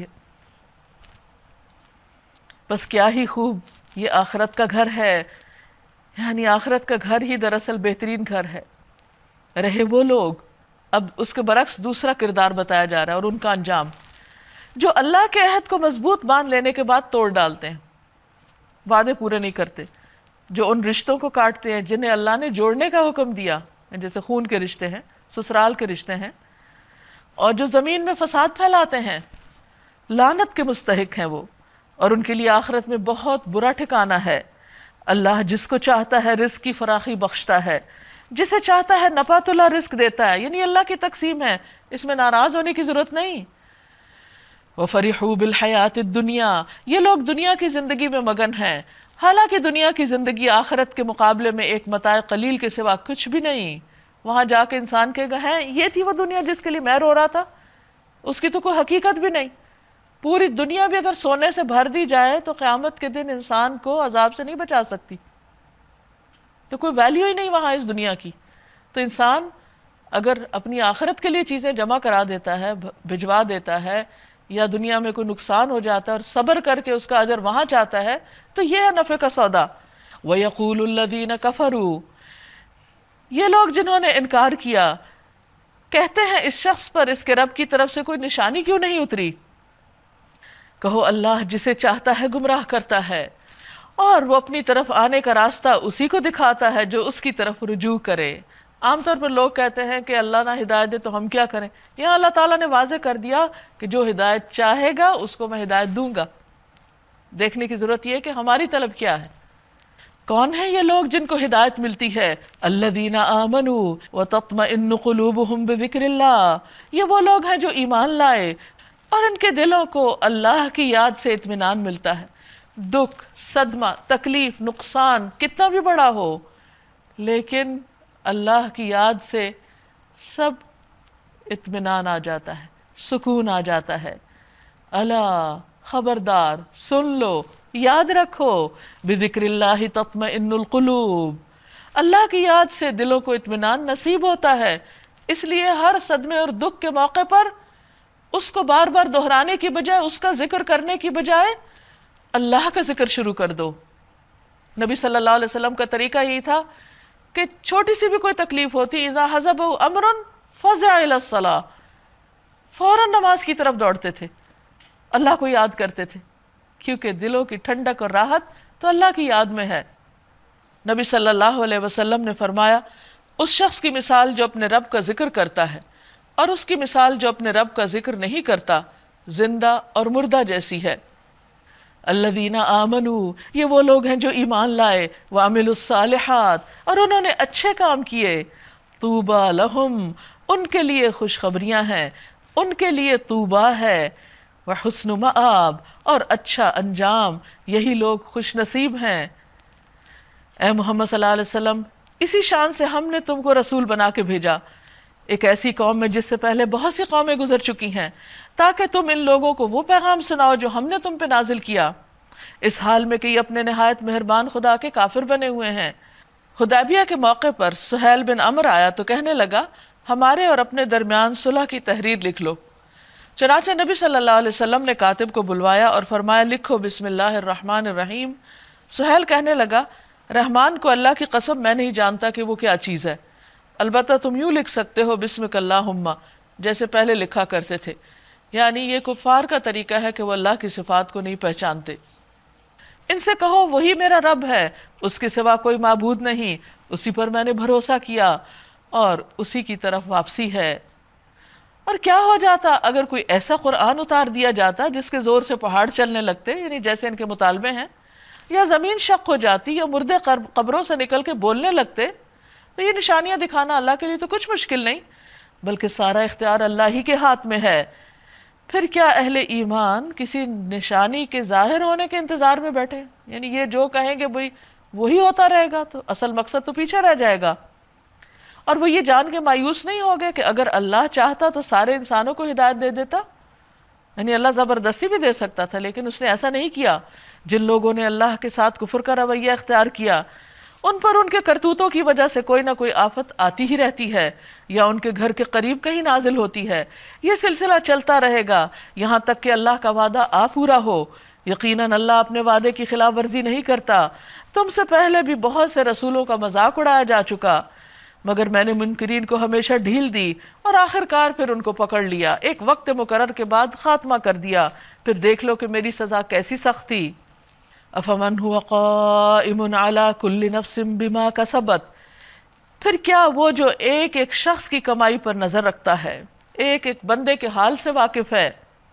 بس کیا ہی خوب یہ آخرت کا گھر ہے، یعنی آخرت کا گھر ہی دراصل بہترین گھر ہے۔ رہے وہ لوگ، اب اس کے برعکس دوسرا کردار بتایا جا رہا ہے اور ان کا انجام، جو اللہ کے عہد کو مضبوط باندھ لینے کے بعد توڑ ڈالتے ہیں، وعدے پورے نہیں کرتے، جو ان رشتوں کو کاٹتے ہیں جنہیں اللہ نے جوڑنے کا حکم دیا، جیسے خون کے رشتے ہیں، سسرال کے رشتے ہیں، اور جو زمین میں فساد پھیلاتے ہیں، لعنت کے مستحق ہیں وہ، اور ان کے لیے آخرت میں بہت برا ٹھکانہ ہے۔ اللہ جس کو چاہتا ہے رزق کی فراخی بخشتا ہے، جسے چاہتا ہے نپات اللہ رزق دیتا ہے، یعنی اللہ کی تقسیم ہے، اس میں ناراض ہونے کی ضرورت نہیں۔ وَفَرِحُوا بِالْحَيَاةِ الدُّنْيَا، یہ لوگ دنیا کی زندگی میں مگن ہیں، حالانکہ دنیا کی زندگی آخرت کے مقابلے میں ایک متاع قلیل کے سوا کچھ بھی نہیں۔ وہاں جا کے انسان کہے گا ہیں یہ تھی وہ دنیا جس کے لیے میں رو رہا تھا، اس کی تو کوئی حقیقت بھی نہیں۔ پوری دنیا بھی اگر سونے سے بھر دی جائے تو قیامت کے دن انسان کو عذاب سے نہیں بچا سکتی، تو کوئی ویلیو ہی نہیں وہاں اس دنیا کی۔ تو انسان اگر اپنی آخرت کے لیے چیزیں جمع کرا دیتا ہے، بھجوا دیتا ہے، یا دنیا میں کوئی نقصان ہو جاتا ہے اور صبر کر کے اس کا اجر وہاں چاہتا ہے، تو یہ ہے نفع کا سودا۔ وَيَقُولُ الَّذِينَ كَفَرُوا، یہ لوگ جنہوں نے انکار کیا کہتے ہیں اس شخص پر اس کے رب کی طرف سے کوئی نشانی کیوں نہیں اتری؟ کہو اللہ جسے چاہتا ہے گمراہ کرتا ہے، اور وہ اپنی طرف آنے کا راستہ اسی کو دکھاتا ہے جو اس کی طرف رجوع کرے۔ عام طور پر لوگ کہتے ہیں کہ اللہ نہ ہدایت دے تو ہم کیا کریں؟ یہاں اللہ تعالیٰ نے واضح کر دیا کہ جو ہدایت چاہے گا اس کو میں ہدایت دوں گا۔ دیکھنے کی ضرورت یہ ہے کہ ہماری طلب کیا ہے۔ کون ہیں یہ لوگ جن کو ہدایت ملتی ہے؟ الذین آمنوا وتطمئن قلوبہم بذکر اللہ، یہ وہ لوگ ہیں جو ایمان لائے اور ان کے دلوں کو اللہ کی یاد سے اطمینان ملتا ہے۔ دکھ، صدمہ، تکلیف، نقصان کتنا بھی بڑا ہو، لیکن اللہ کی یاد سے سب اطمینان آ جاتا ہے، سکون آ جاتا ہے۔ الا خبردار، سن لو، یاد رکھو، بذکر اللہ تطمئن القلوب، اللہ کی یاد سے دلوں کو اطمینان نصیب ہوتا ہے۔ اس لیے ہر صدمے اور دکھ کے موقع پر اس کو بار بار دہرانے کی بجائے، اس کا ذکر کرنے کی بجائے اللہ کا ذکر شروع کر دو۔ نبی صلی اللہ علیہ وسلم کا طریقہ یہی تھا کہ چھوٹی سی بھی کوئی تکلیف ہوتی، اذا حزبہ امر فزع الی الصلاۃ، فوراً نماز کی طرف دوڑتے تھے، اللہ کو یاد کرتے تھے، کیونکہ دلوں کی ٹھنڈک اور راحت تو اللہ کی یاد میں ہے۔ نبی صلی اللہ علیہ وسلم نے فرمایا، اس شخص کی مثال جو اپنے رب کا ذکر کرتا ہے اور اس کی مثال جو اپنے رب کا ذکر نہیں کرتا، زندہ اور مردہ جیسی ہے۔ الذین آمنوا، یہ وہ لوگ ہیں جو ایمان لائے، وعملوا الصالحات، اور انہوں نے اچھے کام کیے، طوبی لہم، ان کے لیے خوشخبریاں ہیں، ان کے لیے طوبیٰ ہے، وحسن مآب، اور اچھا انجام، یہی لوگ خوش نصیب ہیں۔ اے محمد صلی اللہ علیہ وسلم، اسی شان سے ہم نے تم کو رسول بنا کے بھیجا ایک ایسی قوم میں جس سے پہلے بہت سی قومیں گزر چکی ہیں، تاکہ تم ان لوگوں کو وہ پیغام سناؤ جو ہم نے تم پہ نازل کیا، اس حال میں کہ یہ اپنے نہایت مہربان خدا کے کافر بنے ہوئے ہیں۔ حدیبیہ کے موقع پر سہیل بن عمرو آیا تو کہنے لگا، ہمارے اور اپنے درمیان صلح کی تحریر لکھ لو۔ چنانچہ نبی صلی اللہ علیہ وسلم نے کاتب کو بلوایا اور فرمایا، لکھو بسم اللہ الرحمن الرحیم۔ سہیل کہنے لگا، رحمان کو اللہ کی قسم میں نہیں جانتا کہ وہ کیا چیز ہے، البتہ تم یوں لکھ سکتے ہو بسمک اللہم، جیسے پہلے لکھا کرتے تھے، یعنی یہ کفار کا طریقہ ہے کہ وہ اللہ کی صفات کو نہیں پہچانتے۔ ان سے کہو وہی میرا رب ہے، اس کے سوا کوئی معبود نہیں، اسی پر میں نے بھروسہ کیا اور اسی کی طرف واپسی ہے۔ اور کیا ہو جاتا اگر کوئی ایسا قرآن اتار دیا جاتا جس کے زور سے پہاڑ چلنے لگتے، یعنی جیسے ان کے مطالبے ہیں، یا زمین شق ہو جاتی، یا مردے قبروں سے نکل کے بولنے لگتے، تو یہ نشانیاں دکھانا اللہ کے لیے تو کچھ مشکل نہیں، بلکہ سارا اختیار اللہ ہی کے ہاتھ میں ہے۔ پھر کیا اہل ایمان کسی نشانی کے ظاہر ہونے کے انتظار میں بیٹھے؟ یعنی یہ جو کہیں گے بھئی وہی ہوتا رہے گا تو اصل مقصد تو پیچھے رہ جائے گا۔ اور وہ یہ جان کے مایوس نہیں ہو گئے کہ اگر اللہ چاہتا تو سارے انسانوں کو ہدایت دے دیتا، یعنی اللہ زبردستی بھی دے سکتا تھا، لیکن اس نے ایسا نہیں کیا۔ جن لوگوں نے اللہ کے ساتھ کفر کا رویہ اختیار کیا، ان پر ان کے کرتوتوں کی وجہ سے کوئی نہ کوئی آفت آتی ہی رہتی ہے، یا ان کے گھر کے قریب کہیں نازل ہوتی ہے۔ یہ سلسلہ چلتا رہے گا یہاں تک کہ اللہ کا وعدہ آ پورا ہو۔ یقیناً اللہ اپنے وعدے کی خلاف ورزی نہیں کرتا۔ تم سے پہلے بھی بہت سے رسولوں کا مذاق اڑایا جا چکا، مگر میں نے منکرین کو ہمیشہ ڈھیل دی اور آخر کار پھر ان کو پکڑ لیا، ایک وقت مقرر کے بعد خاتمہ کر دیا، پھر دیکھ لو کہ میری سزا کیسی سخت تھی۔ افمن هو قائم على كل نفس بما كسبت، پھر کیا وہ جو ایک ایک شخص کی کمائی پر نظر رکھتا ہے، ایک ایک بندے کے حال سے واقف ہے،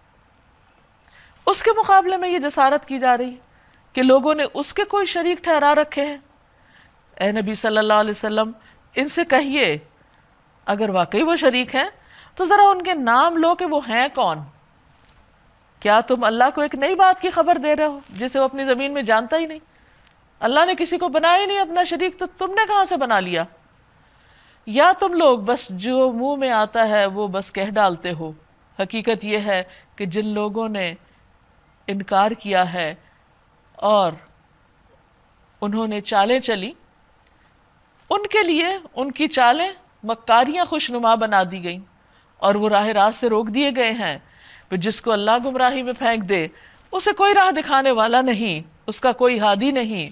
اس کے مقابلے میں یہ جسارت کی جا رہی کہ لوگوں نے اس کے کوئی شریک ٹھہرا رکھے ہیں۔ اے نبی صلی اللہ علیہ وسلم، ان سے کہیے اگر واقعی وہ شریک ہیں تو ذرا ان کے نام لو کہ وہ ہیں کون۔ کیا تم اللہ کو ایک نئی بات کی خبر دے رہے ہو جسے وہ اپنی زمین میں جانتا ہی نہیں؟ اللہ نے کسی کو بنایا ہی نہیں اپنا شریک، تو تم نے کہاں سے بنا لیا؟ یا تم لوگ بس جو منہ میں آتا ہے وہ بس کہہ ڈالتے ہو؟ حقیقت یہ ہے کہ جن لوگوں نے انکار کیا ہے اور انہوں نے چالیں چلی، ان کے لیے ان کی چالیں مکاریاں خوشنما بنا دی گئیں اور وہ راہ راست سے روک دیے گئے ہیں۔ پھر جس کو اللہ گمراہی میں پھینک دے، اسے کوئی راہ دکھانے والا نہیں، اس کا کوئی ہادی نہیں۔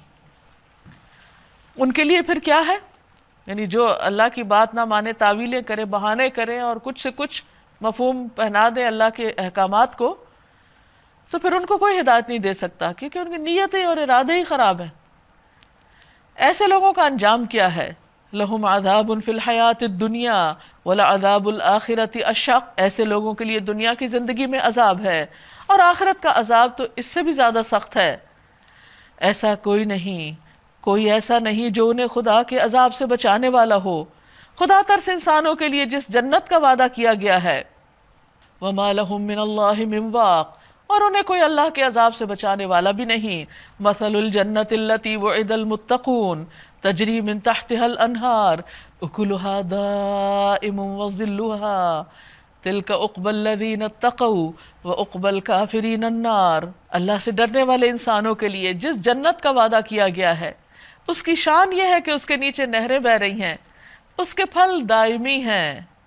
ان کے لیے پھر کیا ہے؟ یعنی جو اللہ کی بات نہ مانے، تعویلیں کرے، بہانے کرے اور کچھ سے کچھ مفہوم پہنا دے اللہ کے احکامات کو، تو پھر ان کو کوئی ہدایت نہیں دے سکتا، کیونکہ ان کی نیتیں اور ارادے ہی خراب ہیں۔ ایسے لوگوں کا انجام کیا ہے؟ لہم عذاب فی الحیات الدنیا ولعذاب الآخرۃ اشق، ایسے لوگوں کے لیے دنیا کی زندگی میں عذاب ہے اور آخرت کا عذاب تو اس سے بھی زیادہ سخت ہے۔ ایسا کوئی نہیں، کوئی ایسا نہیں جو انہیں خدا کے عذاب سے بچانے والا ہو۔ خدا ترس انسانوں کے لیے جس جنت کا وعدہ کیا گیا ہے، وما لہم من اللہ من واق، اور انہیں کوئی اللہ کے عذاب سے بچانے والا بھی نہیں۔ مثل الجنت التی وعد المتقون تجری من تحتها الانہار اکلها دائم وظلها تلک عقبی الذین اتقوا وعقبی الکافرین النار۔ اللہ سے ڈرنے والے انسانوں کے لیے جس جنت کا وعدہ کیا گیا ہے، اس کی شان یہ ہے کہ اس کے نیچے نہریں بہہ رہی ہیں، اس کے پھل دائمی ہیں،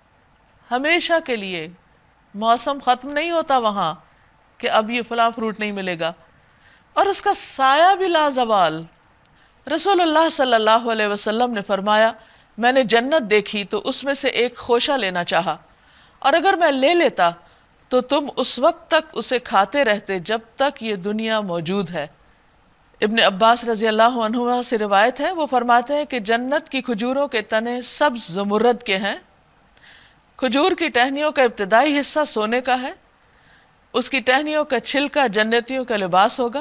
ہمیشہ کے لیے، موسم ختم نہیں ہوتا وہاں کہ اب یہ فلاں فروٹ نہیں ملے گا، اور اس کا سایہ بھی لازوال۔ رسول اللہ صلی اللہ علیہ وسلم نے فرمایا، میں نے جنت دیکھی تو اس میں سے ایک خوشہ لینا چاہا، اور اگر میں لے لیتا تو تم اس وقت تک اسے کھاتے رہتے جب تک یہ دنیا موجود ہے۔ ابن عباس رضی اللہ عنہ سے روایت ہے، وہ فرماتے ہیں کہ جنت کی کھجوروں کے تنے سبز زمرد کے ہیں، کھجور کی ٹہنیوں کا ابتدائی حصہ سونے کا ہے، اس کی ٹہنیوں کا چھلکا جنتیوں کا لباس ہوگا،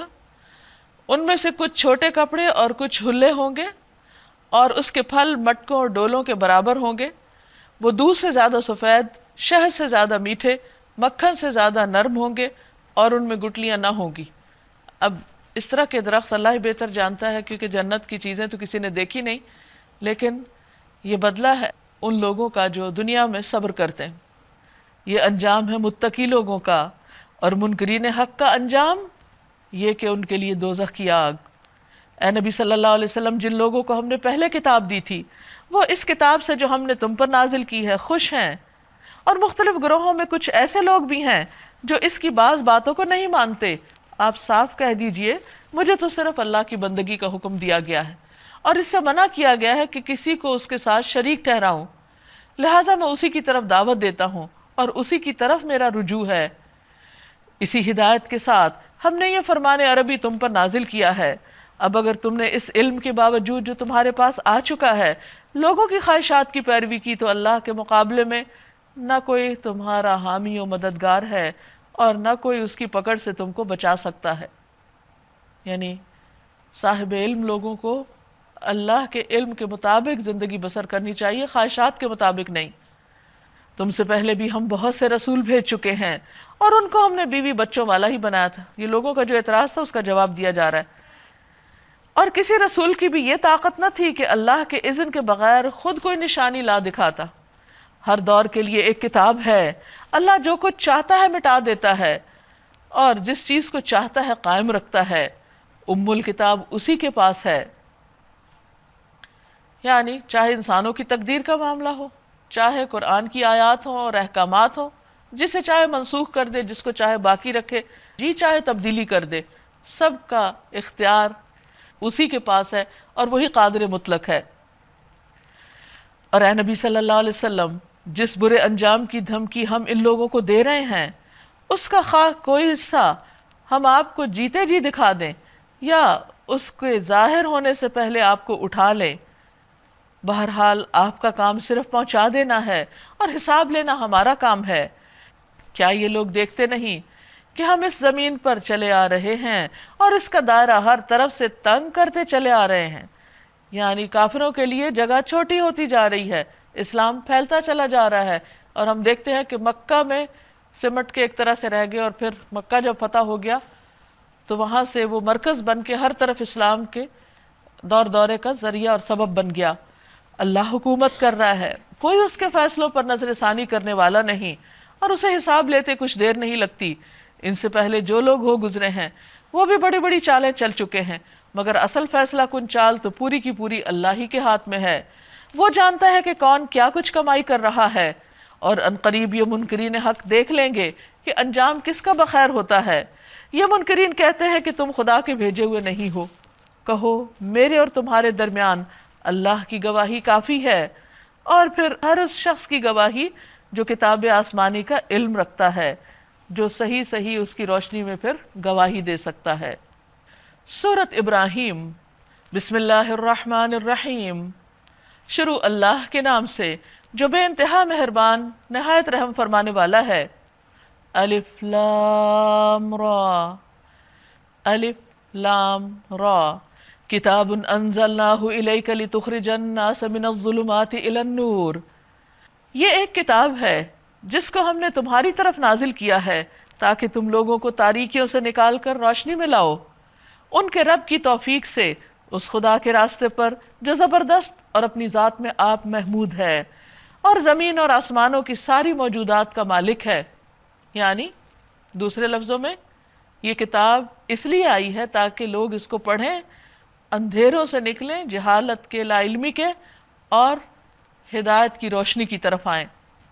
ان میں سے کچھ چھوٹے کپڑے اور کچھ ہلے ہوں گے، اور اس کے پھل مٹکوں اور ڈولوں کے برابر ہوں گے، وہ دودھ سے زیادہ سفید، شہد سے زیادہ میٹھے، مکھن سے زیادہ نرم ہوں گے، اور ان میں گٹلیاں نہ ہوں گی۔ اب اس طرح کے درخت اللہ ہی بہتر جانتا ہے، کیونکہ جنت کی چیزیں تو کسی نے دیکھی نہیں، لیکن یہ بدلہ ہے ان لوگوں کا جو دنیا میں صبر کرتے ہیں۔ یہ انجام ہے متقی لوگوں کا، اور منکرین حق کا انجام یہ کہ ان کے لیے دوزخ کی آگ۔ اے نبی صلی اللہ علیہ وسلم، جن لوگوں کو ہم نے پہلے کتاب دی تھی وہ اس کتاب سے جو ہم نے تم پر نازل کی ہے خوش ہیں، اور مختلف گروہوں میں کچھ ایسے لوگ بھی ہیں جو اس کی بعض باتوں کو نہیں مانتے۔ آپ صاف کہہ دیجئے، مجھے تو صرف اللہ کی بندگی کا حکم دیا گیا ہے، اور اس سے منع کیا گیا ہے کہ کسی کو اس کے ساتھ شریک ٹھہراؤں، لہٰذا میں اسی کی طرف دعوت دیتا ہوں اور اسی کی طرف میرا رجوع ہے۔ اسی ہدایت کے ساتھ ہم نے یہ فرمان عربی تم پر نازل کیا ہے۔ اب اگر تم نے اس علم کے باوجود جو تمہارے پاس آ چکا ہے لوگوں کی خواہشات کی پیروی کی تو اللہ کے مقابلے میں نہ کوئی تمہارا حامی و مددگار ہے، اور نہ کوئی اس کی پکڑ سے تم کو بچا سکتا ہے۔ یعنی صاحب علم لوگوں کو اللہ کے علم کے مطابق زندگی بسر کرنی چاہیے، خواہشات کے مطابق نہیں۔ تم سے پہلے بھی ہم بہت سے رسول بھیج چکے ہیں، اور ان کو ہم نے بیوی بچوں والا ہی بنایا تھا۔ یہ لوگوں کا جو اعتراض تھا اس کا جواب دیا جا رہا ہے۔ اور کسی رسول کی بھی یہ طاقت نہ تھی کہ اللہ کے اذن کے بغیر خود کوئی نشانی لا دکھاتا۔ ہر دور کے لیے ایک کتاب ہے، اللہ جو کچھ چاہتا ہے مٹا دیتا ہے، اور جس چیز کو چاہتا ہے قائم رکھتا ہے۔ ام الکتاب اسی کے پاس ہے۔ یعنی چاہے انسانوں کی تقدیر کا معاملہ ہو، چاہے قرآن کی آیات ہوں اور احکامات ہوں، جسے چاہے منسوخ کر دے، جس کو چاہے باقی رکھے، جی چاہے تبدیلی کر دے، سب کا اختیار اسی کے پاس ہے، اور وہی قادر مطلق ہے۔ اور اے نبی صلی اللہ علیہ وسلم، جس برے انجام کی دھمکی ہم ان لوگوں کو دے رہے ہیں، اس کا خواہ کوئی حصہ ہم آپ کو جیتے جی دکھا دیں یا اس کے ظاہر ہونے سے پہلے آپ کو اٹھا لیں، بہرحال آپ کا کام صرف پہنچا دینا ہے، اور حساب لینا ہمارا کام ہے۔ کیا یہ لوگ دیکھتے نہیں کہ ہم اس زمین پر چلے آ رہے ہیں اور اس کا دائرہ ہر طرف سے تنگ کرتے چلے آ رہے ہیں؟ یعنی کافروں کے لیے جگہ چھوٹی ہوتی جا رہی ہے، اسلام پھیلتا چلا جا رہا ہے، اور ہم دیکھتے ہیں کہ مکہ میں سمٹ کے ایک طرح سے رہ گئے، اور پھر مکہ جب فتح ہو گیا تو وہاں سے وہ مرکز بن کے ہر طرف اسلام کے دور دورے کا ذریعہ اور سبب بن گیا۔ اللہ حکومت کر رہا ہے، کوئی اس کے فیصلوں پر نظر ثانی کرنے والا نہیں، اور اسے حساب لیتے کچھ دیر نہیں لگتی۔ ان سے پہلے جو لوگ ہو گزرے ہیں وہ بھی بڑی بڑی چالیں چل چکے ہیں، مگر اصل فیصلہ کن چال تو پوری کی پوری اللہ ہی کے ہاتھ میں ہے۔ وہ جانتا ہے کہ کون کیا کچھ کمائی کر رہا ہے، اور عنقریب یہ منکرین حق دیکھ لیں گے کہ انجام کس کا بخیر ہوتا ہے۔ یہ منکرین کہتے ہیں کہ تم خدا کے بھیجے ہوئے نہیں ہو۔ کہو میرے اور تمہارے درمیان اللہ کی گواہی کافی ہے، اور پھر ہر اس شخص کی گواہی جو کتاب آسمانی کا علم رکھتا ہے، جو صحیح صحیح اس کی روشنی میں پھر گواہی دے سکتا ہے۔ سورۃ ابراہیم، بسم اللہ الرحمن الرحیم۔ شروع اللہ کے نام سے جو بے انتہا مہربان نہایت رحم فرمانے والا ہے۔ الف لام را، الف لام را، کتاب انزلناہ الیک لتخرج الناس من الظلمات الی النور۔ یہ ایک کتاب ہے جس کو ہم نے تمہاری طرف نازل کیا ہے تاکہ تم لوگوں کو تاریکیوں سے نکال کر روشنی میں لاؤ ان کے رب کی توفیق سے، اس خدا کے راستے پر جو زبردست اور اپنی ذات میں آپ محمود ہے اور زمین اور آسمانوں کی ساری موجودات کا مالک ہے۔ یعنی دوسرے لفظوں میں یہ کتاب اس لیے آئی ہے تاکہ لوگ اس کو پڑھیں، اندھیروں سے نکلیں، جہالت کے، لا علمی کے، اور ہدایت کی روشنی کی طرف آئیں۔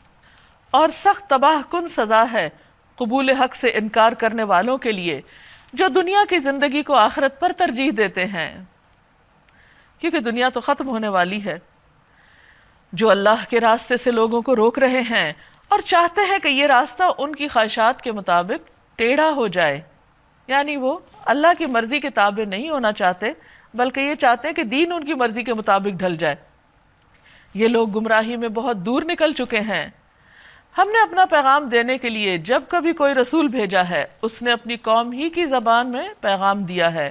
اور سخت تباہ کن سزا ہے قبول حق سے انکار کرنے والوں کے لیے جو دنیا کی زندگی کو آخرت پر ترجیح دیتے ہیں، کیونکہ دنیا تو ختم ہونے والی ہے۔ جو اللہ کے راستے سے لوگوں کو روک رہے ہیں اور چاہتے ہیں کہ یہ راستہ ان کی خواہشات کے مطابق ٹیڑھا ہو جائے، یعنی وہ اللہ کی مرضی کے تابع نہیں ہونا چاہتے بلکہ یہ چاہتے ہیں کہ دین ان کی مرضی کے مطابق ڈھل جائے، یہ لوگ گمراہی میں بہت دور نکل چکے ہیں۔ ہم نے اپنا پیغام دینے کے لیے جب کبھی کوئی رسول بھیجا ہے اس نے اپنی قوم ہی کی زبان میں پیغام دیا ہے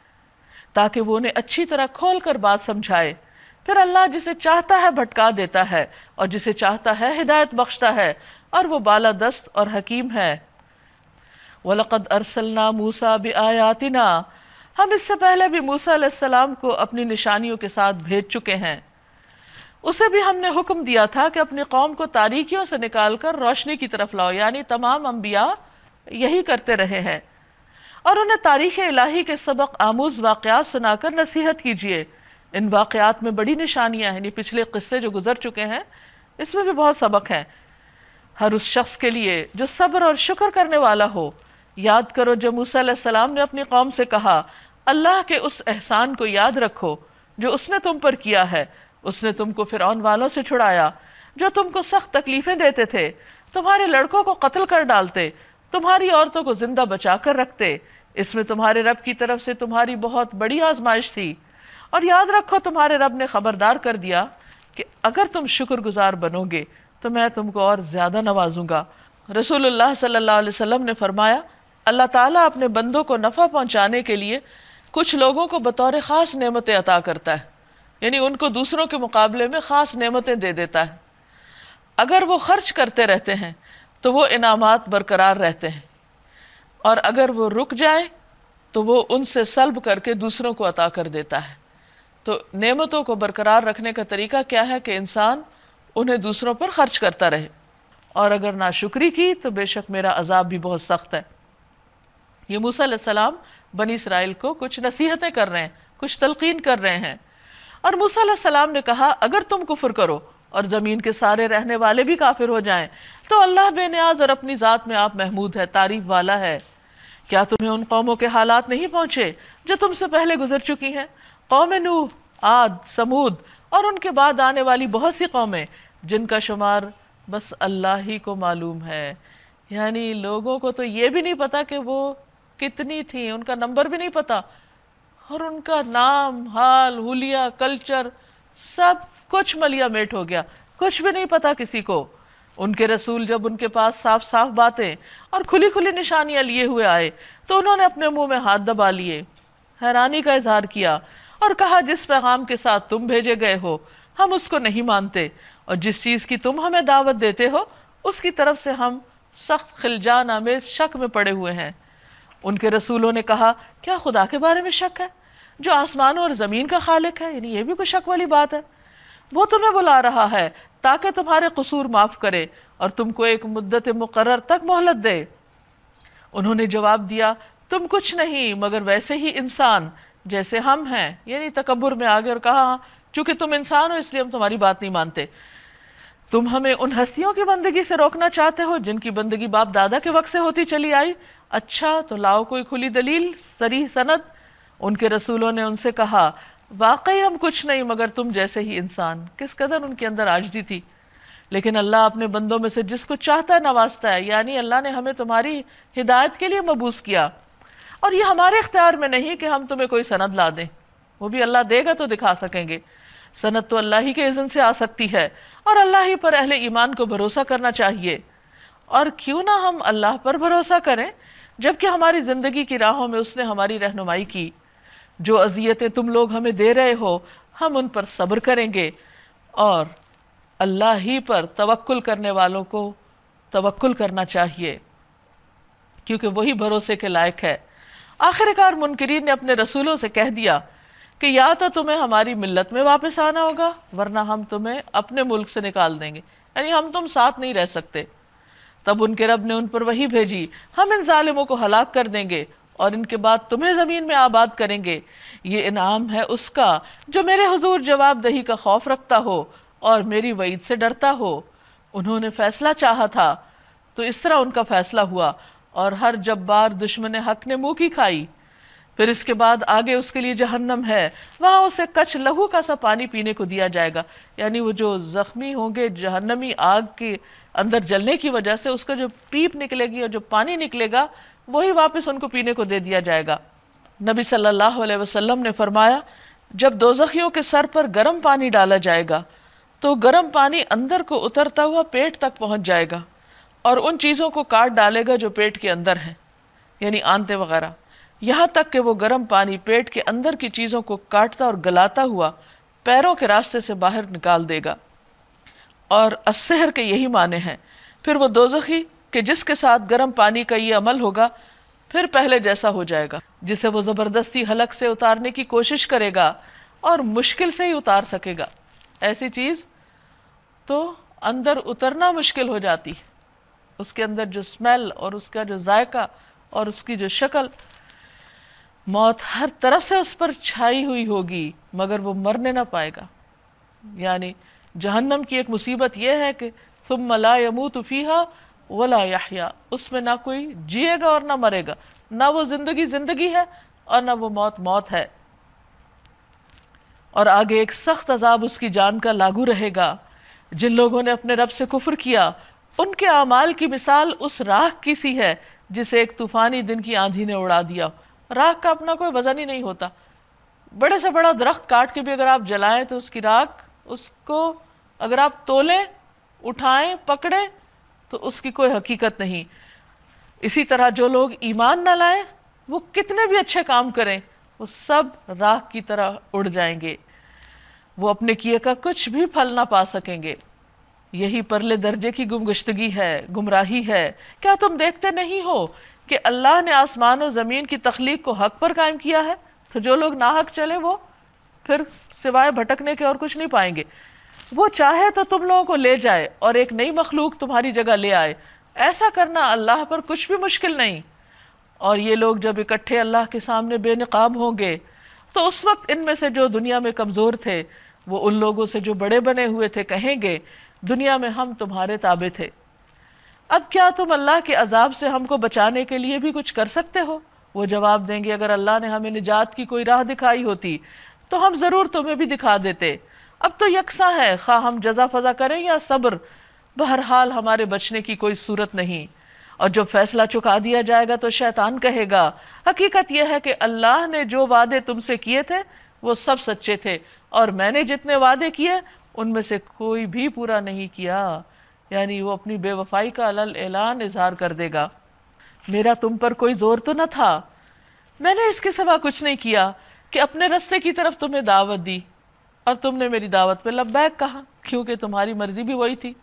تاکہ وہ انہیں اچھی طرح کھول کر بات سمجھائے، پھر اللہ جسے چاہتا ہے بھٹکا دیتا ہے اور جسے چاہتا ہے ہدایت بخشتا ہے، اور وہ بالادست اور حکیم ہے۔ وَلَقَدْ أَرْسَلْنَا مُوسَىٰ بِآيَاتِنَا، ہم اس سے پہلے بھی موسیٰ علیہ السلام کو اپنی نشانیوں کے ساتھ بھیج چکے ہیں۔ اسے بھی ہم نے حکم دیا تھا کہ اپنی قوم کو تاریکیوں سے نکال کر روشنی کی طرف لاؤ، یعنی تمام انبیاء یہی کرتے رہے ہیں، اور انہیں تاریخ الہی کے سبق آموز واقعات سنا کر نصیحت کیجیے۔ ان واقعات میں بڑی نشانیاں ہیں، یعنی پچھلے قصے جو گزر چکے ہیں اس میں بھی بہت سبق ہیں ہر اس شخص کے لیے جو صبر اور شکر کرنے والا ہو۔ یاد کرو جب موسیٰ علیہ السلام نے اپنی قوم سے کہا، اللہ کے اس احسان کو یاد رکھو جو اس نے تم پر کیا ہے، اس نے تم کو فرعون والوں سے چھڑایا جو تم کو سخت تکلیفیں دیتے تھے، تمہارے لڑکوں کو قتل کر ڈالتے، تمہاری عورتوں کو زندہ بچا کر رکھتے، اس میں تمہارے رب کی طرف سے تمہاری بہت بڑی آزمائش تھی، اور یاد رکھو تمہارے رب نے خبردار کر دیا کہ اگر تم شکر گزار بنو گے تو میں تم کو اور زیادہ نوازوں گا۔ رسول اللہ صلی اللہ علیہ وسلم نے فرمایا، اللہ تعالیٰ اپنے بندوں کو نفع پہنچانے کے لیے کچھ لوگوں کو بطور خاص نعمتیں عطا کرتا ہے، یعنی ان کو دوسروں کے مقابلے میں خاص نعمتیں دے دیتا ہے۔ اگر وہ خرچ کرتے رہتے ہیں تو وہ انعامات برقرار رہتے ہیں، اور اگر وہ رک جائیں تو وہ ان سے سلب کر کے دوسروں کو عطا کر دیتا ہے۔ تو نعمتوں کو برقرار رکھنے کا طریقہ کیا ہے کہ انسان انہیں دوسروں پر خرچ کرتا رہے، اور اگر ناشکری کی تو بے شک میرا عذاب بھی بہت سخت ہے۔ یہ موسیٰ علیہ السلام بنی اسرائیل کو کچھ نصیحتیں کر رہے ہیں، کچھ تلقین کر رہے ہیں، اور موسیٰ علیہ السلام نے کہا اگر تم کفر کرو اور زمین کے سارے رہنے والے بھی کافر ہو جائیں تو اللہ بے نیاز اور اپنی ذات میں آپ محمود ہے، تعریف والا ہے۔ کیا تمہیں ان قوموں کے حالات نہیں پہنچے جو تم سے پہلے گزر چکی ہیں؟ قوم نوح، عاد، سمود اور ان کے بعد آنے والی بہت سی قومیں جن کا شمار بس اللہ ہی کو معلوم ہے، یعنی لوگوں کو تو یہ بھی نہیں پتا کہ وہ کتنی تھیں، ان کا نمبر بھی نہیں پتا، اور ان کا نام، حال، حلیہ، کلچر سب کچھ ملیا میٹ ہو گیا، کچھ بھی نہیں پتا کسی کو۔ ان کے رسول جب ان کے پاس صاف صاف باتیں اور کھلی کھلی نشانیاں لیے ہوئے آئے تو انہوں نے اپنے منہ میں ہاتھ دبا لیے، حیرانی کا اظہار کیا اور کہا جس پیغام کے ساتھ تم بھیجے گئے ہو ہم اس کو نہیں مانتے، اور جس چیز کی تم ہمیں دعوت دیتے ہو اس کی طرف سے ہم سخت خلجان آمیز شک میں پڑے ہوئے ہیں۔ ان کے رسولوں نے کہا کیا خدا کے بارے میں شک ہے جو آسمانوں اور زمین کا خالق ہے؟ یعنی یہ بھی کوئی شک والی بات ہے؟ وہ تمہیں بلا رہا ہے تاکہ تمہارے قصور معاف کرے اور تم کو ایک مدت مقرر تک مہلت دے۔ انہوں نے جواب دیا تم کچھ نہیں مگر ویسے ہی انسان جیسے ہم ہیں، یعنی تکبر میں آگے، اور کہا چونکہ تم انسان ہو اس لیے ہم تمہاری بات نہیں مانتے۔ تم ہمیں ان ہستیوں کی بندگی سے روکنا چاہتے ہو جن کی بندگی باپ دادا کے وقت سے ہوتی چلی آئی؟ اچھا تو لاؤ کوئی کھلی دلیل، صریح سند۔ ان کے رسولوں نے ان سے کہا واقعی ہم کچھ نہیں مگر تم جیسے ہی انسان۔ کس قدر ان کے اندر عاجزی تھی، لیکن اللہ اپنے بندوں میں سے جس کو چاہتا ہے نوازتا ہے، یعنی اللہ نے ہمیں تمہاری ہدایت کے لیے مبعوث کیا، اور یہ ہمارے اختیار میں نہیں کہ ہم تمہیں کوئی سند لا دیں، وہ بھی اللہ دے گا تو دکھا سکیں گے۔ سند تو اللہ ہی کے اذن سے آ سکتی ہے، اور اللہ ہی پر اہل ایمان کو بھروسہ کرنا چاہیے۔ اور کیوں نہ ہم اللہ پر بھروسہ کریں جبکہ ہماری زندگی کی راہوں میں اس نے ہماری رہنمائی کی۔ جو اذیتیں تم لوگ ہمیں دے رہے ہو ہم ان پر صبر کریں گے، اور اللہ ہی پر توکل کرنے والوں کو توکل کرنا چاہیے۔ کیونکہ وہی بھروسے کے لائق ہے۔ آخر کار منکرین نے اپنے رسولوں سے کہہ دیا کہ یا تو تمہیں ہماری ملت میں واپس آنا ہوگا ورنہ ہم تمہیں اپنے ملک سے نکال دیں گے، یعنی ہم تم ساتھ نہیں رہ سکتے۔ تب ان کے رب نے ان پر وحی بھیجی، ہم ان ظالموں کو ہلاک کر دیں گے اور ان کے بعد تمہیں زمین میں آباد کریں گے، یہ انعام ہے اس کا جو میرے حضور جواب دہی کا خوف رکھتا ہو اور میری وعید سے ڈرتا ہو۔ انہوں نے فیصلہ چاہا تھا تو اس طرح ان کا فیصلہ ہوا، اور ہر جبار دشمن حق نے منہ کی کھائی۔ پھر اس کے بعد آگے اس کے لیے جہنم ہے، وہاں اسے کچھ لہو کا سا پانی پینے کو دیا جائے گا، یعنی وہ جو زخمی ہوں گے جہنمی آگ کے اندر جلنے کی وجہ سے، اس کا جو پیپ نکلے گی اور جو پانی نکلے گا وہی واپس ان کو پینے کو دے دیا جائے گا۔ نبی صلی اللہ علیہ وسلم نے فرمایا جب دوزخیوں کے سر پر گرم پانی ڈالا جائے گا تو گرم پانی اندر کو اترتا ہوا پیٹ تک پہنچ جائے گا اور ان چیزوں کو کاٹ ڈالے گا جو پیٹ کے اندر ہیں، یعنی آنتے وغیرہ، یہاں تک کہ وہ گرم پانی پیٹ کے اندر کی چیزوں کو کاٹتا اور گلاتا ہوا پیروں کے راستے سے باہر نکال دے گا۔ اور السحر کے یہی معنی ہیں۔ پھر وہ دوزخی کہ جس کے ساتھ گرم پانی کا یہ عمل ہوگا پھر پہلے جیسا ہو جائے گا، جسے وہ زبردستی حلق سے اتارنے کی کوشش کرے گا اور مشکل سے ہی اتار سکے گا۔ ایسی چیز تو اندر اترنا مشکل ہو جاتی ہے، اس کے اندر جو سمیل اور اس کا جو ذائقہ اور اس کی جو شکل، موت ہر طرف سے اس پر چھائی ہوئی ہوگی مگر وہ مرنے نہ پائے گا۔ یعنی جہنم کی ایک مصیبت یہ ہے کہ ثم لا يموت فيها ولا يحيا، اس میں نہ کوئی جیے گا اور نہ مرے گا، نہ وہ زندگی زندگی ہے اور نہ وہ موت موت ہے۔ اور آگے ایک سخت عذاب اس کی جان کا لاگو رہے گا۔ جن لوگوں نے اپنے رب سے کفر کیا ان کے اعمال کی مثال اس راکھ کی سی ہے جسے ایک طوفانی دن کی آندھی نے اڑا دیا۔ راکھ کا اپنا کوئی وزن ہی نہیں ہوتا، بڑے سے بڑا درخت کاٹ کے بھی اگر آپ جلائیں تو اس کی راکھ، اس کو اگر آپ تولیں، اٹھائیں، پکڑیں تو اس کی کوئی حقیقت نہیں۔ اسی طرح جو لوگ ایمان نہ لائیں وہ کتنے بھی اچھے کام کریں وہ سب راکھ کی طرح اڑ جائیں گے، وہ اپنے کیے کا کچھ بھی پھل نہ پا سکیں گے۔ یہی پرلے درجے کی گمگشتگی ہے، گمراہی ہے۔ کیا تم دیکھتے نہیں ہو کہ اللہ نے آسمان و زمین کی تخلیق کو حق پر قائم کیا ہے؟ تو جو لوگ ناحق چلے وہ پھر سوائے بھٹکنے کے اور کچھ نہیں پائیں گے۔ وہ چاہے تو تم لوگوں کو لے جائے اور ایک نئی مخلوق تمہاری جگہ لے آئے، ایسا کرنا اللہ پر کچھ بھی مشکل نہیں۔ اور یہ لوگ جب اکٹھے اللہ کے سامنے بے نقاب ہوں گے تو اس وقت ان میں سے جو دنیا میں کمزور تھے وہ ان لوگوں سے جو بڑے بنے ہوئے تھے کہیں گے دنیا میں ہم تمہارے تابع تھے، اب کیا تم اللہ کے عذاب سے ہم کو بچانے کے لیے بھی کچھ کر سکتے ہو؟ وہ جواب دیں گے اگر اللہ نے ہمیں نجات کی کوئی راہ دکھائی ہوتی تو ہم ضرور تمہیں بھی دکھا دیتے۔ اب تو یکساں ہے خواہ ہم جزا فضا کریں یا صبر، بہرحال ہمارے بچنے کی کوئی صورت نہیں۔ اور جب فیصلہ چکا دیا جائے گا تو شیطان کہے گا حقیقت یہ ہے کہ اللہ نے جو وعدے تم سے کیے تھے وہ سب سچے تھے اور میں نے جتنے وعدے کیے ان میں سے کوئی بھی پورا نہیں کیا، یعنی وہ اپنی بے وفائی کا علل اعلان اظہار کر دے گا۔ میرا تم پر کوئی زور تو نہ تھا، میں نے اس کے سوا کچھ نہیں کیا کہ اپنے رستے کی طرف تمہیں دعوت دی اور تم نے میری دعوت پہ لبیک کہا، کیونکہ تمہاری مرضی بھی وہی تھی۔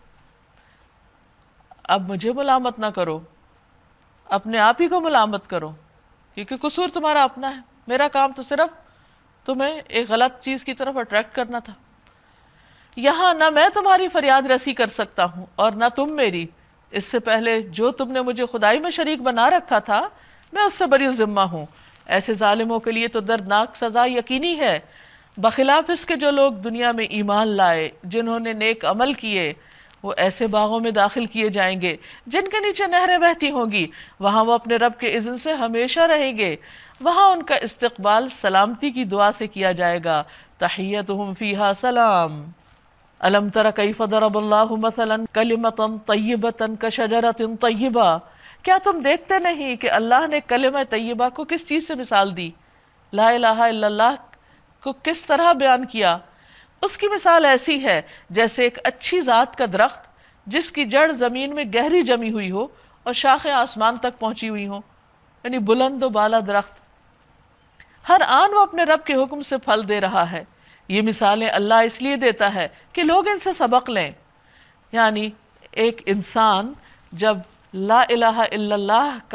اب مجھے ملامت نہ کرو، اپنے آپ ہی کو ملامت کرو، کیونکہ قصور تمہارا اپنا ہے۔ میرا کام تو صرف تمہیں ایک غلط چیز کی طرف اٹریکٹ کرنا تھا۔ یہاں نہ میں تمہاری فریاد رسی کر سکتا ہوں اور نہ تم میری، اس سے پہلے جو تم نے مجھے خدائی میں شریک بنا رکھا تھا میں اس سے بری ذمہ ہوں۔ ایسے ظالموں کے لیے تو دردناک سزا یقینی ہے، بخلاف اس کے جو لوگ دنیا میں ایمان لائے، جنہوں نے نیک عمل کیے، وہ ایسے باغوں میں داخل کیے جائیں گے جن کے نیچے نہریں بہتی ہوں گی، وہاں وہ اپنے رب کے اذن سے ہمیشہ رہیں گے، وہاں ان کا استقبال سلامتی کی دعا سے کیا جائے گا، تحیتہم فیہا سلام۔ الم تر کیف ضرب اللہ مثلا کلمۃ طیبۃ کشجرۃ طیبہ، کیا تم دیکھتے نہیں کہ اللہ نے کلمہ طیبہ کو کس چیز سے مثال دی، لا الہ الا اللہ کو کس طرح بیان کیا؟ اس کی مثال ایسی ہے جیسے ایک اچھی ذات کا درخت جس کی جڑ زمین میں گہری جمی ہوئی ہو اور شاخیں آسمان تک پہنچی ہوئی ہوں، یعنی بلند و بالا درخت، ہر آن وہ اپنے رب کے حکم سے پھل دے رہا ہے۔ یہ مثالیں اللہ اس لیے دیتا ہے کہ لوگ ان سے سبق لیں۔ یعنی ایک انسان جب لا الہ الا اللہ کا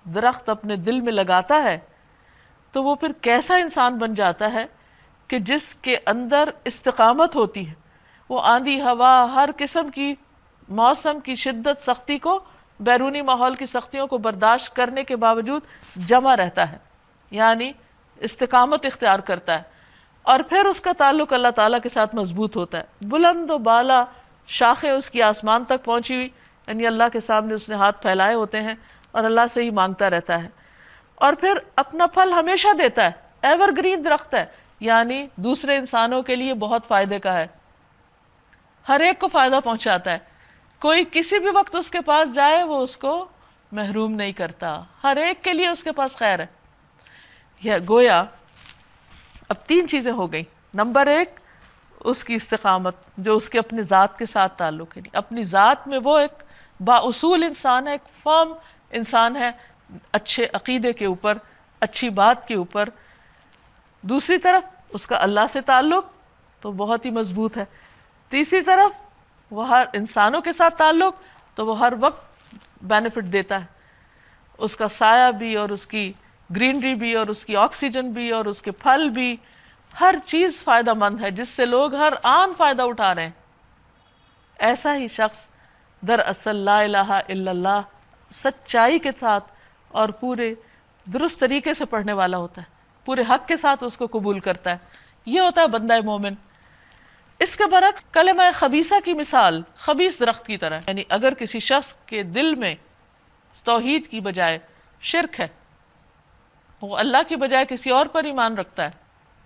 درخت اپنے دل میں لگاتا ہے تو وہ پھر کیسا انسان بن جاتا ہے کہ جس کے اندر استقامت ہوتی ہے، وہ آندھی ہوا ہر قسم کی موسم کی شدت سختی کو، بیرونی ماحول کی سختیوں کو برداشت کرنے کے باوجود جمع رہتا ہے، یعنی استقامت اختیار کرتا ہے، اور پھر اس کا تعلق اللہ تعالیٰ کے ساتھ مضبوط ہوتا ہے، بلند و بالا شاخیں اس کی آسمان تک پہنچی ہوئی، یعنی اللہ کے سامنے اس نے ہاتھ پھیلائے ہوتے ہیں اور اللہ سے ہی مانگتا رہتا ہے، اور پھر اپنا پھل ہمیشہ دیتا ہے، ایور گرین درخت ہے، یعنی دوسرے انسانوں کے لیے بہت فائدے کا ہے، ہر ایک کو فائدہ پہنچاتا ہے، کوئی کسی بھی وقت اس کے پاس جائے وہ اس کو محروم نہیں کرتا، ہر ایک کے لیے اس کے پاس خیر ہے۔ یہ گویا اب تین چیزیں ہو گئیں، نمبر ایک اس کی استقامت جو اس کے اپنے ذات کے ساتھ تعلق ہے، اپنی ذات میں وہ ایک با اصول انسان ہے، ایک فرم انسان ہے اچھے عقیدے کے اوپر، اچھی بات کے اوپر۔ دوسری طرف اس کا اللہ سے تعلق تو بہت ہی مضبوط ہے، تیسری طرف وہ ہر انسانوں کے ساتھ تعلق تو وہ ہر وقت بینیفٹ دیتا ہے، اس کا سایہ بھی اور اس کی گرینری بھی اور اس کی آکسیجن بھی اور اس کے پھل بھی، ہر چیز فائدہ مند ہے جس سے لوگ ہر آن فائدہ اٹھا رہے ہیں۔ ایسا ہی شخص دراصل لا الہ الا اللہ سچائی کے ساتھ اور پورے درست طریقے سے پڑھنے والا ہوتا ہے، پورے حق کے ساتھ اس کو قبول کرتا ہے، یہ ہوتا ہے بندہ مومن۔ اس کے برعکس کلمہ خبیثہ کی مثال خبیث درخت کی طرح، یعنی اگر کسی شخص کے دل میں توحید کی بجائے شرک ہے، وہ اللہ کی بجائے کسی اور پر ایمان رکھتا ہے،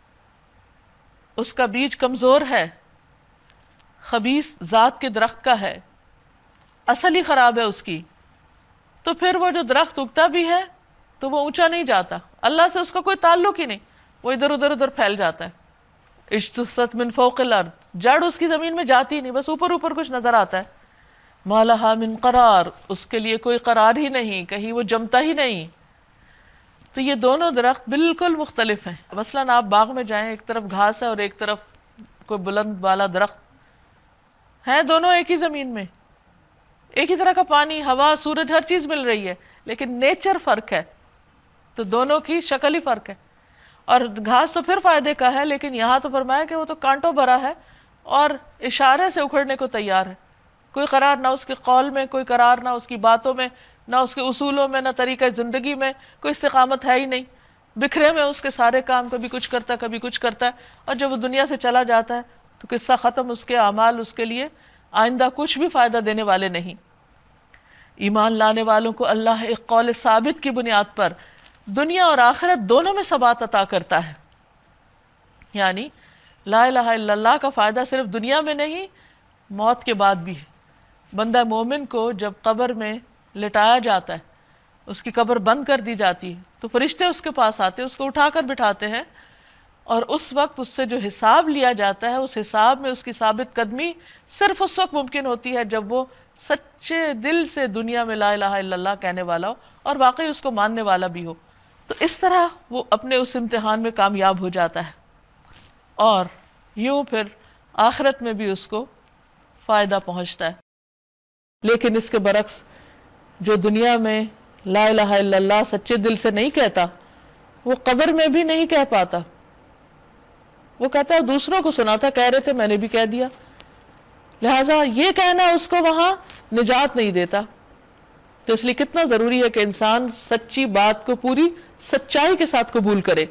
اس کا بیج کمزور ہے، خبیث ذات کے درخت کا ہے، اصل ہی خراب ہے اس کی، تو پھر وہ جو درخت اگتا بھی ہے تو وہ اونچا نہیں جاتا، اللہ سے اس کا کوئی تعلق ہی نہیں، وہ ادھر ادھر ادھر پھیل جاتا ہے۔ اجتثت من فوق الارض، جڑ اس کی زمین میں جاتی ہی نہیں، بس اوپر اوپر کچھ نظر آتا ہے۔ ما لہا من قرار، اس کے لیے کوئی قرار ہی نہیں، کہیں وہ جمتا ہی نہیں۔ تو یہ دونوں درخت بالکل مختلف ہیں۔ مثلاً آپ باغ میں جائیں، ایک طرف گھاس ہے اور ایک طرف کوئی بلند والا درخت ہیں، دونوں ایک ہی زمین میں، ایک ہی طرح کا پانی، ہوا، سورج، ہر چیز مل رہی ہے، لیکن نیچر فرق ہے، تو دونوں کی شکل ہی فرق ہے۔ اور گھاس تو پھر فائدے کا ہے، لیکن یہاں تو فرمایا کہ وہ تو کانٹوں بھرا ہے اور اشارے سے اکھڑنے کو تیار ہے، کوئی قرار نہ اس کے قول میں، کوئی قرار نہ اس کی باتوں میں، نہ اس کے اصولوں میں، نہ طریقہ زندگی میں، کوئی استقامت ہے ہی نہیں، بکھرے میں اس کے سارے کام، کبھی کچھ کرتا کبھی کچھ کرتا ہے، اور جب وہ دنیا سے چلا جاتا ہے تو قصہ ختم، اس کے اعمال اس کے لیے آئندہ کچھ بھی فائدہ دینے والے نہیں۔ ایمان لانے والوں کو اللہ ایک قول ثابت کی بنیاد پر دنیا اور آخرت دونوں میں ثبات عطا کرتا ہے، یعنی لا الہ الا اللہ کا فائدہ صرف دنیا میں نہیں، موت کے بعد بھی ہے۔ بندہ مومن کو جب قبر میں لٹایا جاتا ہے، اس کی قبر بند کر دی جاتی ہے، تو فرشتے اس کے پاس آتے ہیں، اس کو اٹھا کر بٹھاتے ہیں، اور اس وقت اس سے جو حساب لیا جاتا ہے، اس حساب میں اس کی ثابت قدمی صرف اس وقت ممکن ہوتی ہے جب وہ سچے دل سے دنیا میں لا الہ الا اللہ کہنے والا ہو اور واقعی اس کو ماننے والا بھی ہو، تو اس طرح وہ اپنے اس امتحان میں کامیاب ہو جاتا ہے، اور یوں پھر آخرت میں بھی اس کو فائدہ پہنچتا ہے۔ لیکن اس کے برعکس جو دنیا میں لا الہ الا اللہ سچے دل سے نہیں کہتا، وہ قبر میں بھی نہیں کہہ پاتا، وہ کہتا ہے دوسروں کو سناتا، کہہ رہے تھے میں نے بھی کہہ دیا، لہٰذا یہ کہنا اس کو وہاں نجات نہیں دیتا۔ تو اس لیے کتنا ضروری ہے کہ انسان سچی بات کو پوری سچائی کے ساتھ قبول کرے،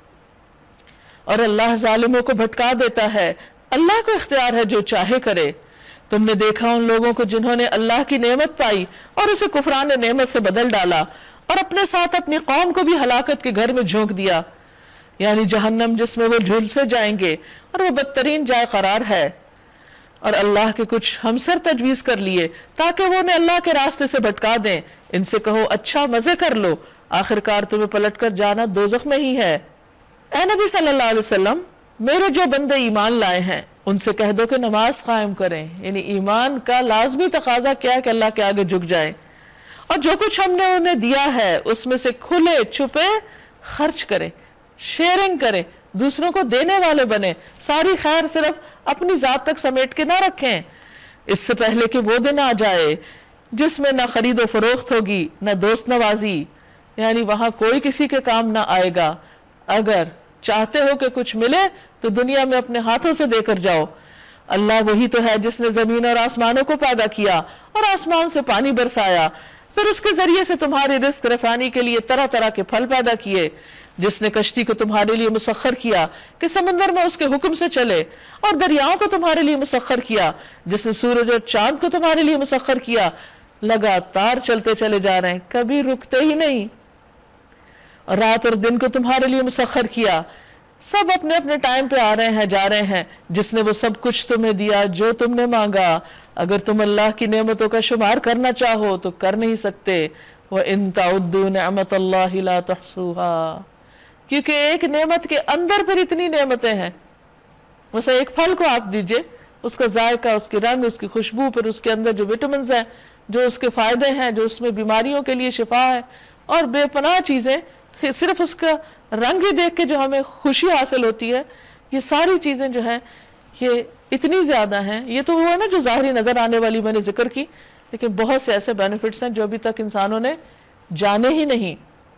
اور اللہ ظالموں کو بھٹکا دیتا ہے، اللہ کو اختیار ہے جو چاہے کرے۔ تم نے دیکھا ان لوگوں کو جنہوں نے اللہ کی نعمت پائی اور اسے کفران نعمت سے بدل ڈالا، اور اپنے ساتھ اپنی قوم کو بھی ہلاکت کے گھر میں جھونک دیا، یعنی جہنم جس میں وہ جھلسے جائیں گے، اور وہ بدترین جائے قرار ہے۔ اور اللہ کے کچھ ہمسر تجویز کر لیے تاکہ وہ انہیں اللہ کے راستے سے بھٹکا دیں، ان سے کہو اچھا مزے کر لو، آخرکار تمہیں پلٹ کر جانا دوزخ میں ہی ہے۔ اے نبی صلی اللہ علیہ وسلم، میرے جو بندے ایمان لائے ہیں ان سے کہہ دو کہ نماز قائم کریں، یعنی ایمان کا لازمی تقاضا کیا ہے کہ اللہ کے آگے جھک جائیں، اور جو کچھ ہم نے انہیں دیا ہے اس میں سے کھلے چھپے خرچ کریں، شیئرنگ کریں، دوسروں کو دینے والے بنے، ساری خیر صرف اپنی ذات تک سمیٹ کے نہ رکھیں، اس سے پہلے کہ وہ دن آ جائے جس میں نہ خرید و فروخت ہوگی، نہ دوست نوازی، یعنی وہاں کوئی کسی کے کام نہ آئے گا. اگر چاہتے ہو کہ کچھ ملے تو دنیا میں اپنے ہاتھوں سے دے کر جاؤ. اللہ وہی تو ہے جس نے زمین اور آسمانوں کو پیدا کیا اور آسمان سے پانی برسایا, پھر اس کے ذریعے سے تمہاری رزق رسانی کے لیے طرح طرح کے پھل پیدا کیے, جس نے کشتی کو تمہارے لیے مسخر کیا کہ سمندر میں اس کے حکم سے چلے, اور دریاؤں کو تمہارے لیے مسخر کیا, جس نے سورج اور چاند کو تمہارے لیے مسخر کیا. لگاتار چلتے چلے جا رہے ہیں, کبھی رکتے ہی نہیں. اور رات اور دن کو تمہارے لیے مسخر کیا, سب اپنے اپنے ٹائم پہ آ رہے ہیں جا رہے ہیں, جس نے وہ سب کچھ تمہیں دیا جو تم نے مانگا. اگر تم اللہ کی نعمتوں کا شمار کرنا چاہو تو کر نہیں سکتے. وَإِن تَعُدُّوا نِعْمَةَ اللَّهِ لَا تُحْصُوهَا, کیونکہ ایک نعمت کے اندر پھر اتنی نعمتیں ہیں. مثلا ایک پھل کو آپ دیجئے, اس کا ذائقہ, اس کے رنگ, اس کی خوشبو, پھر اس کے اندر جو وٹامنز ہیں, جو اس کے فائدے ہیں, جو اس میں بیماریوں کے لیے شفا ہے, اور بے پناہ چیزیں. صرف اس کا رنگ ہی دیکھ کے جو ہمیں خوشی حاصل ہوتی ہے, یہ ساری چیزیں جو ہیں یہ اتنی زیادہ ہیں. یہ تو وہ ہے نا جو ظاہری نظر آنے والی میں نے ذکر کی, لیکن بہت سے ایسے بینیفٹس ہیں جو ابھی تک انسانوں نے جانے ہی نہیں.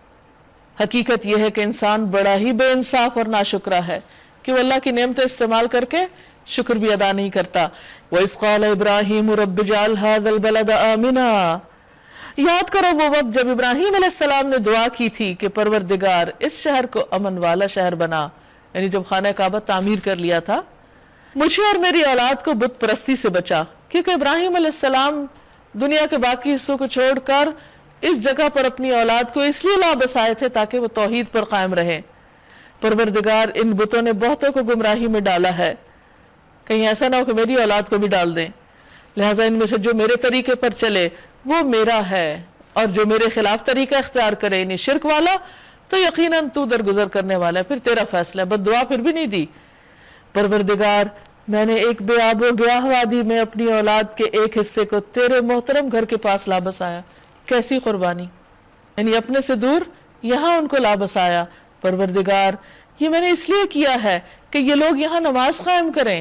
حقیقت یہ ہے کہ انسان بڑا ہی بے انصاف اور ناشکرا ہے کہ وہ اللہ کی نعمتیں استعمال کر کے شکر بھی ادا نہیں کرتا. وَإِذْ قَالَ إِبْرَاهِيمُ رَبِّ اجْعَلْ هَذَا الْبَلَدَ آمِنًا, یاد کرو وہ وقت جب ابراہیم علیہ السلام نے دعا کی تھی کہ پروردگار اس شہر کو امن والا شہر بنا, یعنی جب خانہ کعبہ تعمیر کر لیا تھا, مجھے اور میری اولاد کو بت پرستی سے بچا. کیونکہ ابراہیم علیہ السلام دنیا کے باقی حصوں کو چھوڑ کر اس جگہ پر اپنی اولاد کو اس لیے لا بسائے تھے تاکہ وہ توحید پر قائم رہے. پروردگار ان بتوں نے بہتوں کو گمراہی میں ڈالا ہے, کہیں ایسا نہ ہو کہ میری اولاد کو بھی ڈال دیں. لہٰذا ان میں سے جو میرے طریقے پر چلے وہ میرا ہے, اور جو میرے خلاف طریقہ اختیار کرے یعنی شرک والا تو یقیناً تو درگزر کرنے والا ہے, پھر تیرا فیصلہ ہے. بد دعا پھر بھی نہیں دی. پروردگار میں نے ایک بے آب و گیاہ وادی میں اپنی اولاد کے ایک حصے کو تیرے محترم گھر کے پاس لا بسایا. کیسی قربانی, یعنی اپنے سے دور یہاں ان کو لا بسایا. پروردگار یہ میں نے اس لیے کیا ہے کہ یہ لوگ یہاں نماز قائم کریں,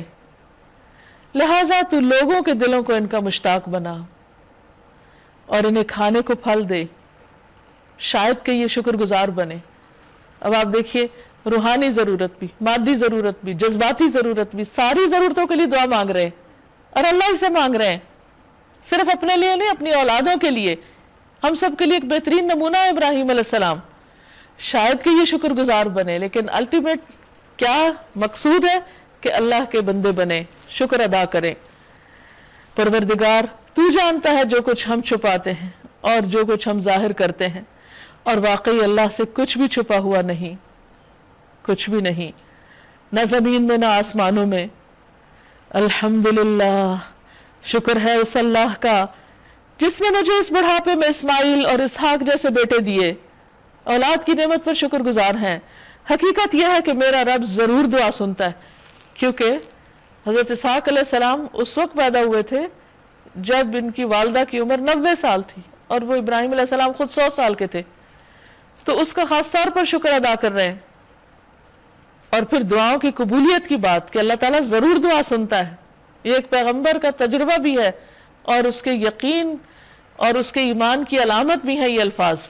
لہٰذا تو لوگوں کے دلوں کو ان کا مشتاق بنا اور انہیں کھانے کو پھل دے, شاید کہ یہ شکر گزار بنے. اب آپ دیکھیے, روحانی ضرورت بھی, مادی ضرورت بھی, جذباتی ضرورت بھی, ساری ضرورتوں کے لیے دعا مانگ رہے ہیں, اور اللہ ہی سے مانگ رہے ہیں. صرف اپنے لیے نہیں, اپنی اولادوں کے لیے. ہم سب کے لیے ایک بہترین نمونہ ہے ابراہیم علیہ السلام. شاید کہ یہ شکر گزار بنے, لیکن الٹیمیٹ کیا مقصود ہے کہ اللہ کے بندے بنے, شکر ادا کریں. پروردگار تو جانتا ہے جو کچھ ہم چھپاتے ہیں اور جو کچھ ہم ظاہر کرتے ہیں, اور واقعی اللہ سے کچھ بھی چھپا ہوا نہیں, کچھ بھی نہیں, نہ زمین میں نہ آسمانوں میں. الحمدللہ, شکر ہے اس اللہ کا جس نے مجھے اس بڑھاپے میں اسماعیل اور اسحاق جیسے بیٹے دیے. اولاد کی نعمت پر شکر گزار ہیں. حقیقت یہ ہے کہ میرا رب ضرور دعا سنتا ہے, کیونکہ حضرت اسحاق علیہ السلام اس وقت پیدا ہوئے تھے جب ان کی والدہ کی عمر نوے سال تھی, اور وہ ابراہیم علیہ السلام خود سو سال کے تھے. تو اس کا خاص طور پر شکر ادا کر رہے ہیں. اور پھر دعاؤں کی قبولیت کی بات کہ اللہ تعالیٰ ضرور دعا سنتا ہے, یہ ایک پیغمبر کا تجربہ بھی ہے, اور اس کے یقین اور اس کے ایمان کی علامت بھی ہے یہ الفاظ.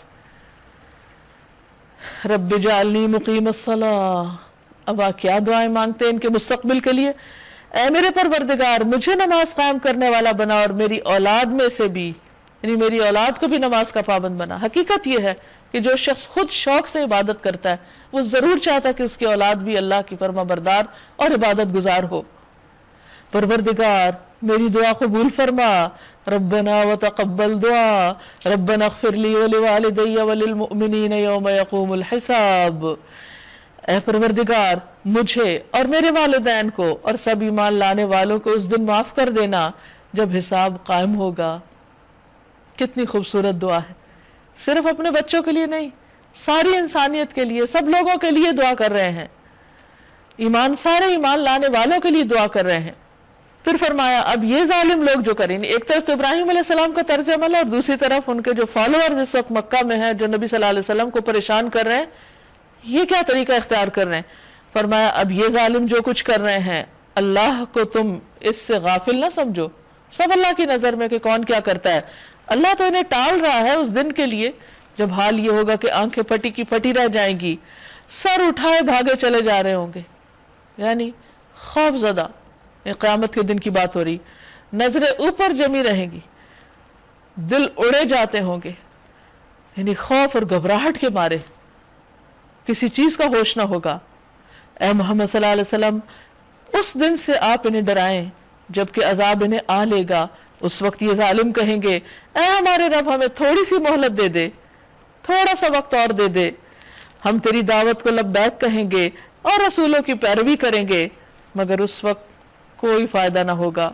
رب اجعلنی مقیم الصلاۃ. اب آپ کیا دعائیں مانگتے ہیں ان کے مستقبل کے لیے؟ اے میرے پروردگار مجھے نماز قائم کرنے والا بنا, اور میری اولاد میں سے بھی, یعنی میری اولاد کو بھی نماز کا پابند بنا. حقیقت یہ ہے کہ جو شخص خود شوق سے عبادت کرتا ہے وہ ضرور چاہتا ہے کہ اس کی اولاد بھی اللہ کی فرما بردار اور عبادت گزار ہو. پروردگار میری دعا قبول فرما. ربنا وتقبل دعا. ربنا اغفر لی ولوالدی وللمؤمنین یوم یقوم الحساب. اے پروردگار مجھے اور میرے والدین کو اور سب ایمان لانے والوں کو اس دن معاف کر دینا جب حساب قائم ہوگا. کتنی خوبصورت دعا ہے. صرف اپنے بچوں کے لیے نہیں, ساری انسانیت کے لیے, سب لوگوں کے لیے دعا کر رہے ہیں. ایمان سارے ایمان لانے والوں کے لیے دعا کر رہے ہیں. پھر فرمایا اب یہ ظالم لوگ جو کریں, ایک طرف تو ابراہیم علیہ السلام کا طرز عمل ہے, اور دوسری طرف ان کے جو فالوورز اس وقت مکہ میں ہیں جو نبی صلی اللہ علیہ وسلم کو پریشان کر رہے ہیں, یہ کیا طریقہ اختیار کر رہے ہیں. فرمایا اب یہ ظالم جو کچھ کر رہے ہیں اللہ کو تم اس سے غافل نہ سمجھو. سب اللہ کی نظر میں کہ کون کیا کرتا ہے. اللہ تو انہیں ٹال رہا ہے اس دن کے لیے جب حال یہ ہوگا کہ آنکھیں پھٹی کی پھٹی رہ جائیں گی، سر اٹھائے بھاگے چلے جا رہے ہوں گے، یعنی خوف زدہ، یہ قیامت کے دن کی بات ہو رہی، نظریں اوپر جمی رہیں گی، دل اڑے جاتے ہوں گے، یعنی خوف اور گھبراہٹ کے مارے کسی چیز کا ہوش نہ ہوگا۔ اے محمد صلی اللہ علیہ وسلم اس دن سے آپ انہیں ڈرائیں جبکہ عذاب انہیں آ لے گا۔ اس وقت یہ ظالم کہیں گے اے ہمارے رب ہمیں تھوڑی سی مہلت دے دے، تھوڑا سا وقت اور دے دے، ہم تیری دعوت کو لبیک کہیں گے اور رسولوں کی پیروی کریں گے، مگر اس وقت کوئی فائدہ نہ ہوگا۔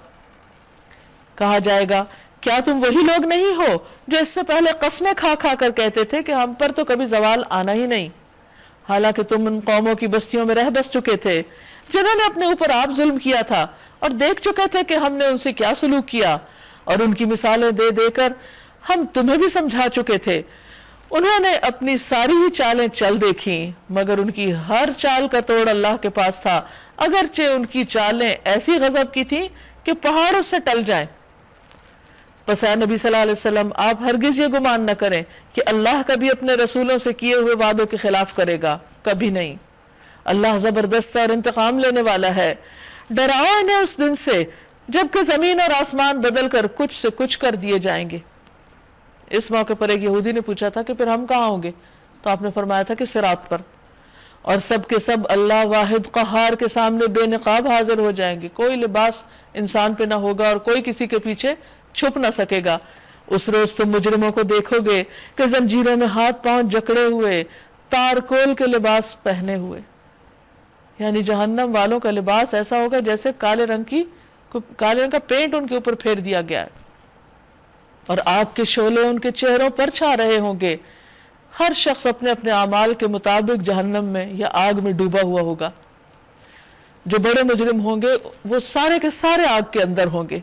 کہا جائے گا کیا تم وہی لوگ نہیں ہو جو اس سے پہلے قسمیں کھا کھا کر کہتے تھے کہ ہم پر تو کبھی زوال آنا ہی نہیں، حالانکہ تم ان قوموں کی بستیوں میں رہ بس چکے تھے جنہوں نے اپنے اوپر آپ ظلم کیا تھا، اور دیکھ چکے تھے کہ ہم نے ان سے کیا سلوک کیا، اور ان کی مثالیں دے دے کر ہم تمہیں بھی سمجھا چکے تھے۔ انہوں نے اپنی ساری ہی چالیں چل دیکھیں، مگر ان کی ہر چال کا توڑ اللہ کے پاس تھا، اگرچہ ان کی چالیں ایسی غضب کی تھیں کہ پہاڑ اس سے ٹل جائیں۔ پس اے نبی صلی اللہ علیہ وسلم آپ ہرگز یہ گمان نہ کریں کہ اللہ کبھی اپنے رسولوں سے کیے ہوئے وعدوں کے خلاف کرے گا، کبھی نہیں۔ اللہ زبردست اور انتقام لینے والا ہے۔ ڈراؤ انہیں اس دن سے جبکہ زمین اور آسمان بدل کر کچھ سے کچھ کر دیے جائیں گے۔ اس موقع پر ایک یہودی نے پوچھا تھا کہ پھر ہم کہاں ہوں گے؟ تو آپ نے فرمایا تھا کہ صراط پر، اور سب کے سب اللہ واحد قہار کے سامنے بے نقاب حاضر ہو جائیں گے، کوئی لباس انسان پہ نہ ہوگا اور کوئی کسی کے پیچھے چھپ نہ سکے گا۔ اس روز تم مجرموں کو دیکھو گے کہ زنجیروں میں ہاتھ پاؤں جکڑے ہوئے، تارکول کے لباس پہنے ہوئے، یعنی جہنم والوں کا لباس ایسا ہوگا جیسے کالے رنگ کی کالے رنگ کا پینٹ ان کے اوپر پھیر دیا گیا ہے، اور آگ کے شعلے ان کے چہروں پر چھا رہے ہوں گے۔ ہر شخص اپنے اپنے اعمال کے مطابق جہنم میں یا آگ میں ڈوبا ہوا ہوگا۔ جو بڑے مجرم ہوں گے وہ سارے کے سارے آگ کے اندر ہوں گے۔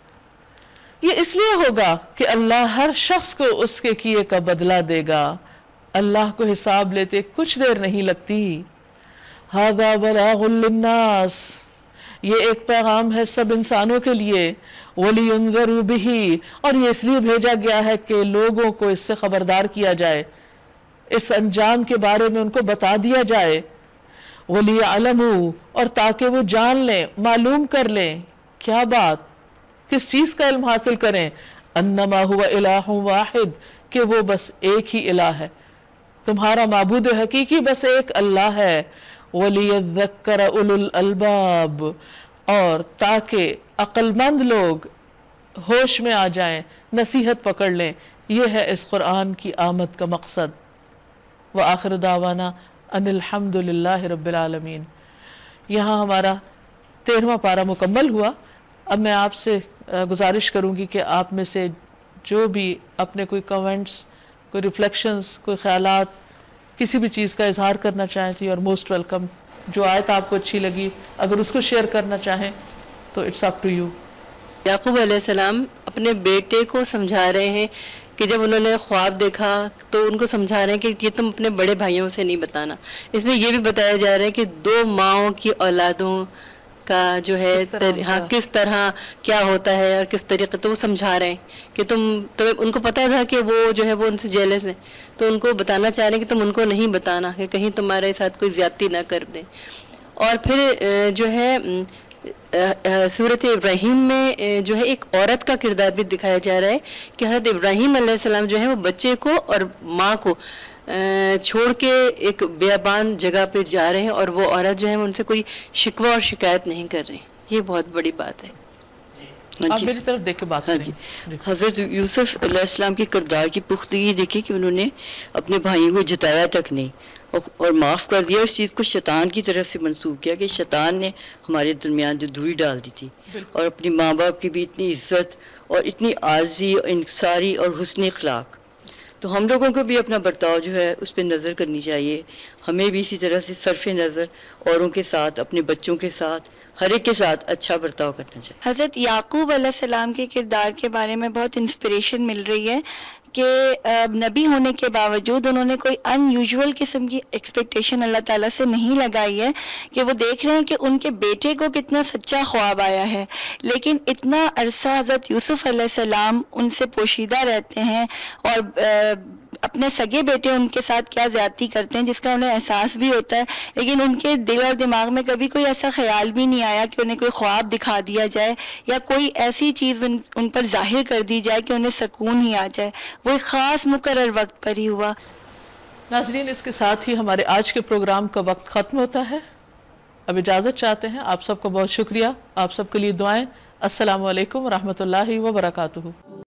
یہ اس لیے ہوگا کہ اللہ ہر شخص کو اس کے کیے کا بدلہ دے گا، اللہ کو حساب لیتے کچھ دیر نہیں لگتی۔ ھذا بلاغ للناس، یہ ایک پیغام ہے سب انسانوں کے لیے، وَلِيُنذَرُوا بِهِ، اور یہ اس لیے بھیجا گیا ہے کہ لوگوں کو اس سے خبردار کیا جائے، اس انجام کے بارے میں ان کو بتا دیا جائے، وَلِيَعْلَمُوا، اور تاکہ وہ جان لیں، معلوم کر لیں، کیا بات، کس چیز کا علم حاصل کریں، انما هو الہ واحد، کہ وہ بس ایک ہی الہ ہے، تمہارا معبود حقیقی بس ایک اللہ ہے، وَلِيَذَّكَّرَ أُولُو الْأَلْبَابِ، اور تاکہ عقل مند لوگ ہوش میں آ جائیں، نصیحت پکڑ لیں، یہ ہے اس قرآن کی آمد کا مقصد۔ وآخر دعوانا ان الحمد للہ رب العالمین۔ یہاں ہمارا تیرہواں پارہ مکمل ہوا۔ اب میں آپ سے گزارش کروں گی کہ آپ میں سے جو بھی اپنے کوئی کمنٹس، کوئی ریفلیکشنز، کوئی خیالات، کسی بھی چیز کا اظہار کرنا چاہیں تھی، اور موسٹ ویلکم۔ جو آیت آپ کو اچھی لگی اگر اس کو شیئر کرنا چاہیں تو it's up to you. Yaqub علیہ السلام اپنے بیٹے کو سمجھا رہے ہیں کہ جب انہوں نے خواب دیکھا تو ان کو سمجھا رہے ہیں کہ یہ تم اپنے بڑے بھائیوں سے نہیں بتانا۔ اس میں یہ بھی بتایا جا رہا ہے کہ دو ماؤں کی اولادوں کا جو ہے ہاں کس طرح کیا ہوتا ہے اور کس طریقے، تو وہ سمجھا رہے ہیں کہ تم تو ان کو پتہ تھا کہ وہ جو ہے وہ ان سے جیلس ہیں، تو ان کو بتانا چاہ رہے ہیں کہ تم ان کو نہیں بتانا کہ کہیں تمہارے ساتھ کوئی زیادتی نہ کر دیں۔ اور پھر جو ہے سورۃ ابراہیم میں جو ہے ایک عورت کا کردار بھی دکھایا جا رہا ہے کہ حضرت ابراہیم علیہ السلام جو ہے وہ بچے کو اور ماں کو چھوڑ کے ایک بیابان جگہ پہ جا رہے ہیں، اور وہ عورت جو ہے ان سے کوئی شکوہ اور شکایت نہیں کر رہی۔ یہ بہت بڑی بات ہے۔ آپ میری طرف دیکھ کے بات کریں۔ حضرت یوسف علیہ السلام کے کردار کی پختگی دیکھی کہ انہوں نے اپنے بھائیوں کو جتایا تک نہیں اور معاف کر دیا، اس چیز کو شیطان کی طرف سے منسوخ کیا کہ شیطان نے ہمارے درمیان جو دوری ڈال دی تھی، اور اپنی ماں باپ کی بھی اتنی عزت اور اتنی عاجزی اور انکساری اور حسن اخلاق۔ تو ہم لوگوں کو بھی اپنا برتاؤ جو ہے اس پہ نظر کرنی چاہیے، ہمیں بھی اسی طرح سے صرف نظر اوروں کے ساتھ، اپنے بچوں کے ساتھ، ہر ایک کے ساتھ اچھا برتاؤ کرنا چاہیے۔ حضرت یعقوب علیہ السلام کے کردار کے بارے میں بہت انسپریشن مل رہی ہے کہ نبی ہونے کے باوجود انہوں نے کوئی ان یوزول قسم کی ایکسپیکٹیشن اللہ تعالیٰ سے نہیں لگائی ہے، کہ وہ دیکھ رہے ہیں کہ ان کے بیٹے کو کتنا سچا خواب آیا ہے، لیکن اتنا عرصہ حضرت یوسف علیہ السلام ان سے پوشیدہ رہتے ہیں اور اپنے سگے بیٹے ان کے ساتھ کیا زیادتی کرتے ہیں جس کا انہیں احساس بھی ہوتا ہے، لیکن ان کے دل اور دماغ میں کبھی کوئی ایسا خیال بھی نہیں آیا کہ انہیں کوئی خواب دکھا دیا جائے یا کوئی ایسی چیز ان, ان پر ظاہر کر دی جائے کہ انہیں سکون ہی آ جائے. وہ ایک خاص مقرر وقت پر ہی ہوا. ناظرین، اس کے ساتھ ہی ہمارے آج کے پروگرام کا وقت ختم ہوتا ہے. اب اجازت چاہتے ہیں. آپ سب کو بہت شکریہ. آپ سب کے لیے دعائیں. السلام علیکم ورحمۃ اللہ وبرکاتہ.